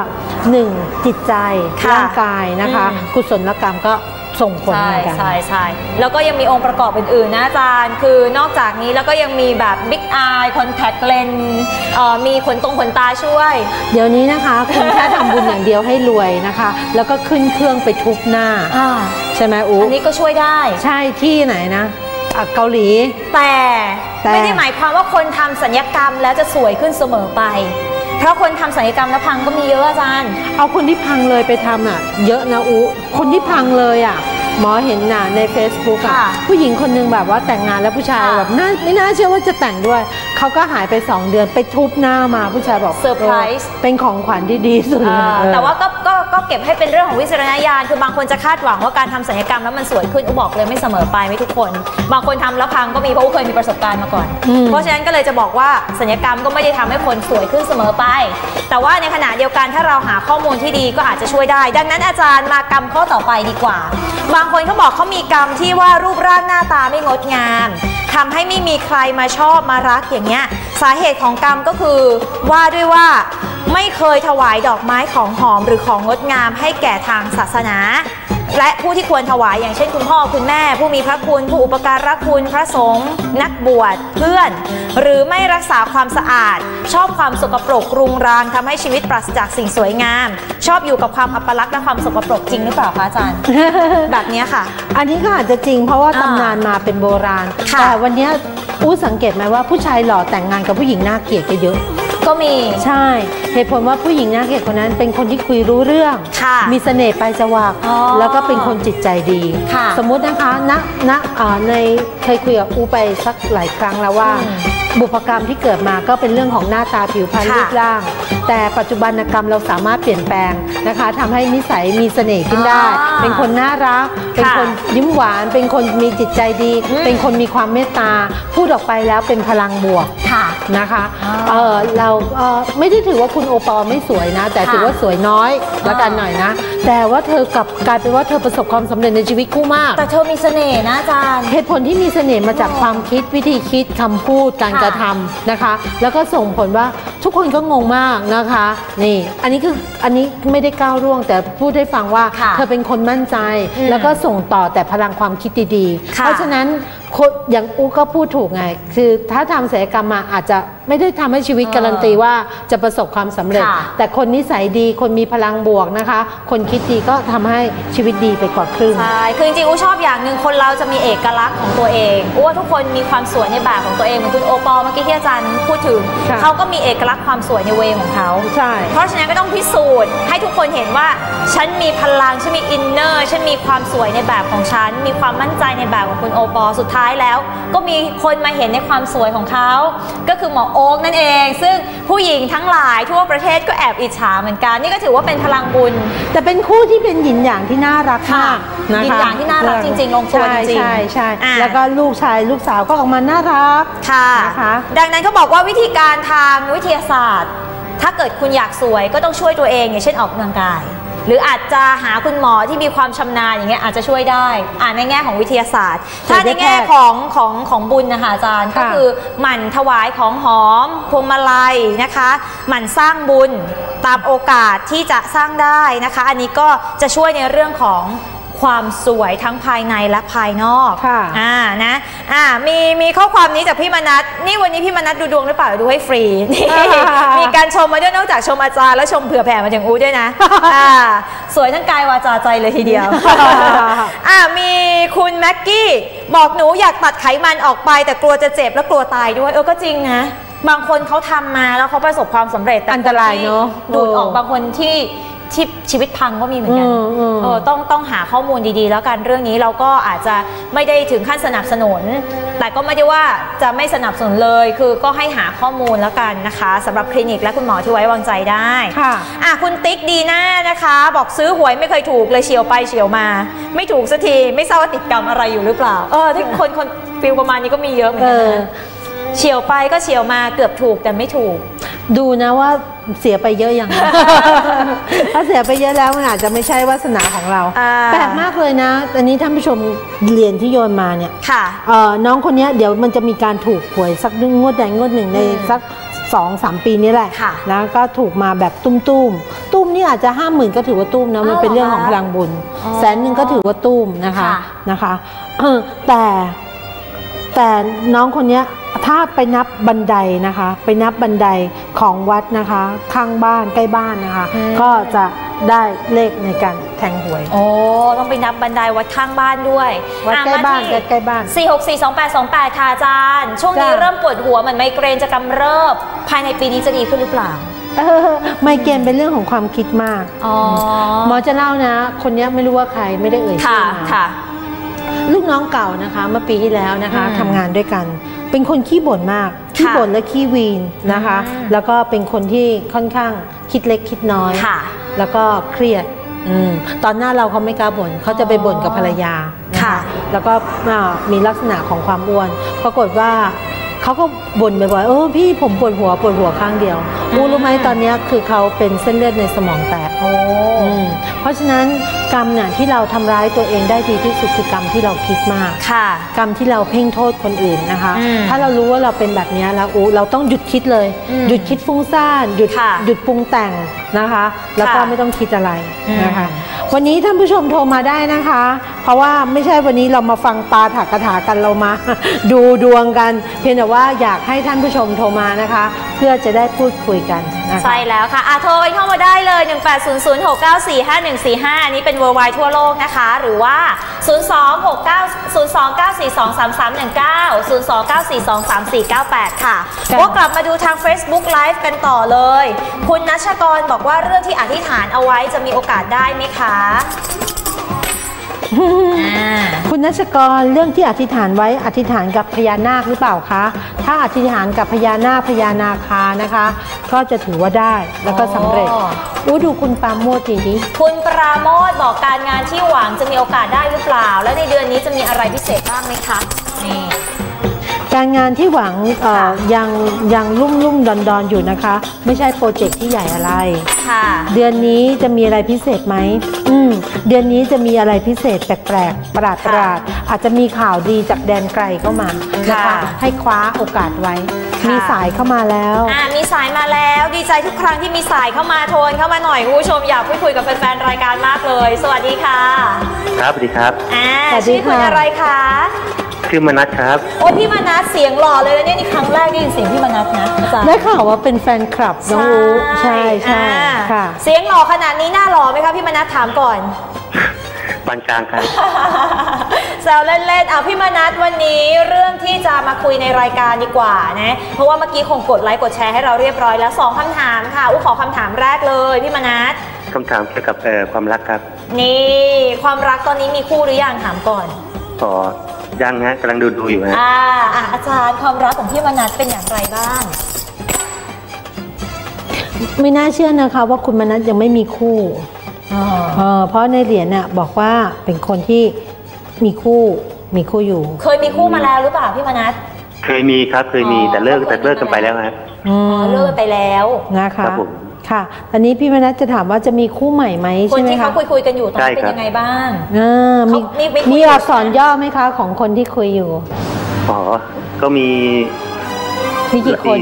1จิตใจร่างกายนะคะกุศลกรรมก็ส่งผลเหมือนกันใช่แล้วก็ยังมีองค์ประกอบอื่นๆนะอาจารย์คือนอกจากนี้แล้วก็ยังมีแบบบิ๊กอายคอนแทคเลนส์มีขนตาช่วยเดี๋ยวนี้นะคะคุณแค่ทำบุญอย่างเดียวให้รวยนะคะแล้วก็ขึ้นเครื่องไปทุบหน้าใช่ไหมอันนี้ก็ช่วยได้ใช่ที่ไหนนะเกาหลีแต่ไม่ได้หมายความว่าคนทำศัลยกรรมแล้วจะสวยขึ้นเสมอไปเพราะคนทำศัลยกรรมแล้วพังก็มีเยอะอาจารย์เอาคนที่พังเลยไปทำเยอะนะคนที่พังเลยหมอเห็นใน Facebook ผู้หญิงคนนึงแบบว่าแต่งงานแล้วผู้ชายแบบไม่น่าเชื่อว่าจะแต่งด้วยเขาก็หายไป2 เดือนไปทุบหน้ามาผู้ชายบอกเซอร์ไพรส์เป็นของขวัญที่ดีสุดแต่ว่าก็เก็บให้เป็นเรื่องของวิจารณญาณคือบางคนจะคาดหวังว่าการทำศัลยกรรมแล้วมันสวยขึ้นบอกเลยไม่เสมอไปไม่ทุกคนบางคนทำแล้วพังก็มีเพราะเคยมีประสบการณ์มาก่อนเพราะฉะนั้นก็เลยจะบอกว่าศัลยกรรมก็ไม่ได้ทำให้คนสวยขึ้นเสมอไปแต่ว่าในขณะเดียวกันถ้าเราหาข้อมูลที่ดีก็อาจจะช่วยได้ดังนั้นอาจารย์มากรรมข้อต่อไปดีกว่าบางคนเขาบอกเขามีกรรมที่ว่ารูปร่างหน้าตาไม่งดงามทำให้ไม่มีใครมาชอบมารักอย่างเงี้ยสาเหตุของกรรมก็คือว่าด้วยว่าไม่เคยถวายดอกไม้ของหอมหรือของงดงามให้แก่ทางศาสนาและผู้ที่ควรถวายอย่างเช่นคุณพ่อคุณแม่ผู้มีพระคุณผู้อุปการะคุณพระสงฆ์นักบวชเพื่อนหรือไม่รักษาความสะอาดชอบความสกปรกรุงรังทำให้ชีวิตปราศจากสิ่งสวยงามชอบอยู่กับความอัปลักษณ์และความสกปรกจริงหรือเปล่าคะอาจารย์ แบบนี้ค่ะอันนี้ก็อาจจะจริงเพราะว่าตำนานมาเป็นโบราณแต่วันนี้อู้สังเกตไหมว่าผู้ชายหล่อแต่งงานกับผู้หญิงน่าเกลียดก็เยอะก็มีใช่เหตุผลว่าผู้หญิงน่าเกลียดคนนั้นเป็นคนที่คุยรู้เรื่องมีเสน่ห์ปลายจวักแล้วก็เป็นคนจิตใจดีสมมุตินะคะในเคยคุยกับอูไปสักหลายครั้งแล้วว่าบุพกรรมที่เกิดมาก็เป็นเรื่องของหน้าตาผิวพรรณรูปร่างแต่ปัจจุบันกรรมเราสามารถเปลี่ยนแปลงนะคะทำให้นิสัยมีเสน่ห์ขึ้นได้เป็นคนน่ารักเป็นคนยิ้มหวานเป็นคนมีจิตใจดีเป็นคนมีความเมตตาพูดออกไปแล้วเป็นพลังบวกนะคะเราไม่ได้ถือว่าคุณโอปอล์ไม่สวยนะแต่ถือว่าสวยน้อยละกันหน่อยนะแต่ว่าเธอกลับกลายเป็นว่าเธอประสบความสำเร็จในชีวิตคู่มากแต่เธอมีเสน่ห์นะอาจารย์เหตุผลที่มีเสน่ห์มาจากความคิดวิธีคิดคำพูดการกระทำนะคะแล้วก็ส่งผลว่าทุกคนก็งงมากนะคะนี่อันนี้ไม่ได้ก้าวล่วงแต่พูดให้ฟังว่าเธอเป็นคนมั่นใจแล้วก็ส่งต่อแต่พลังความคิดดีๆเพราะฉะนั้นอย่างอูก็พูดถูกไงคือถ้าทำศัลยกรรมมาอาจจะไม่ได้ทำให้ชีวิตการันตีว่าจะประสบความสำเร็จแต่คนนิสัยดีคนมีพลังบวกนะคะคนคิดดีก็ทำให้ชีวิตดีไปกว่าครึ่งใช่คือจริงๆอูชอบอย่างหนึ่งคนเราจะมีเอกลักษณ์ของตัวเองอูว่าทุกคนมีความสวยในแบบของตัวเองเหมือนคุณโอปอล์เมื่อกี้ที่อาจารย์พูดถึงเขาก็มีเอกลักษณ์ความสวยในเวของเขาใช่เพราะฉะนั้นก็ต้องพิสูจน์ให้ทุกคนเห็นว่าฉันมีพลังฉันมีอินเนอร์ฉันมีความสวยในแบบของฉันมีความมั่นใจในแบบของคุณโอปอล์สุดท้ายแล้วก็มีคนมาเห็นในความสวยของเขาก็คือหมอโอ๊กนั่นเองซึ่งผู้หญิงทั้งหลายทั่วประเทศก็แอบอิจฉาเหมือนกันนี่ก็ถือว่าเป็นพลังบุญแต่เป็นคู่ที่เป็นหยินหยางที่น่ารักมากนะคะหยินหยางที่น่ารักจริงๆลงตัวจริงใช่แล้วก็ลูกชายลูกสาวก็ออกมาน่ารักค่ะนะคะดังนั้นเขาบอกว่าวิธีการทางวิทยาศาสตร์ถ้าเกิดคุณอยากสวยก็ต้องช่วยตัวเองอย่างเช่นออกกำลังกายหรืออาจจะหาคุณหมอที่มีความชำนาญอย่างเงี้ยอาจจะช่วยได้ในแง่ของวิทยาศาสตร์ถ้าในแง่ของบุญนะคะอาจารย์ก็คือหมั่นถวายของหอมพวงมาลัยนะคะหมั่นสร้างบุญตามโอกาสที่จะสร้างได้นะคะอันนี้ก็จะช่วยในเรื่องของความสวยทั้งภายในและภายนอกนะมีข้อความนี้จากพี่มนัสนี่วันนี้พี่มนัสดูดวงหรือเปล่าดูให้ฟรีนี่มีการชมมาด้วยนอกจากชมอาจารย์แล้วชมเผื่อแผ่มาถึงอูด้วยนะสวยทั้งกายวาจาใจเลยทีเดียวมีคุณแม็กกี้บอกหนูอยากตัดไขมันออกไปแต่กลัวจะเจ็บและกลัวตายด้วยก็จริงนะบางคนเขาทำมาแล้วเขาประสบความสำเร็จแต่อันตรายเนาะดูดออกบางคนที่ชีวิตพังก็มีเหมือนกันต้องหาข้อมูลดีๆแล้วกันเรื่องนี้เราก็อาจจะไม่ได้ถึงขั้นสนับสนุนแต่ก็ไม่ได้ว่าจะไม่สนับสนุนเลยคือก็ให้หาข้อมูลแล้วกันนะคะสำหรับคลินิกและคุณหมอที่ไว้วางใจได้ค่ะคุณติ๊กดีน่านะคะบอกซื้อหวยไม่เคยถูกเลยเฉียวไปเฉียวมาไม่ถูกสักทีไม่ทราบว่าติดกรรมอะไรอยู่หรือเปล่าที่คนฟิลประมาณนี้ก็มีเยอะเหมือนกันนะเฉียวไปก็เฉียวมาเกือบถูกแต่ไม่ถูกดูนะว่าเสียไปเยอะอย่างถ้าเสียไปเยอะแล้วมันอาจจะไม่ใช่วาสนาของเราแปลกมากเลยนะตอนนี้ท่านผู้ชมเรียนที่โยนมาเนี่ยน้องคนนี้เดี๋ยวมันจะมีการถูกหวยสักงวดใดงวดหนึ่งในสัก 2-3 ปีนี้แหละนะก็ถูกมาแบบตุ้มนี่อาจจะ 50,000ก็ถือว่าตุ้มนะมันเป็นเรื่องของพลังบุญ100,000ก็ถือว่าตุ้มนะคะแต่น้องคนนี้ถ้าไปนับบันไดนะคะไปนับบันไดของวัดนะคะข้างบ้านใกล้บ้านนะคะก็จะได้เลขในการแทงหวยต้องไปนับบันไดวัดข้างบ้านด้วยวัดใกล้บ้านใกล้บ้าน 4642828ค่ะอาจารย์ช่วงนี้เริ่มปวดหัวเหมือนไมเกรนจะกำเริบภายในปีนี้จะดีขึ้นหรือเปล่าไมเกรนเป็นเรื่องของความคิดมากหมอจะเล่านะคนนี้ไม่รู้ว่าใครไม่ได้เอ่ยชื่อมาลูกน้องเก่านะคะเมื่อปีที่แล้วนะคะทำงานด้วยกันเป็นคนขี้บ่นมากขี้บ่นและขี้วีนนะคะแล้วก็เป็นคนที่ค่อนข้างคิดเล็กคิดน้อยแล้วก็เครียดตอนหน้าเราเขาไม่กล้าบ่นเขาจะไปบ่นกับภรรยาแล้วก็มีลักษณะของความอ้วนปรากฏว่าเขาก็บ่นบ่อยๆพี่ผมปวดหัวข้างเดียวรู้ไหมตอนนี้คือเขาเป็นเส้นเลือดในสมองแตกเพราะฉะนั้นกรรมเนี่ยที่เราทำร้ายตัวเองได้ดีที่สุดคือกรรมที่เราคิดมากกรรมที่เราเพ่งโทษคนอื่นนะคะถ้าเรารู้ว่าเราเป็นแบบนี้แล้วเราต้องหยุดคิดเลยหยุดคิดฟุ้งซ่านหยุดปรุงแต่งนะคะ แล้วก็ไม่ต้องคิดอะไรนะคะวันนี้ท่านผู้ชมโทรมาได้นะคะ เพราะว่าไม่ใช่วันนี้เรามาฟังปาถกถากันเรามาดูดวงกันเพียงแต่ว่าอยากให้ท่านผู้ชมโทรมานะคะ เพื่อจะได้พูดคุยกันนะคะใช่แล้วค่ะโทรกันเข้ามาได้เลย 1800694545 อันนี้เป็น worldwide ทั่วโลกนะคะ หรือว่า 02942342399 ค่ะว่ากลับมาดูทาง Facebook Live กันต่อเลยคุณณัชกรบอกว่าเรื่องที่อธิษฐานเอาไว้จะมีโอกาสได้ไหมคะคุณณัชกรเรื่องที่อธิษฐานไว้อธิษฐานกับพญานาคหรือเปล่าคะถ้าอธิษฐานกับพญานาคพญานาคานะคะก็จะถือว่าได้แล้วก็สำเร็จดูคุณปราโมทจริงๆคุณปราโมทบอกการงานที่หวังจะมีโอกาสได้หรือเปล่าและในเดือนนี้จะมีอะไรพิเศษบ้างไหมคะนี่การงานที่หวังยังลุ่มดอนอยู่นะคะไม่ใช่โปรเจกต์ที่ใหญ่อะไรเดือนนี้จะมีอะไรพิเศษไหมเดือนนี้จะมีอะไรพิเศษแปลกๆประหลาดอาจจะมีข่าวดีจากแดนไกลเข้ามานะคะให้คว้าโอกาสไว้มีสายเข้ามาแล้วมีสายมาแล้วดีใจทุกครั้งที่มีสายเข้ามาโทรเข้ามาหน่อยคุณผู้ชมอยากพูดคุยกับแฟนๆรายการมากเลยสวัสดีค่ะครับสวัสดีครับชื่อคุณอะไรคะชื่อมนัสครับโอ้พี่มนัสเสียงหล่อเลยแล้วเนี่ยนี่ครั้งแรกได้ยินเสียงพี่มนัสนะได้ข่าวว่าเป็นแฟนคลับน้องอูใช่ค่ะเสียงหล่อขนาดนี้หน้าหล่อไหมคะพี่มนัสถามก่อนปานกลางครับแซวเล่นๆพี่มนัสวันนี้เรื่องที่จะมาคุยในรายการดีกว่านะเพราะว่าเมื่อกี้คงกดไลค์กดแชร์ให้เราเรียบร้อยแล้ว2คำถามค่ะขอคำถามแรกเลยพี่มนัสคำถามเกี่ยวกับความรักครับนี่ความรักตอนนี้มีคู่หรือยังถามก่อนยังฮะกำลังดูอยู่ฮะอาจารย์ความรักของพี่มนัสเป็นอย่างไรบ้างไม่น่าเชื่อนะคะว่าคุณมนัสยังไม่มีคู่เพราะในเหรียญน่ะบอกว่าเป็นคนที่มีคู่อยู่เคยมีคู่มาแล้วหรือเปล่าพี่มนัสเคยมีครับเคยมีแต่เลิกกันไปแล้วครับเลิกไปแล้วนะคะค่ะตอนนี้พี่มนัสจะถามว่าจะมีคู่ใหม่ไหมใช่ไหมคะคนที่เขาคุยกันอยู่ตอนนี้เป็นยังไงบ้างมีอักษรย่อไหมคะของคนที่คุยอยู่ก็มีกี่คน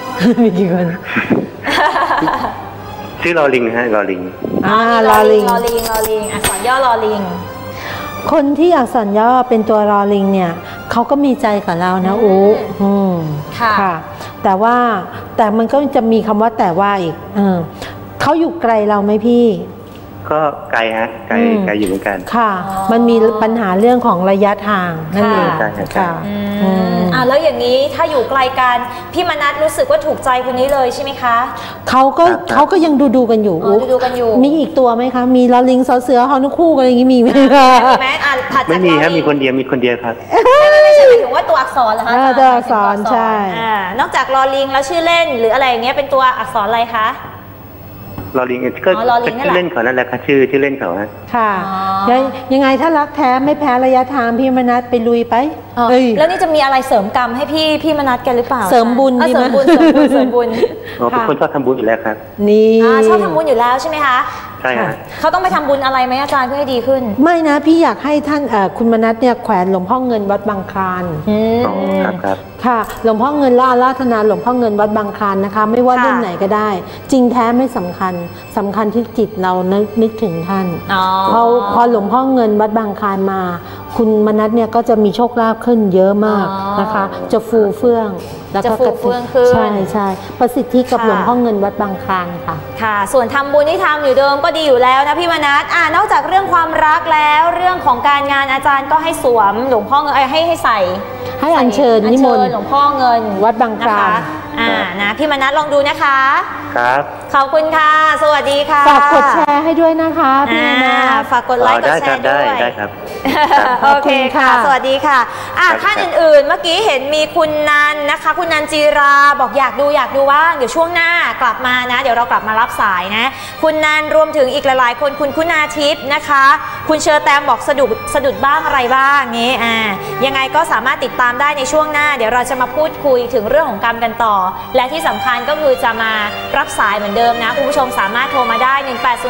ชื่อลอลิงฮะลอลิงลอลิงอักษรย่อลอลิงคนที่อักษรย่อเป็นตัวลอลิงเนี่ยเขาก็มีใจกับเรานะค่ะแต่มันก็จะมีคำว่าแต่ว่าอีกเขาอยู่ไกลเราไหมพี่ก็ไกลฮะไกลอยู่เหมือนกันค่ะมันมีปัญหาเรื่องของระยะทางนั่นเองค่ะแล้วอย่างนี้ถ้าอยู่ไกลกันพี่มนัสรู้สึกว่าถูกใจคนนี้เลยใช่ไหมคะเขาก็ยังดูกันอยู่ดูกันอยู่มีอีกตัวไหมคะมีลอลิงซอเสือฮอนุคู่อะไรอย่างนี้มีไหมไม่มีครับมีคนเดียวครับไม่ใช่หมายถึงว่าตัวอักษรเหรอคะตัวอักษรใช่นอกจากลอลิงแล้วชื่อเล่นหรืออะไรอย่างเงี้ยเป็นตัวอักษรอะไรคะลอลิงก็ชื่อเล่นเขานั่นแหละค่ะชื่อเล่นเขาค่ะยังไงถ้ารักแท้ไม่แพ้ระยะทางพี่มนัสไปลุยไปแล้วนี่จะมีอะไรเสริมกรรมให้พี่มนัสกันหรือเปล่าเสริมบุญดีไหมเสริมบุญเป็นคนชอบทำบุญอยู่แล้วครับนี่ชอบทำบุญอยู่แล้วใช่ไหมคะใช่ค่ะเขาต้องไปทำบุญอะไรไหมอาจารย์เพื่อให้ดีขึ้นไม่นะพี่อยากให้ท่านคุณมนัสเนี่ยแขวนหลวงพ่อเงินวัดบางคลานครับค่ะหลวงพ่อเงินและอาราธนาหลวงพ่อเงินวัดบางคลานนะคะไม่ว่ารุ่นไหนก็ได้จริงแท้ไม่สำคัญที่จิตเรานึกถึงท่านพอหลวงพ่อเงินวัดบางคลานมาคุณมนัสเนี่ยก็จะมีโชคลาภขึ้นเยอะมากนะคะจะฟูเฟื่องแล้วก็กระตุ้นใช่ประสิทธิกับหลวงพ่อเงินวัดบางคลานค่ะส่วนทำบุญที่ทำอยู่เดิมก็ดีอยู่แล้วนะพี่มนัสนอกจากเรื่องความรักแล้วเรื่องของการงานอาจารย์ก็ให้สวมหลวงพ่อเงินให้ใส่ให้อัญเชิญนิมนต์หลวงพ่อเงินวัดบางคลานนะพี่มนัสลองดูนะคะครับขอบคุณค่ะสวัสดีค่ะฝากกดแชร์ให้ด้วยนะคะพี่มนัสฝากกดไลค์กดแชร์ด้วยได้ครับโอเคค่ะสวัสดีค่ะท่านอื่นๆเมื่อกี้เห็นมีคุณนันนะคะคุณนันจีราบอกอยากดูว่างเดี๋ยวช่วงหน้ากลับมานะเดี๋ยวเรากลับมารับสายนะคุณนันรวมถึงอีกหลายๆคนคุณคุณาทิพย์นะคะคุณเชอร์แตมบอกสะดุดบ้างอะไรบ้างนี้ยังไงก็สามารถติดตามได้ในช่วงหน้าเดี๋ยวเราจะมาพูดคุยถึงเรื่องของกรรมกันต่อและที่สำคัญก็คือจะมารับสายเหมือนเดิมนะคุณผู้ชมสามารถโทรมาได้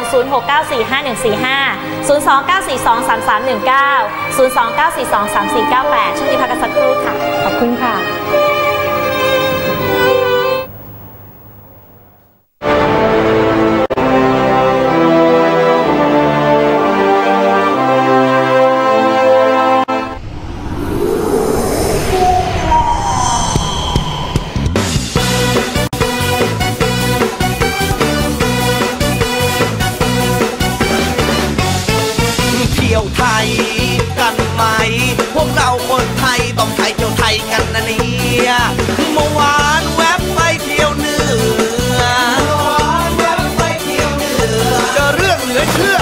1800694515 029423319 029423498ช่วงนี้พักกันสักครู่ค่ะขอบคุณค่ะ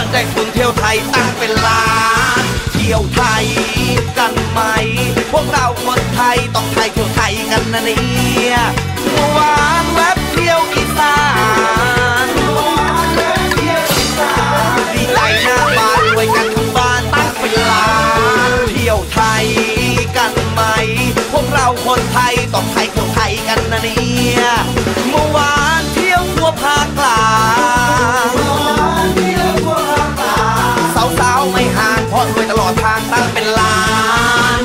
ได้ทุนเที่ยวไทยตั้งเป็นล้านเที่ยวไทยกันไหมพวกเราคนไทยต้องไทยเที่ยวไทยกันนะเนี่ยเมื่อวานแวบเที่ยวอีสานดีใจหน้าบ้านรวยกันทั้งบ้านตั้งเป็นล้านเที่ยวไทยกันไหมพวกเราคนไทยต้องไทยเที่ยวไทยกันนะเนี่ยเมื่อวานเที่ยวทั่วภาคกลางสาวๆไม่ห่างเพราะรวยตลอดทางตั้งเป็นล้าน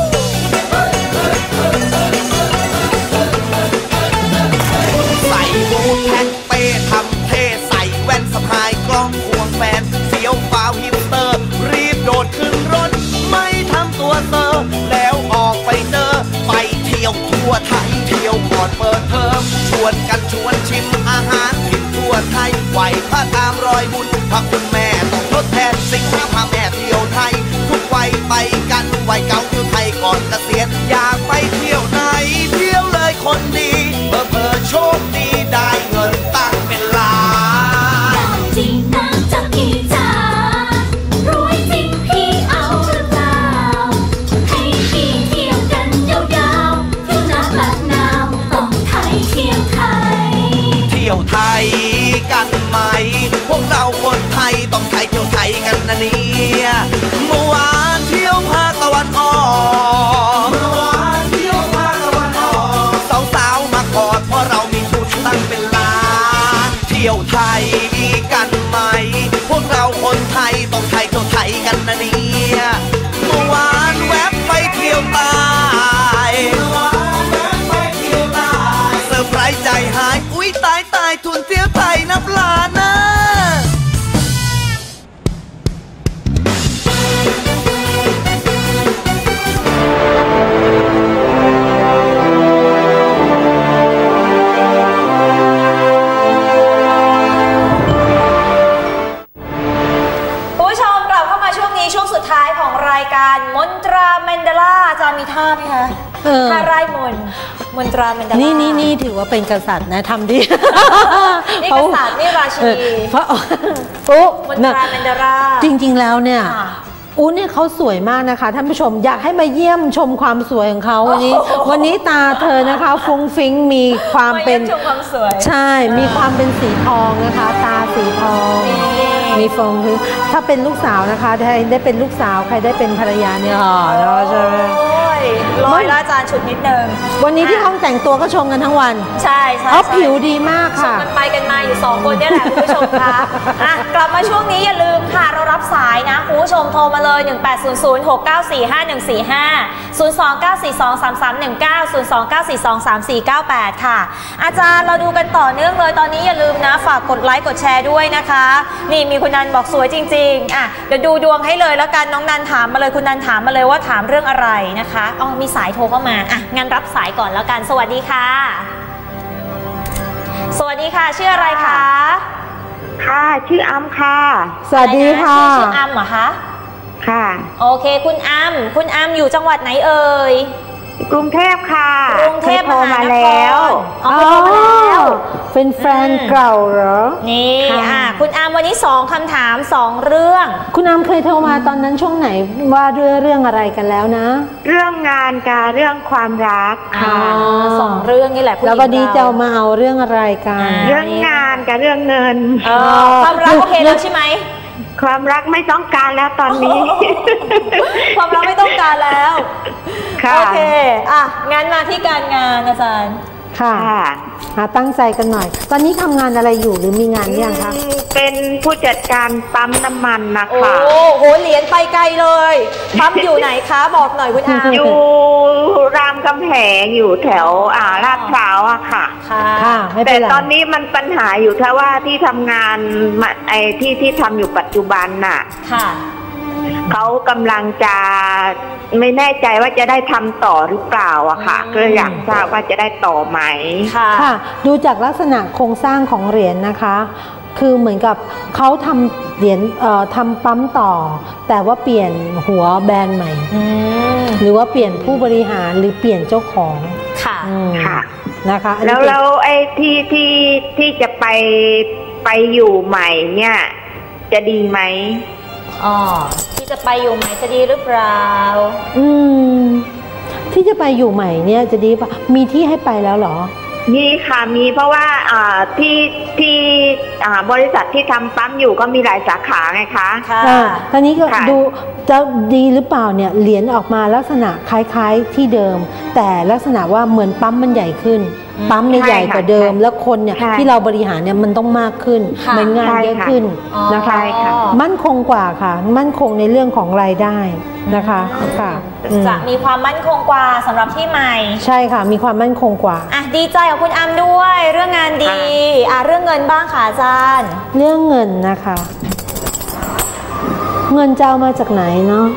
ใส่บูทแท็กเป้ทำเท่ใส่แว่นสะพายกล้องควงแฟนเฟี้ยวฟ้าวฮิปสเตอร์รีบโดดขึ้นรถไม่ทำตัวเซอร์แล้วออกไปเจอไปเที่ยวทั่วไทยเที่ยวก่อนเปิดเทอมชวนกันชวนชิมอาหารถิ่นทั่วไทยไหวพระตามรอยบุญพระคุณแม่ต้องทดแทนสิ่งที่พาแม่เที่ยวไทยทุกวัยไปกันวัยเก่าเที่ยวไทยก่อนเกษียณอยากไปเที่ยวไหนเที่ยวเลยคนดีเผลอโชคดีได้เงินตั้งเป็นล้านจริงนะจ๊ะพี่จ๋ารวยจริงพี่เอาหรือเปล่าให้พี่เที่ยวกันยาวๆเที่ยวหน้าบัดนาวต้องไทยเที่ยวไทยเที่ยวไทยกันไหมพวกเราคนไทยต้องไทยเที่ยวไทยกันนะเนี่ยเมื่อวานเที่ยวภาคตะวันออกสาวๆมากอดเพราะเรามีทุนตั้งเป็นล้านเที่ยวไทยกันไหมพวกเราคนไทยต้องไทยเที่ยวไทยกันนะเนี่ยเมื่อวานแวบไปเที่ยวใต้เซอร์ไพรส์ใจหายอุ๊ยตายทุนเที่ยวไทยนับล้านนะช่วงสุดท้ายของรายการมนตราแมนเดลาจะมีท่าไหมคะท่าไร่มนตราแมนเดลานี่ถือว่าเป็นกษัตริย์นะทำดีนี่กษัตริย์นี่ราชินีเพราะมนตราแมนเดลาจริงๆแล้วเนี่ยเนี่ยเขาสวยมากนะคะท่านผู้ชมอยากให้มาเยี่ยมชมความสวยของเขาวันนี้ตาเธอนะคะฟุ้งฟิ้งมีความเป็นใช่มีความเป็นสีทองนะคะตาสีทองมีฟองคือถ้าเป็นลูกสาวนะคะได้เป็นลูกสาวใครได้เป็นภรรยาเนี่ยเราจะร้อยละอาจารย์ชุดนิดนึงวันนี้ที่ห้องแต่งตัวก็ชมกันทั้งวันใช่ผิวดีมากค่ะชมกันไปกันมาอยู่2คนนี่แหละคุณผู้ชมคะกลับมาช่วงนี้อย่าลืมค่ะเรารับสายนะคุณผู้ชมโทรมาเลย 1800694515 029423319 029423498 ค่ะอาจารย์เราดูกันต่อเนื่องเลยตอนนี้อย่าลืมนะฝากกดไลค์กดแชร์ด้วยนะคะนี่มีคุณนันบอกสวยจริงๆเดี๋ยวดูดวงให้เลยแล้วกันน้องนันถามมาเลยคุณนันถามมาเลยว่าถามเรื่องอะไรนะคะมีสายโทรเข้ามางั้นรับสายก่อนแล้วกันสวัสดีค่ะสวัสดีค่ะชื่ออะไรคะค่ะชื่ออ้ำค่ะสวัสดีค่ะชื่ออ้ำเหรอคะค่ะโอเคคุณอ้ำอยู่จังหวัดไหนเอ่ยกรุงเทพค่ะกรุงเทพโทรมาแล้วเป็นแฟนเก่าเหรอนี่คุณอ้ำวันนี้2คำถาม2เรื่องคุณอ้ำเคยโทรมาตอนนั้นช่วงไหนว่าเรื่องอะไรกันแล้วนะเรื่องงานกับเรื่องความรักค่ะ2เรื่องนี่แหละแล้ววันนี้จะมาเอาเรื่องอะไรกันเรื่องงานกับเรื่องเงินความรักโอเคแล้วใช่ไหมความรักไม่ต้องการแล้วตอนนี้ความรักไม่ต้องการแล้วโอเคงั้นมาที่การงานอาจารย์ค่ะตั้งใจกันหน่อยตอนนี้ทำงานอะไรอยู่หรือมีงานยังคะเป็นผู้จัดการปั๊มน้ำมันนะคะโอ้โหเหรียญไปไกลเลยปั๊มอยู่ไหนคะบอกหน่อยคุณอาอยู่รามคำแหงอยู่แถวลาดพร้าวอะค่ะแต่ตอนนี้มันปัญหาอยู่แค่ว่าที่ทำงานที่ทำอยู่ปัจจุบันน่ะเขากำลังจะไม่แน่ใจว่าจะได้ทำต่อหรือเปล่าอะค่ะก็อยากทราบว่าจะได้ต่อไหมค่ะดูจากลักษณะโครงสร้างของเหรียญนะคะคือเหมือนกับเขาทำเหรียญทำปั๊มต่อแต่ว่าเปลี่ยนหัวแบรนด์ใหม่หรือว่าเปลี่ยนผู้บริหารหรือเปลี่ยนเจ้าของค่ะนะคะแล้วไอ้ที่จะไปอยู่ใหม่เนี่ยจะดีไหมที่จะไปอยู่ใหม่จะดีหรือเปล่าที่จะไปอยู่ใหม่เนี่ยจะดีป่ะมีที่ให้ไปแล้วเหรอมีค่ะมีเพราะว่าที่บริษัทที่ทำปั๊มอยู่ก็มีหลายสาขาไงคะตอนนี้ก็ดูจะดีหรือเปล่าเนี่ยเหรียญออกมาลักษณะคล้ายๆที่เดิมแต่ลักษณะว่าเหมือนปั๊มมันใหญ่ขึ้นปั๊มเนี่ยใหญ่กว่าเดิมแล้วคนเนี่ยที่เราบริหารเนี่ยมันต้องมากขึ้นเหมือนงานเยอะขึ้นนะคะมั่นคงกว่าค่ะมั่นคงในเรื่องของรายได้นะคะค่ะจะมีความมั่นคงกว่าสำหรับที่ใหม่ใช่ค่ะมีความมั่นคงกว่าดีใจกับคุณอัมด้วยเรื่องงานดีเรื่องเงินบ้างค่ะอาจารย์เรื่องเงินนะคะเงินจะเอามาจากไหนเนาะ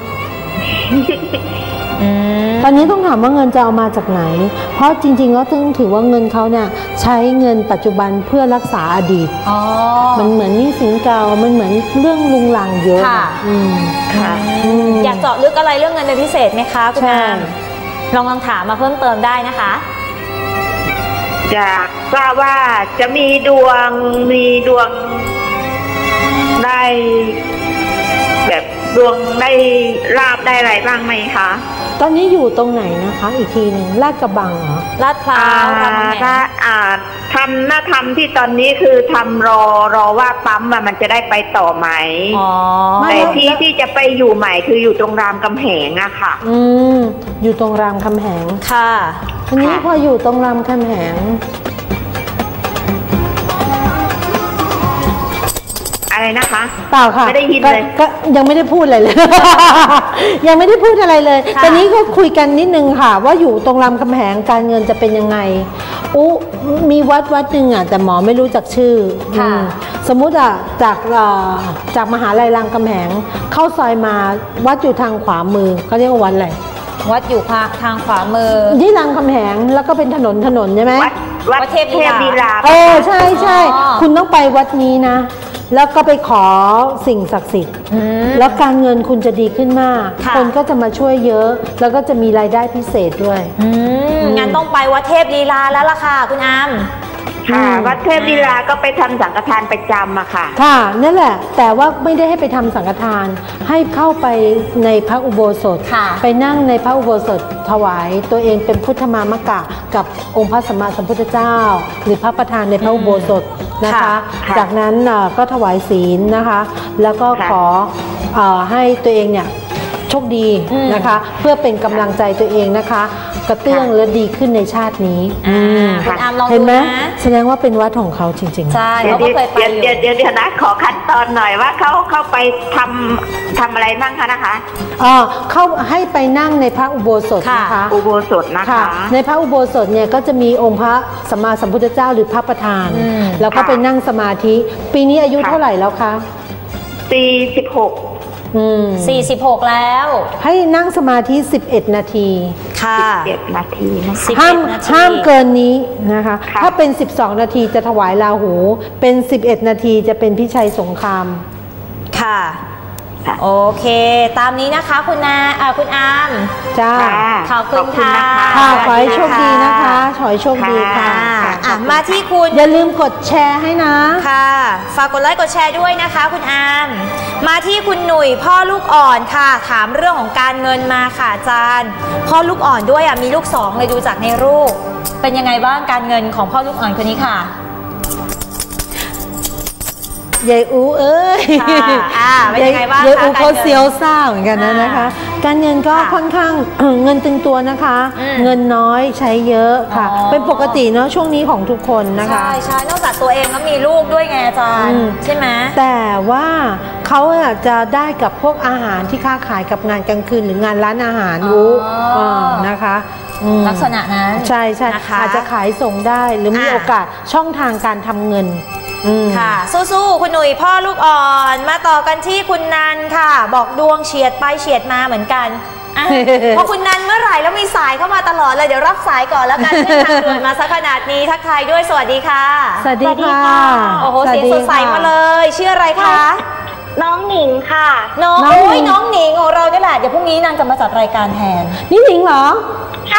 ตอนนี้ต้องถามว่าเงินจะเอามาจากไหนเพราะจริงๆแล้วต้องถือว่าเงินเขาเนี่ยใช้เงินปัจจุบันเพื่อรักษาอดีตมันเหมือนหนี้สินเก่ามันเหมือนเรื่องลุงลังเยอะอยากเจาะลึกอะไรเรื่องเงินเป็นพิเศษไหมคะคุณแม่ลองถามมาเพิ่มเติมได้นะคะอยากทราบว่าจะมีดวงได้แบบดวงได้ลาภได้อะไรบ้างไหมคะตอนนี้อยู่ตรงไหนนะคะอีกทีหนึ่งลาดกระบังเหรอลาดพร้าวทำที่ตอนนี้คือทำรอว่าปั๊มมันจะได้ไปต่อไหมแต่ที่จะไปอยู่ใหม่คืออยู่ตรงรามคำแหงอะค่ะอยู่ตรงรามคำแหงค่ะทีนี้พออยู่ตรงรามคำแหงอะไรนะคะเปล่าค่ะไม่ได้ยินเลยก็ยังไม่ได้พูดอะไรเลย ยังไม่ได้พูดอะไรเลยตอนนี้ก็คุยกันนิดนึงค่ะว่าอยู่ตรงรามคำแหงการเงินจะเป็นยังไงมีวัดหนึ่งแต่หมอไม่รู้จักชื่อสมมุติจากมหาลัยรามคำแหงเข้าซอยมาวัดอยู่ทางขวามือเขาเรียกว่าวัดอะไรวัดอยู่ทางขวามือที่รามคำแหงแล้วก็เป็นถนนใช่ไหมวัดเทพลีลาใช่คุณต้องไปวัดนี้นะแล้วก็ไปขอสิ่งศักดิ์สิทธิ์แล้วการเงินคุณจะดีขึ้นมากคนก็จะมาช่วยเยอะแล้วก็จะมีรายได้พิเศษด้วยงั้นต้องไปวัดเทพลีลาแล้วล่ะค่ะคุณอามวัดเทพลีลาก็ไปทำสังฆทานประจำอะค่ะนั่นแหละแต่ว่าไม่ได้ให้ไปทำสังฆทานให้เข้าไปในพระอุโบสถไปนั่งในพระอุโบสถถวายตัวเองเป็นพุทธมามกะกับองค์พระสัมมาสัมพุทธเจ้าหรือพระประธานในพระอุโบสถนะคะจากนั้นก็ถวายศีลนะคะแล้วก็ขอให้ตัวเองเนี่ยโชคดีนะคะเพื่อเป็นกำลังใจตัวเองนะคะกระเตื้องและดีขึ้นในชาตินี้เห็นไหมแสดงว่าเป็นวัดของเขาจริงๆใช่เขาก็เคยไปอยู่เดี๋ยวนะขอขั้นตอนหน่อยว่าเข้าไปทำอะไรบ้างคะนะคะเข้าให้ไปนั่งในพระอุโบสถนะคะอุโบสถนะคะในพระอุโบสถเนี่ยก็จะมีองค์พระสัมมาสัมพุทธเจ้าหรือพระประธานแล้วก็ไปนั่งสมาธิปีนี้อายุเท่าไหร่แล้วคะ 46แล้วให้นั่งสมาธิ11นาทีค่ะ 11นาทีนะคะห้ามเกินนี้นะคะถ้าเป็น12นาทีจะถวายราหูเป็น11นาทีจะเป็นพิชัยสงครามค่ะโอเคตามนี้นะคะคุณอามจ้าขอบคุณค่ะขอให้โชคดีนะคะขอให้โชคดีค่ะมาที่คุณอย่าลืมกดแชร์ให้นะค่ะฝากกดไลค์กดแชร์ด้วยนะคะคุณอามมาที่คุณหนุ่ยพ่อลูกอ่อนค่ะถามเรื่องของการเงินมาค่ะอาจารย์พ่อลูกอ่อนด้วยมีลูก2เลยดูจากในรูปเป็นยังไงบ้างการเงินของพ่อลูกอ่อนคนนี้ค่ะยายอูเอ้ยเป็นยังไงบ้างคะยายอูเขาเซียวซ่าเหมือนกันนะคะการเงินก็ค่อนข้างเงินตึงตัวนะคะเงินน้อยใช้เยอะค่ะเป็นปกติเนาะช่วงนี้ของทุกคนนะคะใช่นอกจากตัวเองแล้วมีลูกด้วยไงอาจารย์ใช่ไหมแต่ว่าเขาจะได้กับพวกอาหารที่ค้าขายกับงานกลางคืนหรืองานร้านอาหารรู้นะคะลักษณะนั้นใช่อาจจะขายส่งได้หรือมีโอกาสช่องทางการทำเงินค่ะสู้ๆคุณหนุ่ยพ่อลูกอ่อนมาต่อกันที่คุณนันค่ะบอกดวงเฉียดไปเฉียดมาเหมือนกันพอคุณนันเมื่อไหร่แล้วมีสายเข้ามาตลอดเลยเดี๋ยวรับสายก่อนแล้วกันขึ้นทางด่วนมาสักขนาดนี้ทักทายด้วยสวัสดีค่ะสวัสดีค่ะโอ้โหเสียงสดใสมาเลยชื่ออะไรคะน้องหนิงค่ะน้องหนิงของเราเนี่ยแหละเดี๋ยวพรุ่งนี้นางจะมาจัดรายการแทนนี่หนิงเหรอค่ะ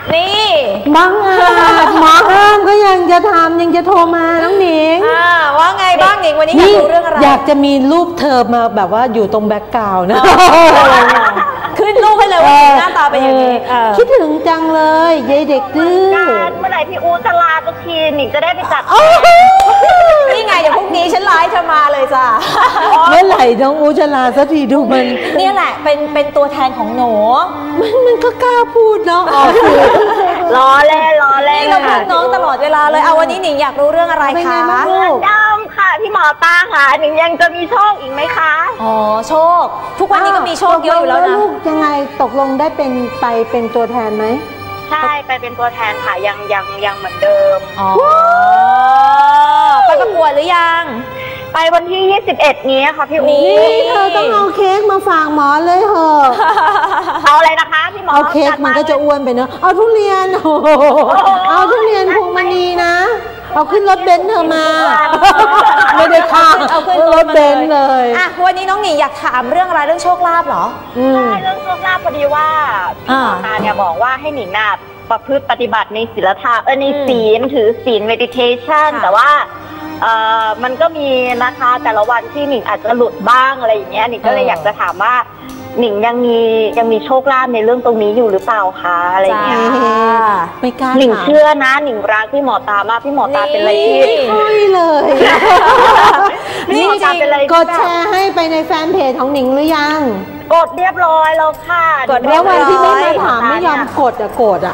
นี่บังอาจหมอห้ามก็ยังจะทำยังจะโทรมาน้องหนิงว่าไงบ้างหนิงวันนี้อยากรู้เรื่องอะไรอยากจะมีรูปเธอมาแบบว่าอยู่ตรงแบ็คกราวด์นะขึ้นรูปให้เลยว่าหน้าตาเป็นอย่างนี้คิดถึงจังเลยยายเด็กดื้อเมื่อไหร่พี่อูจะลาสักทีหนิงจะได้ไปจัดนี่ไงเดี๋ยวพรุ่งนี้ฉันไลฟ์เธอมาเลยจ้ะเมื่อไหร่น้องอูจะลาสักทีดูมันนี่แหละเป็นตัวแทนของหนูมันก็กล้าพูดเนาะล้อเล่นนี่เราพูดน้องตลอดเวลาเลยเอาวันนี้หนิงอยากรู้เรื่องอะไรคะเงินดำค่ะพี่หมอตาค่ะหนิงยังจะมีโชคอีกไหมคะอ๋อโชคทุกวันนี้ก็มีโชคเยอะอยู่แล้วนะลูกยังไงตกลงได้เป็นตัวแทนไหมใช่ไปเป็นตัวแทนค่ะยังเหมือนเดิมอ๋อไปประกวดหรือยังไปวันที่21นี้ค่ะพี่อู๋เธอต้องเอาเค้กมาฝากหมอเลยเหรอเอาอะไรนะคะพี่หมอเอาเค้กมันก็จะอ้วนไปเนอะเอาทุเรียนเอาทุเรียนพวงมณีนะเอาขึ้นรถเบนซ์เธอมาไม่ได้ค่ะเอาขึ้นรถเบนซ์เลยวันนี้น้องหนิงอยากถามเรื่องอะไรเรื่องโชคลาภเหรอใช่เรื่องโชคลาภพอดีว่าพี่หมอตาเนี่ยบอกว่าให้หนิงน่ะประพฤติปฏิบัติในศีลธรรมในศีลถือศีล meditation แต่ว่ามันก็มีนะคะแต่ละวันที่หนิงอาจจะหลุดบ้างอะไรอย่างเงี้ยหนิงก็เลยอยากจะถามว่าหนิงยังมีโชคลาภในเรื่องตรงนี้อยู่หรือเปล่าคะอะไรเงี้ยไม่กล้าหนิงเชื่อนะหนิงรักพี่หมอตามากพี่หมอตาเป็นอะไรที่ใช่เลยพี่หมอตาเป็นอะไรกดแชร์ให้ไปในแฟนเพจของหนิงหรือยังกดเรียบร้อยแล้วค่ะกดแล้ววันที่ไม่มาถามไม่ยอมกดอ่ะ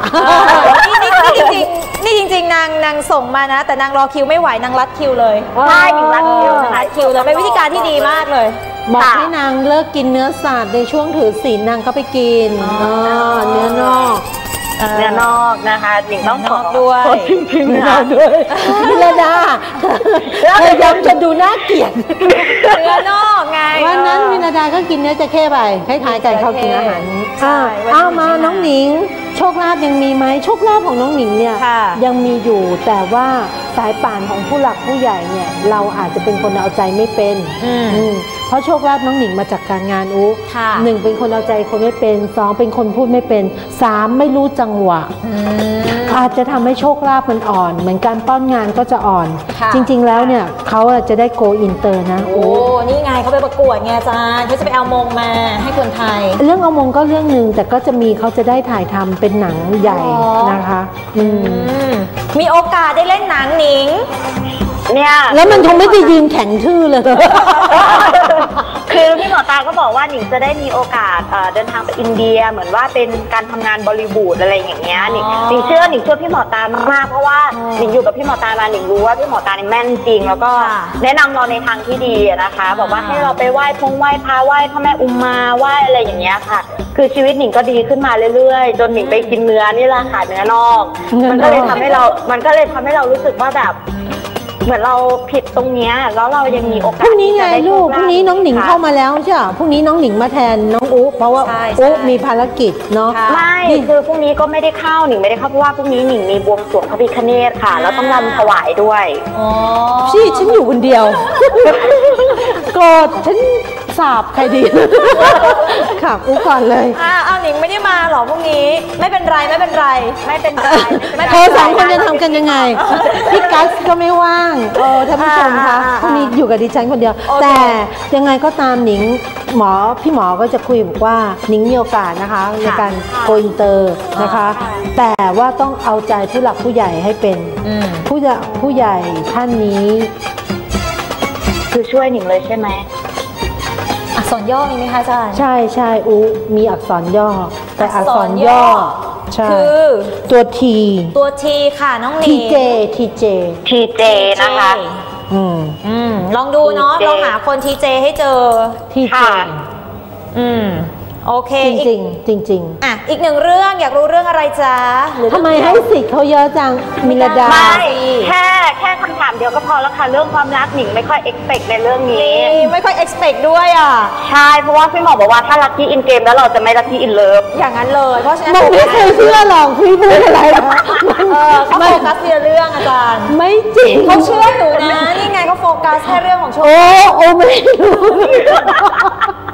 นี่จริงนางส่งมานะแต่นางรอคิวไม่ไหวนางรัดคิวเลยใช่หนิงรัดคิวเลยเป็นวิธีการที่ดีมากเลยบอกให้นางเลิกกินเนื้อสัตว์ในช่วงถือศีลนางก็ไปกินเนื้อนอกนะคะหนิงต้องขอด้วยจริงๆด้วยพิรดาเธอย้ำจะดูน่าเกลียดเนื้อนอกไงวันนั้นพิรดาก็กินเนื้อจะเข้ไปคล้ายๆกันเขากินอาหารมาน้องหนิงโชคลาภยังมีไหมโชคลาภของน้องหนิงเนี่ยยังมีอยู่แต่ว่าสายป่านของผู้หลักผู้ใหญ่เนี่ยเราอาจจะเป็นคนเอาใจไม่เป็นเพราะโชคลาภน้องหนิงมาจากการงานหนึ่งเป็นคนเอาใจคนไม่เป็นสองเป็นคนพูดไม่เป็นสามไม่รู้จังหวะอาจจะทำให้โชคลาภมันอ่อนเหมือนการป้อนงานก็จะอ่อนจริงๆแล้วเนี่ยเขาจะได้โกอินเตอร์นะนี่ไงเขาไปประกวดไงอาจารย์เขาจะไปเอามงมาให้คนไทยเรื่องเอามงก็เรื่องนึงแต่ก็จะมีเขาจะได้ถ่ายทำเป็นหนังใหญ่นะคะมีโอกาสได้เล่นหนังหนิงเนี่ยแล้วมันคงไม่ได้ยืนแข็งทื่อเลยคือพี่หมอตาก็บอกว่าหนิงจะได้มีโอกาสเดินทางไปอินเดียเหมือนว่าเป็นการทำงานบอลลีวูดอะไรอย่างเงี้ยหนิงเชื่อพี่หมอตามากเพราะว่าหนิงอยู่กับพี่หมอตามาหนิงรู้ว่าพี่หมอตาเนี่ยแม่นจริงแล้วก็แนะนำเราในทางที่ดีนะคะบอกว่าให้เราไปไหว้พระไหว้พระแม่อุมาไหว้อะไรอย่างเงี้ยค่ะคือชีวิตหนิงก็ดีขึ้นมาเรื่อยๆจนหนิงไปกินเนื้อนี่แหละค่ะเนื้อนอกมันก็เลยทำให้เรารู้สึกว่าแบบเหมือนเราผิดตรงนี้แล้วเรายังมีโอกาสพรุ่งนี้ไงลูกพรุ่งนี้น้องหนิงเข้ามาแล้วใช่ไหมพรุ่งนี้น้องหนิงมาแทนน้องอุ๊เพราะว่าอุ๊มีภารกิจเนาะไม่คือพรุ่งนี้ก็ไม่ได้เข้าหนิงไม่ได้เข้าเพราะว่าพรุ่งนี้หนิงมีบวงสรวงพระพิฆเนศค่ะแล้วต้องรำถวายด้วยพี่ฉันอยู่คนเดียวกดฉันสาบใครดีค่ะอุ๊ก่อนเลยเอาหนิงไม่ได้มาหรอพรุ่งนี้ไม่เป็นไรเธอสองคนจะทำกันยังไงพี่กัสก็ไม่ว่างท่านผู้ชมคะพรุ่งนี้อยู่กับดิฉันคนเดียวแต่ยังไงก็ตามหนิงพี่หมอก็จะคุยบอกว่าหนิงมีโอกาสนะคะในการโกอินเตอร์นะคะแต่ว่าต้องเอาใจผู้หลักผู้ใหญ่ให้เป็นผู้ใหญ่ท่านนี้คือช่วยหนิงเลยใช่ไหมอักษรย่อมีไหมคะอาจารย์ใช่มีอักษรย่อแต่อักษรย่อคือตัวทีค่ะน้องหนิงทีเจนะคะลองดูเนาะลองหาคนทีเจให้เจอทีเจโอเคจริงอีกหนึ่งเรื่องอยากรู้เรื่องอะไรจ๊ะทำไมให้สิทธิ์เขาเยอะจังมิลดาแค่คำถามเดียวก็พอแล้วค่ะเรื่องความรักหนิงไม่ค่อย expect ในเรื่องนี้ไม่ค่อย expect ด้วยใช่เพราะว่าพี่หมอบอกว่าถ้าลัคกี้อินเกมแล้วเราจะไม่ลัคกี้อินเลิฟอย่างนั้นเลยเพราะฉะนั้นมันไม่เคยเชื่อหรอกพี่พูดอะไรเขาโฟกัสเรื่องอาจารย์ไม่จริงเขาเชื่อหนูนะนี่ไงเขาโฟกัสแค่เรื่องของโชว์โอ้ไม่รู้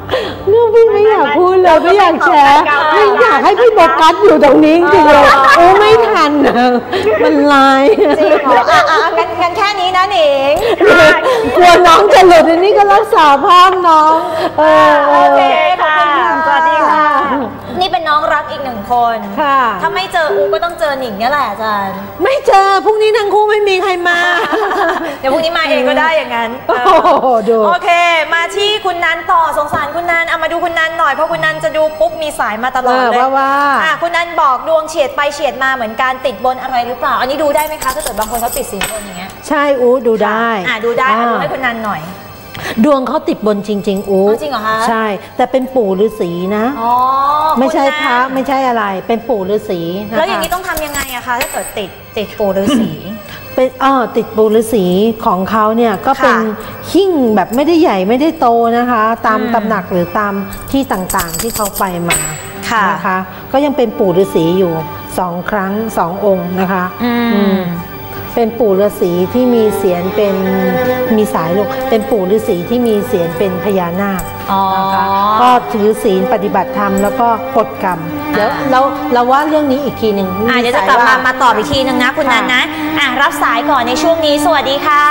เนี่ยพี่ไม่อยากพูดเลยไม่อยากแชร์ไม่อยากให้พี่โบกัสอยู่ตรงนี้จริงๆเลยโอ้ไม่ทันมันลายจริงเหรองั้นแค่นี้นะหนิงกลัวน้องจะหลุดอันนี้ก็รักษาภาพน้องโอเคค่ะสวัสดีค่ะนี่เป็นน้องรักอีกหนึ่งคนค่ะถ้าไม่เจออูก็ต้องเจอหนิงนี่แหละอาจารย์ไม่เจอพรุ่งนี้ทั้งคู่ไม่มีใครมาเดี๋ยวพรุ่งนี้มาเองก็ได้อย่างนั้นโอเคมาที่คุณนันต่อสงสารคุณนันเอามาดูคุณนันหน่อยเพราะคุณนันจะดูปุ๊บมีสายมาตลอดเลยว่าคุณนันบอกดวงเฉียดไปเฉียดมาเหมือนการติดบนอะไรหรือเปล่าอันนี้ดูได้ไหมคะถ้าเกิดบางคนเขาติดสินบนอย่างเงี้ยใช่อูดูได้ดูได้ดูให้คุณนันหน่อยดวงเขาติดบนจริงๆอูจริงเหรอคะใช่แต่เป็นปู่ฤาษีนะไม่ใช่พระไม่ใช่อะไรเป็นปู่ฤาษีแล้วอย่างนี้ต้องทำยังไงอะคะถ้าเกิดติดปู่ฤาษีเป็นติดปู่ฤาษีของเขาเนี่ยก็เป็นหิ้งแบบไม่ได้ใหญ่ไม่ได้โตนะคะตามตำหนักหรือตามที่ต่างๆที่เขาไปมานะคะก็ยังเป็นปู่ฤาษีอยู่2 ครั้ง2 องค์นะคะเป็นปู่ฤาษีที่มีเสียรเป็นมีสายลูกเป็นปู่ฤาษีที่มีเสียรเป็นพญานาคนะคะก็ถือศีลปฏิบัติธรรมแล้วก็ปลดกรรมเดี๋ยวเราว่าเรื่องนี้อีกทีหนึ่งเดี๋ยวจะกลับมาตอบอีกทีหนึ่งนะคุณนันนะรับสายก่อนในช่วงนี้สวัสดีค่ะ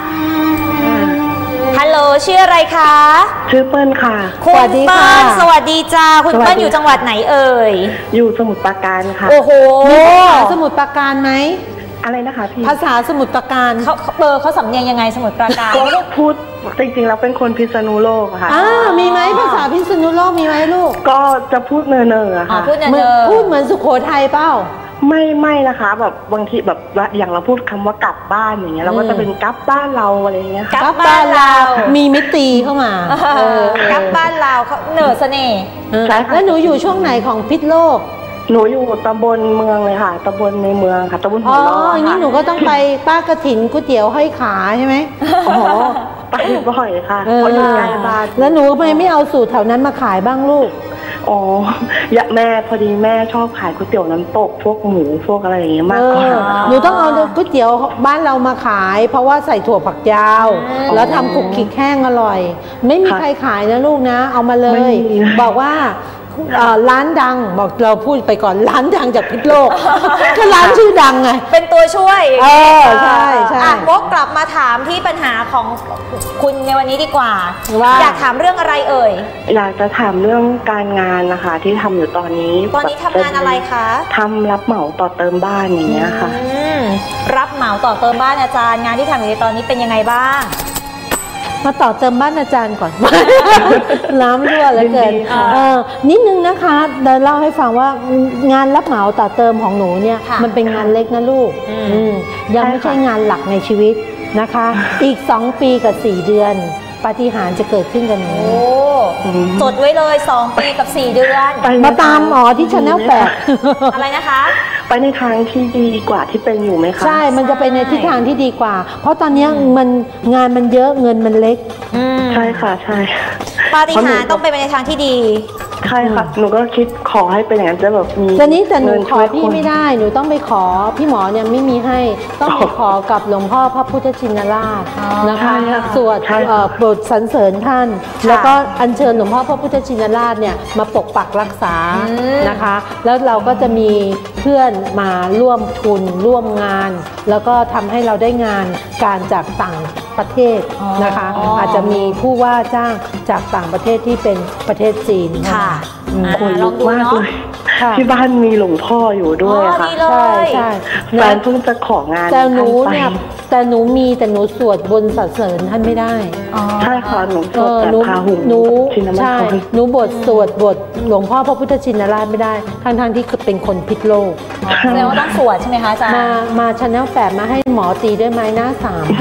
ฮัลโหลชื่ออะไรคะชื่อเปิ้ลค่ะคุณเปิ้ลสวัสดีจ้าคุณเปิ้ลอยู่จังหวัดไหนเอ่ยอยู่สมุทรปราการค่ะโอ้โหสมุทรปราการไหมอะไรนะคะพี่ภาษาสมุทรปราการเขาสำเนียงยังไงสมุทรปราการก็พูดจริงๆเราเป็นคนพิษณุโลกค่ะมีไหมภาษาพิษณุโลกมีไหมลูกก็จะพูดเนอๆค่ะพูดเหมือนสุโขทัยเปล่าไม่นะคะแบบบางทีแบบอย่างเราพูดคำว่ากลับบ้านอย่างเงี้ยเราก็จะเป็นกลับบ้านเราอะไรเงี้ยกลับบ้านเรามีมิตรีเข้ามากลับบ้านเราเขาเหนือเสน่ห์แล้วหนูอยู่ช่วงไหนของพิษโลกหนูอยู่ตำบลเมืองเลยค่ะตำบลในเมืองค่ะตำบลหัวล้อค่ะนี่หนูก็ต้องไปป้ากระถินก๋วยเตี๋ยวห้อยขาใช่ไหมไปบ่อยค่ะเพราะอยู่ใกล้บ้านแล้วหนูไม่เอาสูตรแถวนั้นมาขายบ้างลูกแม่พอดีแม่ชอบขายก๋วยเตี๋ยวน้ำตกพวกหมูพวกอะไรอย่างเงี้ยมากกว่าหนูต้องเอาก๋วยเตี๋ยวบ้านเรามาขายเพราะว่าใส่ถั่วฝักยาวแล้วทำขลุกขลิกแห้งอร่อยไม่มีใครขายนะลูกนะเอามาเลยบอกว่าร้านดังบอกเราพูดไปก่อนร้านดังจากพิษโลกก็ร้านชื่อดังไงเป็นตัวช่วยใช่วกกลับมาถามที่ปัญหาของคุณในวันนี้ดีกว่าอยากถามเรื่องอะไรเอ่ยอยากจะถามเรื่องการงานนะคะที่ทำอยู่ตอนนี้ทำงานอะไรคะทำรับเหมาต่อเติมบ้านอย่างเงี้ยค่ะรับเหมาต่อเติมบ้านอาจารย์งานที่ทำอยู่ในตอนนี้เป็นยังไงบ้างมาต่อเติมบ้านอาจารย์ก่อนน้ำรั่วเหลือเกินนิดนึงนะคะเดี๋ยวเล่าให้ฟังว่างานรับเหมาต่อเติมของหนูเนี่ยมันเป็นงานเล็กนะลูกยังไม่ใช่งานหลักในชีวิตนะคะอีก2 ปีกับ4 เดือนปาฏิหาริย์จะเกิดขึ้นกับหนูจดไว้เลย2 ปีกับ4 เดือนมาตามหมอที่Channel 8 อะไรนะคะไปในทางที่ดีกว่าที่เป็นอยู่ไหมคะใช่มันจะไปในทิศทางที่ดีกว่าเพราะตอนนี้งานมันเยอะเงินมันเล็กใช่ค่ะใช่ปาฏิหาริย์ต้องไปในทางที่ดีใช่ค่ะหนูก็คิดขอให้เป็นอย่างนั้นจะแบบมีแต่หนูขอพี่ไม่ได้หนูต้องไปขอพี่หมอเนี่ยไม่มีให้ต้องไปขอกับหลวงพ่อพระพุทธชินราชนะคะสวดบทสรรเสริญท่านแล้วก็อัญเชิญหลวงพ่อพระพุทธชินราชเนี่ยมาปกปักรักษานะคะแล้วเราก็จะมีเพื่อนมาร่วมทุนร่วมงานแล้วก็ทำให้เราได้งานการจากต่างประเทศนะคะอาจจะมีผู้ว่าจ้างจากต่างประเทศที่เป็นประเทศจีนค่ะคนลุกมากเลยที่บ้านมีหลวงพ่ออยู่ด้วยค่ะใช่แฟนเพิ่งจะของานแต่หนูเนี่ยแต่หนูสวดบนสรรเสริญท่านไม่ได้ใช่ค่ะหนูสวดแต่พาหุงใช่หนูสวดบทหลวงพ่อพระพุทธชินราชไม่ได้ทั้งที่เป็นคนพิษโลกแสดงว่าต้องสวดใช่ไหมคะอาจารย์มาChannel 8มาให้หมอตีด้วยไม้หน้า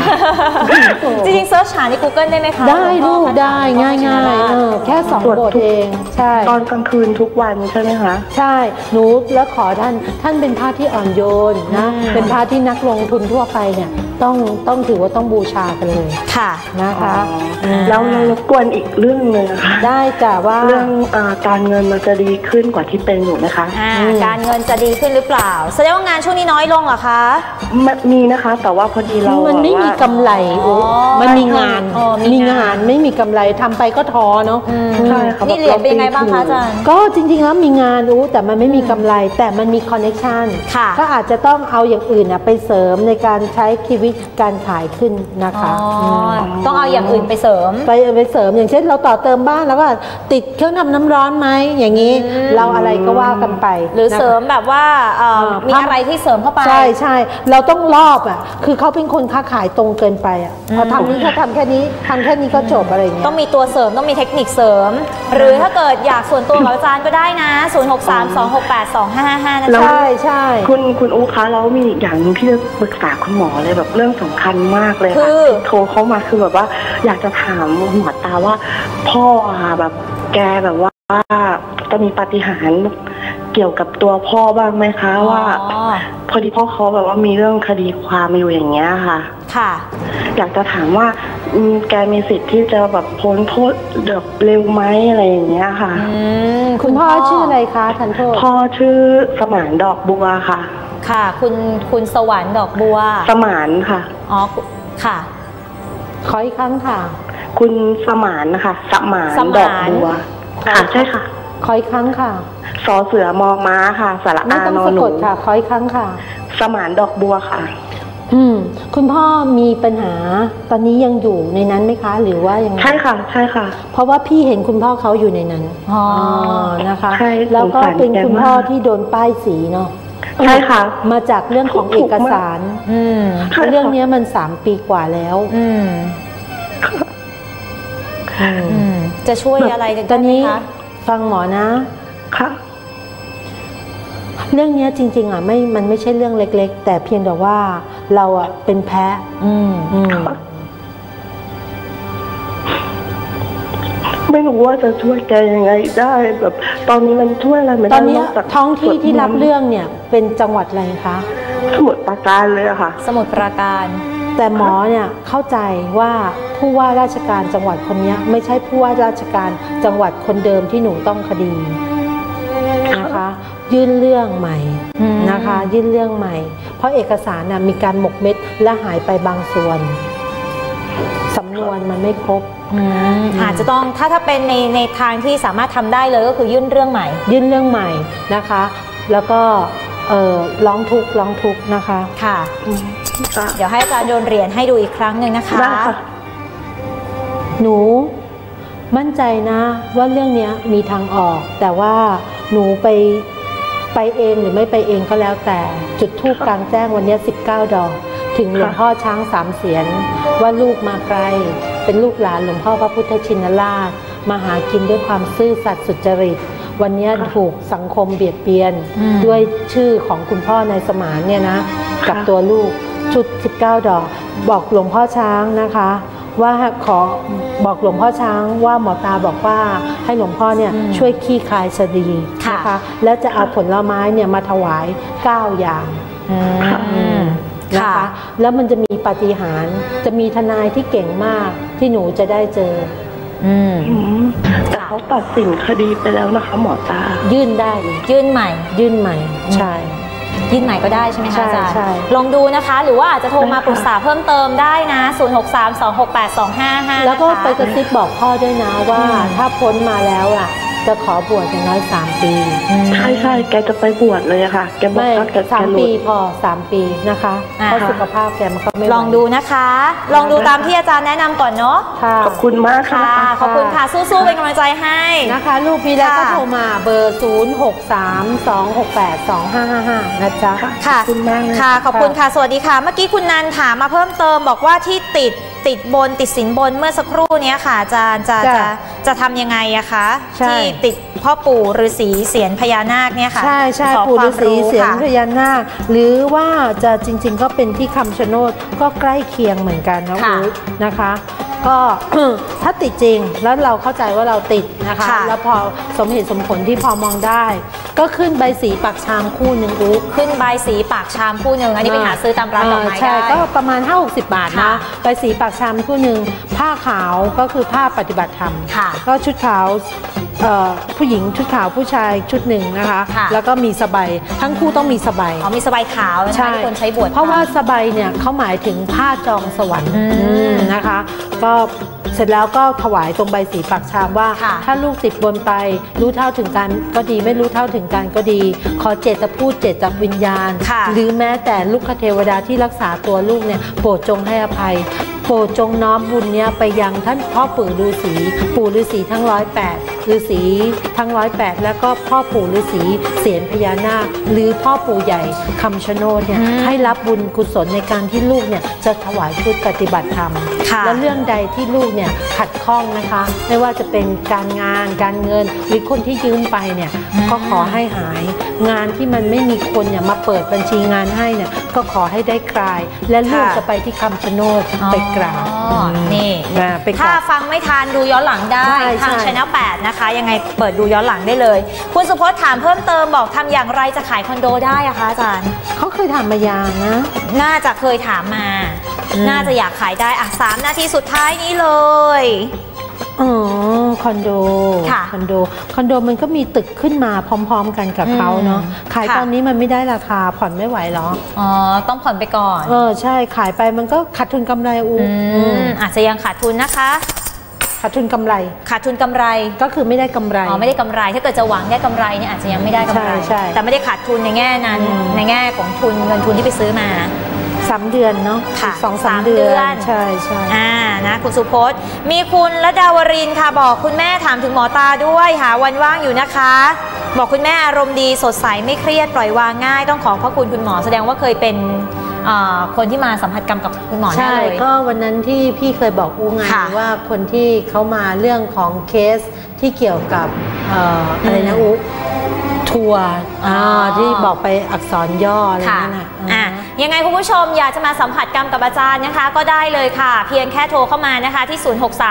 3 จริงๆเซิร์ชหาใน Google ได้ไหมคะได้ลูกได้ง่ายๆแค่2 บทเองใช่ตอนกลางคืนทุกวันใช่ไหมคะใช่หนูแล้วขอท่านเป็นพระที่อ่อนโยนนะเป็นพระที่นักลงทุนทั่วไปเนี่ยต้องถือว่าต้องบูชากันเลยค่ะนะคะแล้วรบกวนอีกเรื่องนึงนะคะได้จ้ะว่าเรื่องการเงินมันจะดีขึ้นกว่าที่เป็นอยู่นะคะการเงินจะดีขึ้นหรือเปล่าแสดงว่างานช่วงนี้น้อยลงเหรอคะมีนะคะแต่ว่าพอดีเรามันไม่มีกำไรมันมีงานไม่มีกำไรทำไปก็ท้อเนาะใช่ค่ะนี่เหรียญเป็นไงบ้างคะอาจารย์ก็จริงๆแล้วมีงานแต่มันไม่มีกำไรแต่มันมีคอนเนคชั่นก็อาจจะต้องเอาอย่างอื่นไปเสริมในการใช้ชีวิตการขายขึ้นนะคะต้องเอาอย่างอื่นไปเสริมอย่างเช่นเราต่อเติมบ้านแล้วก็ติดเครื่องทำน้ำร้อนไหมอย่างนี้เราอะไรก็ว่ากันไปหรือเสริมแบบว่ามีอะไรที่เสริมเข้าไปใช่เราต้องรอบคือเขาเป็นคนค้าขายตรงเกินไปพอทำนี้เขาทำแค่นี้ก็จบอะไรอย่างเงี้ยต้องมีตัวเสริมต้องมีเทคนิคเสริมหรือถ้าเกิดอยากส่วนตัวกับอาจารย์ก็ได้นะ0632682555นะใช่คุณอู๋คะแล้วมีอีกอย่างนึงที่จะปรึกษาคุณหมอเลยแบบเรื่องสำคัญมากเลยค่ะโทรเข้ามาคือแบบว่าอยากจะถามหมอตาว่าพ่อแบบแกแบบว่าจะมีปาฏิหาริย์เกี่ยวกับตัวพ่อบ้างไหมคะว่าพอดีพ่อเขาแบบว่ามีเรื่องคดีความอยู่อย่างเงี้ยค่ะอยากจะถามว่าแกมีสิทธิ์ที่จะแบบพ้นโทษเร็วไหมอะไรอย่างเงี้ยค่ะคุณพ่อชื่ออะไรคะทันโทษพ่อชื่อสมานดอกบัวค่ะค่ะคุณสวรรค์ดอกบัวสมานค่ะอ๋อค่ะขออีกครั้งค่ะคุณสมานนะคะสมานดอกบัวค่ะใช่ค่ะขออีกครั้งค่ะสอเสือมอม้าค่ะสระอานอนหนูค่ะขออีกครั้งค่ะสมานดอกบัวค่ะคุณพ่อมีปัญหาตอนนี้ยังอยู่ในนั้นไหมคะหรือว่ายังไงใช่ค่ะเพราะว่าพี่เห็นคุณพ่อเขาอยู่ในนั้นนะคะแล้วก็เป็นคุณพ่อที่โดนป้ายสีเนาะใช่ค่ะมาจากเรื่องของเอกสารเรื่องนี้มัน3 ปีกว่าแล้วจะช่วยอะไรตอนนี้ฟังหมอนะค่ะเรื่องนี้จริงๆมันไม่ใช่เรื่องเล็กๆแต่เพียงแต่ว่าเราเป็นแพ้ไม่รู้ว่าจะช่วยแกยังไงได้แบบตอนนี้มันช่วยอะไรไม่ได้ตอนนี้ท้องที่ที่รับเรื่องเนี่ยเป็นจังหวัดอะไรคะสมุทรปราการเลยค่ะสมุทรปราการแต่หมอเนี่ยเข้าใจว่าผู้ว่าราชการจังหวัดคนนี้ไม่ใช่ผู้ว่าราชการจังหวัดคนเดิมที่หนูต้องคดีนะคะยื่นเรื่องใหม่นะคะยื่นเรื่องใหม่เพราะเอกสารมีการหมกเม็ดและหายไปบางส่วนสำนวนมันไม่ครบอาจจะต้องถ้าเป็นในทางที่สามารถทำได้เลยก็คือยื่นเรื่องใหม่นะคะแล้วก็ร้องทุกข์นะคะค่ะเดี๋ยวให้อาจารย์โยนเหรียญให้ดูอีกครั้งหนึ่งนะคะหนูมั่นใจนะว่าเรื่องนี้มีทางออกแต่ว่าหนูไปเองหรือไม่ไปเองก็แล้วแต่จุดธูปกลางแจ้งวันนี้19 ดอกถึงหลวงพ่อช้าง3 เสียนว่าลูกมาไกลเป็นลูกหลานหลวงพ่อพระพุทธชินราชมาหากินด้วยความซื่อสัตย์สุจริตวันนี้ถูกสังคมเบียดเบียนด้วยชื่อของคุณพ่อในสมานเนี่ยนะกับตัวลูกชุด19 ดอกบอกหลวงพ่อช้างนะคะว่าขอบอกหลวงพ่อช้างว่าหมอตาบอกว่าให้หลวงพ่อเนี่ยช่วยขี้คายสดีนะคะแล้วจะเอาผลไม้เนี่ยมาถวาย9 อย่างนะคะแล้วมันจะมีปาฏิหาริย์จะมีทนายที่เก่งมากที่หนูจะได้เจอแต่เขาตัดสินคดีไปแล้วนะคะหมอตายื่นได้ยื่นใหม่ใช่ยื่นใหม่ก็ได้ใช่ไหมคะอาจารย์ลองดูนะคะหรือว่าอาจจะโทรมาปรึกษาเพิ่มเติมได้นะ0632682555 แล้วก็ไปกระซิบบอกพ่อด้วยนะว่าถ้าพ้นมาแล้วจะขอบวชอย่างน้อย3 ปีใช่แกจะไปบวชเลยค่ะแกบอกว่าแก 3 ปีพอ3 ปีนะคะเพราะสุขภาพแกมันก็ไม่ลองดูนะคะลองดูตามที่อาจารย์แนะนำก่อนเนาะขอบคุณมากค่ะขอบคุณค่ะสู้ๆเป็นกำลังใจให้นะคะลูกมีแล้วก็โทรมาเบอร์0632682555นะจ๊ะค่ะขอบคุณมากค่ะขอบคุณค่ะสวัสดีค่ะเมื่อกี้คุณนันถามมาเพิ่มเติมบอกว่าที่ติดสินบนเมื่อสักครู่นี้ค่ะอาจารย์จะทำยังไงอะคะที่ติดพ่อปู่ฤาษีเสียรพญานาคเนี่ยค่ะใช่ปู่ฤาษีเสียรพญานาคหรือว่าจะจริงๆก็เป็นที่คำชะโนดก็ใกล้เคียงเหมือนกันนะคะก็ ถ้าติดจริงแล้วเราเข้าใจว่าเราติดนะคะแล้วพอสมเหตุสมผลที่พอมองได้ก็ขึ้นใบสีปากชามคู่หนึ่งขึ้นใบสีปากชามคู่หนึ่งอันนี้ไปหาซื้อตามร้านดอกไม้ได้ใช่ก็ประมาณ 50-60 บาทนะใบสีปากชามคู่หนึ่งผ้าขาวก็คือผ้าปฏิบัติธรรมก็ชุดขาวผู้หญิงชุดขาวผู้ชายชุดหนึ่งนะคะแล้วก็มีสบายทั้งคู่ต้องมีสบายมีสบายขาวใช่คนใช้บวชเพราะว่าสบายเนี่ยเขาหมายถึงผ้าจองสวรรค์นะคะก็เสร็จแล้วก็ถวายตรงใบสีปากชามว่าถ้าลูกติดบนไปรู้เท่าถึงกันก็ดีไม่รู้เท่าถึงกันก็ดีขอเจตพูดเจตวิญญาณหรือแม้แต่ลูกเทวดาที่รักษาตัวลูกเนี่ยโปรดจงให้อภัยโปรดจงน้อมบุญเนี่ยไปยังท่านพ่อปู่ฤาษีทั้ง108ฤาษีทั้ง108แล้วก็พ่อปู่ฤาษีเสียนพญานาคหรือพ่อปู่ใหญ่คำชะโนดเนี่ยให้รับบุญกุศลในการที่ลูกเนี่ยจะถวายชุดปฏิบัติธรรมและเรื่องใดที่ลูกเนี่ยขัดข้องนะคะไม่ว่าจะเป็นการงานการเงินหรือคนที่ยืมไปเนี่ยก็ขอให้หายงานที่มันไม่มีคนเนี่ยมาเปิดบัญชีงานให้เนี่ยก็ขอให้ได้คลายและลูกจะไปที่คำชะโนดไปกราบนี่ถ้าฟังไม่ทันดูย้อนหลังได้ทาง Channel 8 นะคะยังไงเปิดดูย้อนหลังได้เลยคุณสุพจน์ถามเพิ่มเติมบอกทำอย่างไรจะขายคอนโดได้อะคะอาจารย์เขาเคยถามมาอย่างนะน่าจะเคยถามมาน่าจะอยากขายได้อ่ะ3 นาทีสุดท้ายนี้เลยคอนโดมันก็มีตึกขึ้นมาพร้อมๆกันกับเขาเนาะขายตอนนี้มันไม่ได้ราคาผ่อนไม่ไหวหรอต้องผ่อนไปก่อนใช่ขายไปมันก็ขาดทุนกำไรอาจจะยังขาดทุนนะคะขาดทุนกำไรก็คือไม่ได้กำไรไม่ได้กำไรถ้าเกิดจะหวังได้กำไรเนี่ยอาจจะยังไม่ได้กำไรแต่ไม่ได้ขาดทุนในแง่นั้นในแง่ของทุนเงินทุนที่ไปซื้อมา 3 เดือนเนาะ2-3 เดือนใช่นะคุณสุพจน์มีคุณระดาวรินค่ะบอกคุณแม่ถามถึงหมอตาด้วยหาวันว่างอยู่นะคะบอกคุณแม่อารมณ์ดีสดใสไม่เครียดปล่อยวางง่ายต้องขอพระคุณคุณหมอแสดงว่าเคยเป็นคนที่มาสัมผัสกรรมกับคุณหมอแน่เลยก็วันนั้นที่พี่เคยบอกไงว่าคนที่เขามาเรื่องของเคสที่เกี่ยวกับอะไรนะทัวร์ที่บอกไปอักษรย่ออะไรนั่นยังไงคุณผู้ชมอยากจะมาสัมผัสกรรมกับอาจารย์นะคะก็ได้เลยค่ะเพียงแค่โทรเข้ามานะคะที่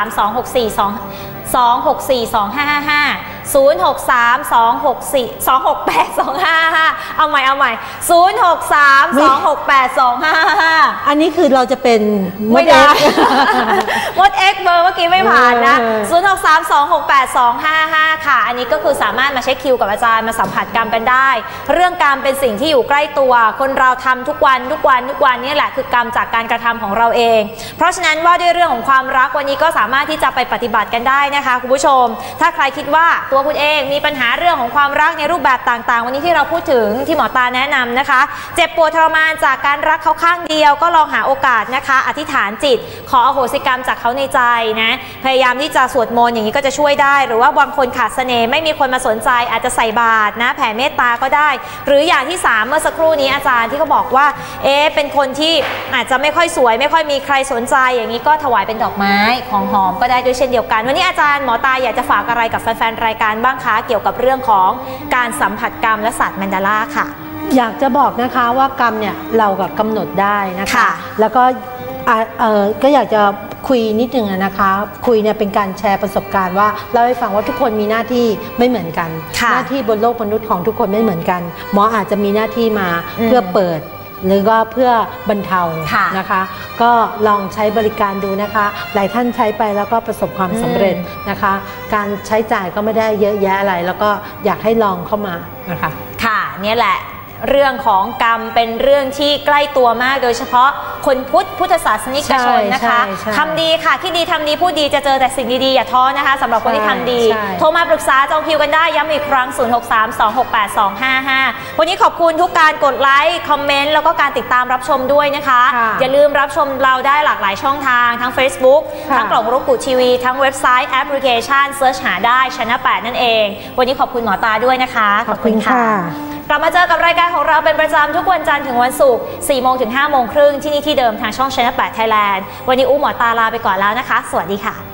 0632642555 063-264-268-255เอาใหม่063-268-255 อันนี้คือเราจะเป็นมด X มด X เบอร์เมื่อกี้ไม่ผ่านนะ063-268-255ค่ะอันนี้ก็คือสามารถมาเช็คคิวกับอาจารย์มาสัมผัสกรรมกันได้เรื่องกรรมเป็นสิ่งที่อยู่ใกล้ตัวคนเราทำทุกวันนี่แหละคือกรรมจากการกระทำของเราเองเพราะฉะนั้นว่าด้วยเรื่องของความรักวันนี้ก็สามารถที่จะไปปฏิบัติกันได้นะคะคุณผู้ชมถ้าใครคิดว่าตัวคุณเองมีปัญหาเรื่องของความรักในรูปแบบต่างๆวันนี้ที่เราพูดถึงที่หมอตาแนะนำนะคะเจ็บปวดทรมานจากการรักเขาข้างเดียวก็ลองหาโอกาสนะคะอธิษฐานจิตขออโหสิกรรมจากเขาในใจนะพยายามที่จะสวดมนต์อย่างนี้ก็จะช่วยได้หรือว่าบางคนขาดเสน่ห์ไม่มีคนมาสนใจอาจจะใส่บาตรนะแผ่เมตตาก็ได้หรืออย่างที่3เมื่อสักครู่นี้อาจารย์ที่เขาบอกว่าเป็นคนที่อาจจะไม่ค่อยสวยไม่ค่อยมีใครสนใจอย่างนี้ก็ถวายเป็นดอกไม้ของหอมก็ได้ด้วยเช่นเดียวกันวันนี้อาจารย์หมอตาอยากจะฝากอะไรกับแฟนๆรายการบ้างคะเกี่ยวกับเรื่องของการสัมผัสกรรมและศาสตร์แมนดาล่าค่ะอยากจะบอกนะคะว่ากรรมเนี่ยเรากับกำหนดได้นะคะแล้วก็ก็อยากจะคุยนิดนึงนะคะคุยเนี่ยเป็นการแชร์ประสบการณ์ว่าเล่าให้ฟังว่าทุกคนมีหน้าที่ไม่เหมือนกันหน้าที่บนโลกมนุษย์ของทุกคนไม่เหมือนกันหมออาจจะมีหน้าที่มาเพื่อเปิดหรือก็เพื่อบรรเทานะคะก็ลองใช้บริการดูนะคะหลายท่านใช้ไปแล้วก็ประสบความสำเร็จนะคะการใช้จ่ายก็ไม่ได้เยอะแยะอะไรแล้วก็อยากให้ลองเข้ามานะคะค่ะเนี่ยแหละเรื่องของกรรมเป็นเรื่องที่ใกล้ตัวมากโดยเฉพาะคนพุทธศาสนิกชนนะคะทำดีค่ะคิดดีทำดีพูดดีจะเจอแต่สิ่งดีๆอย่าท้อนะคะสำหรับคนที่ทำดีโทรมาปรึกษาจองคิวกันได้ย้ำอีกครั้ง063-268-255วันนี้ขอบคุณทุกการกดไลค์คอมเมนต์แล้วก็การติดตามรับชมด้วยนะคะอย่าลืมรับชมเราได้หลากหลายช่องทางทั้ง Facebook ทั้งกล่องรุกกุทีวีทั้งเว็บไซต์แอปพลิเคชันเซิร์ชหาได้ Channel 8 นั่นเองวันนี้ขอบคุณหมอตาด้วยนะคะขอบคุณค่ะกลับมาเจอกับรายการของเราเป็นประจำทุกวันจันทร์ถึงวันศุกร์ 4 โมงถึง 5 โมงครึ่งที่นี่ที่เดิมทางช่อง Channel 8 Thailand วันนี้หมอตาลาไปก่อนแล้วนะคะสวัสดีค่ะ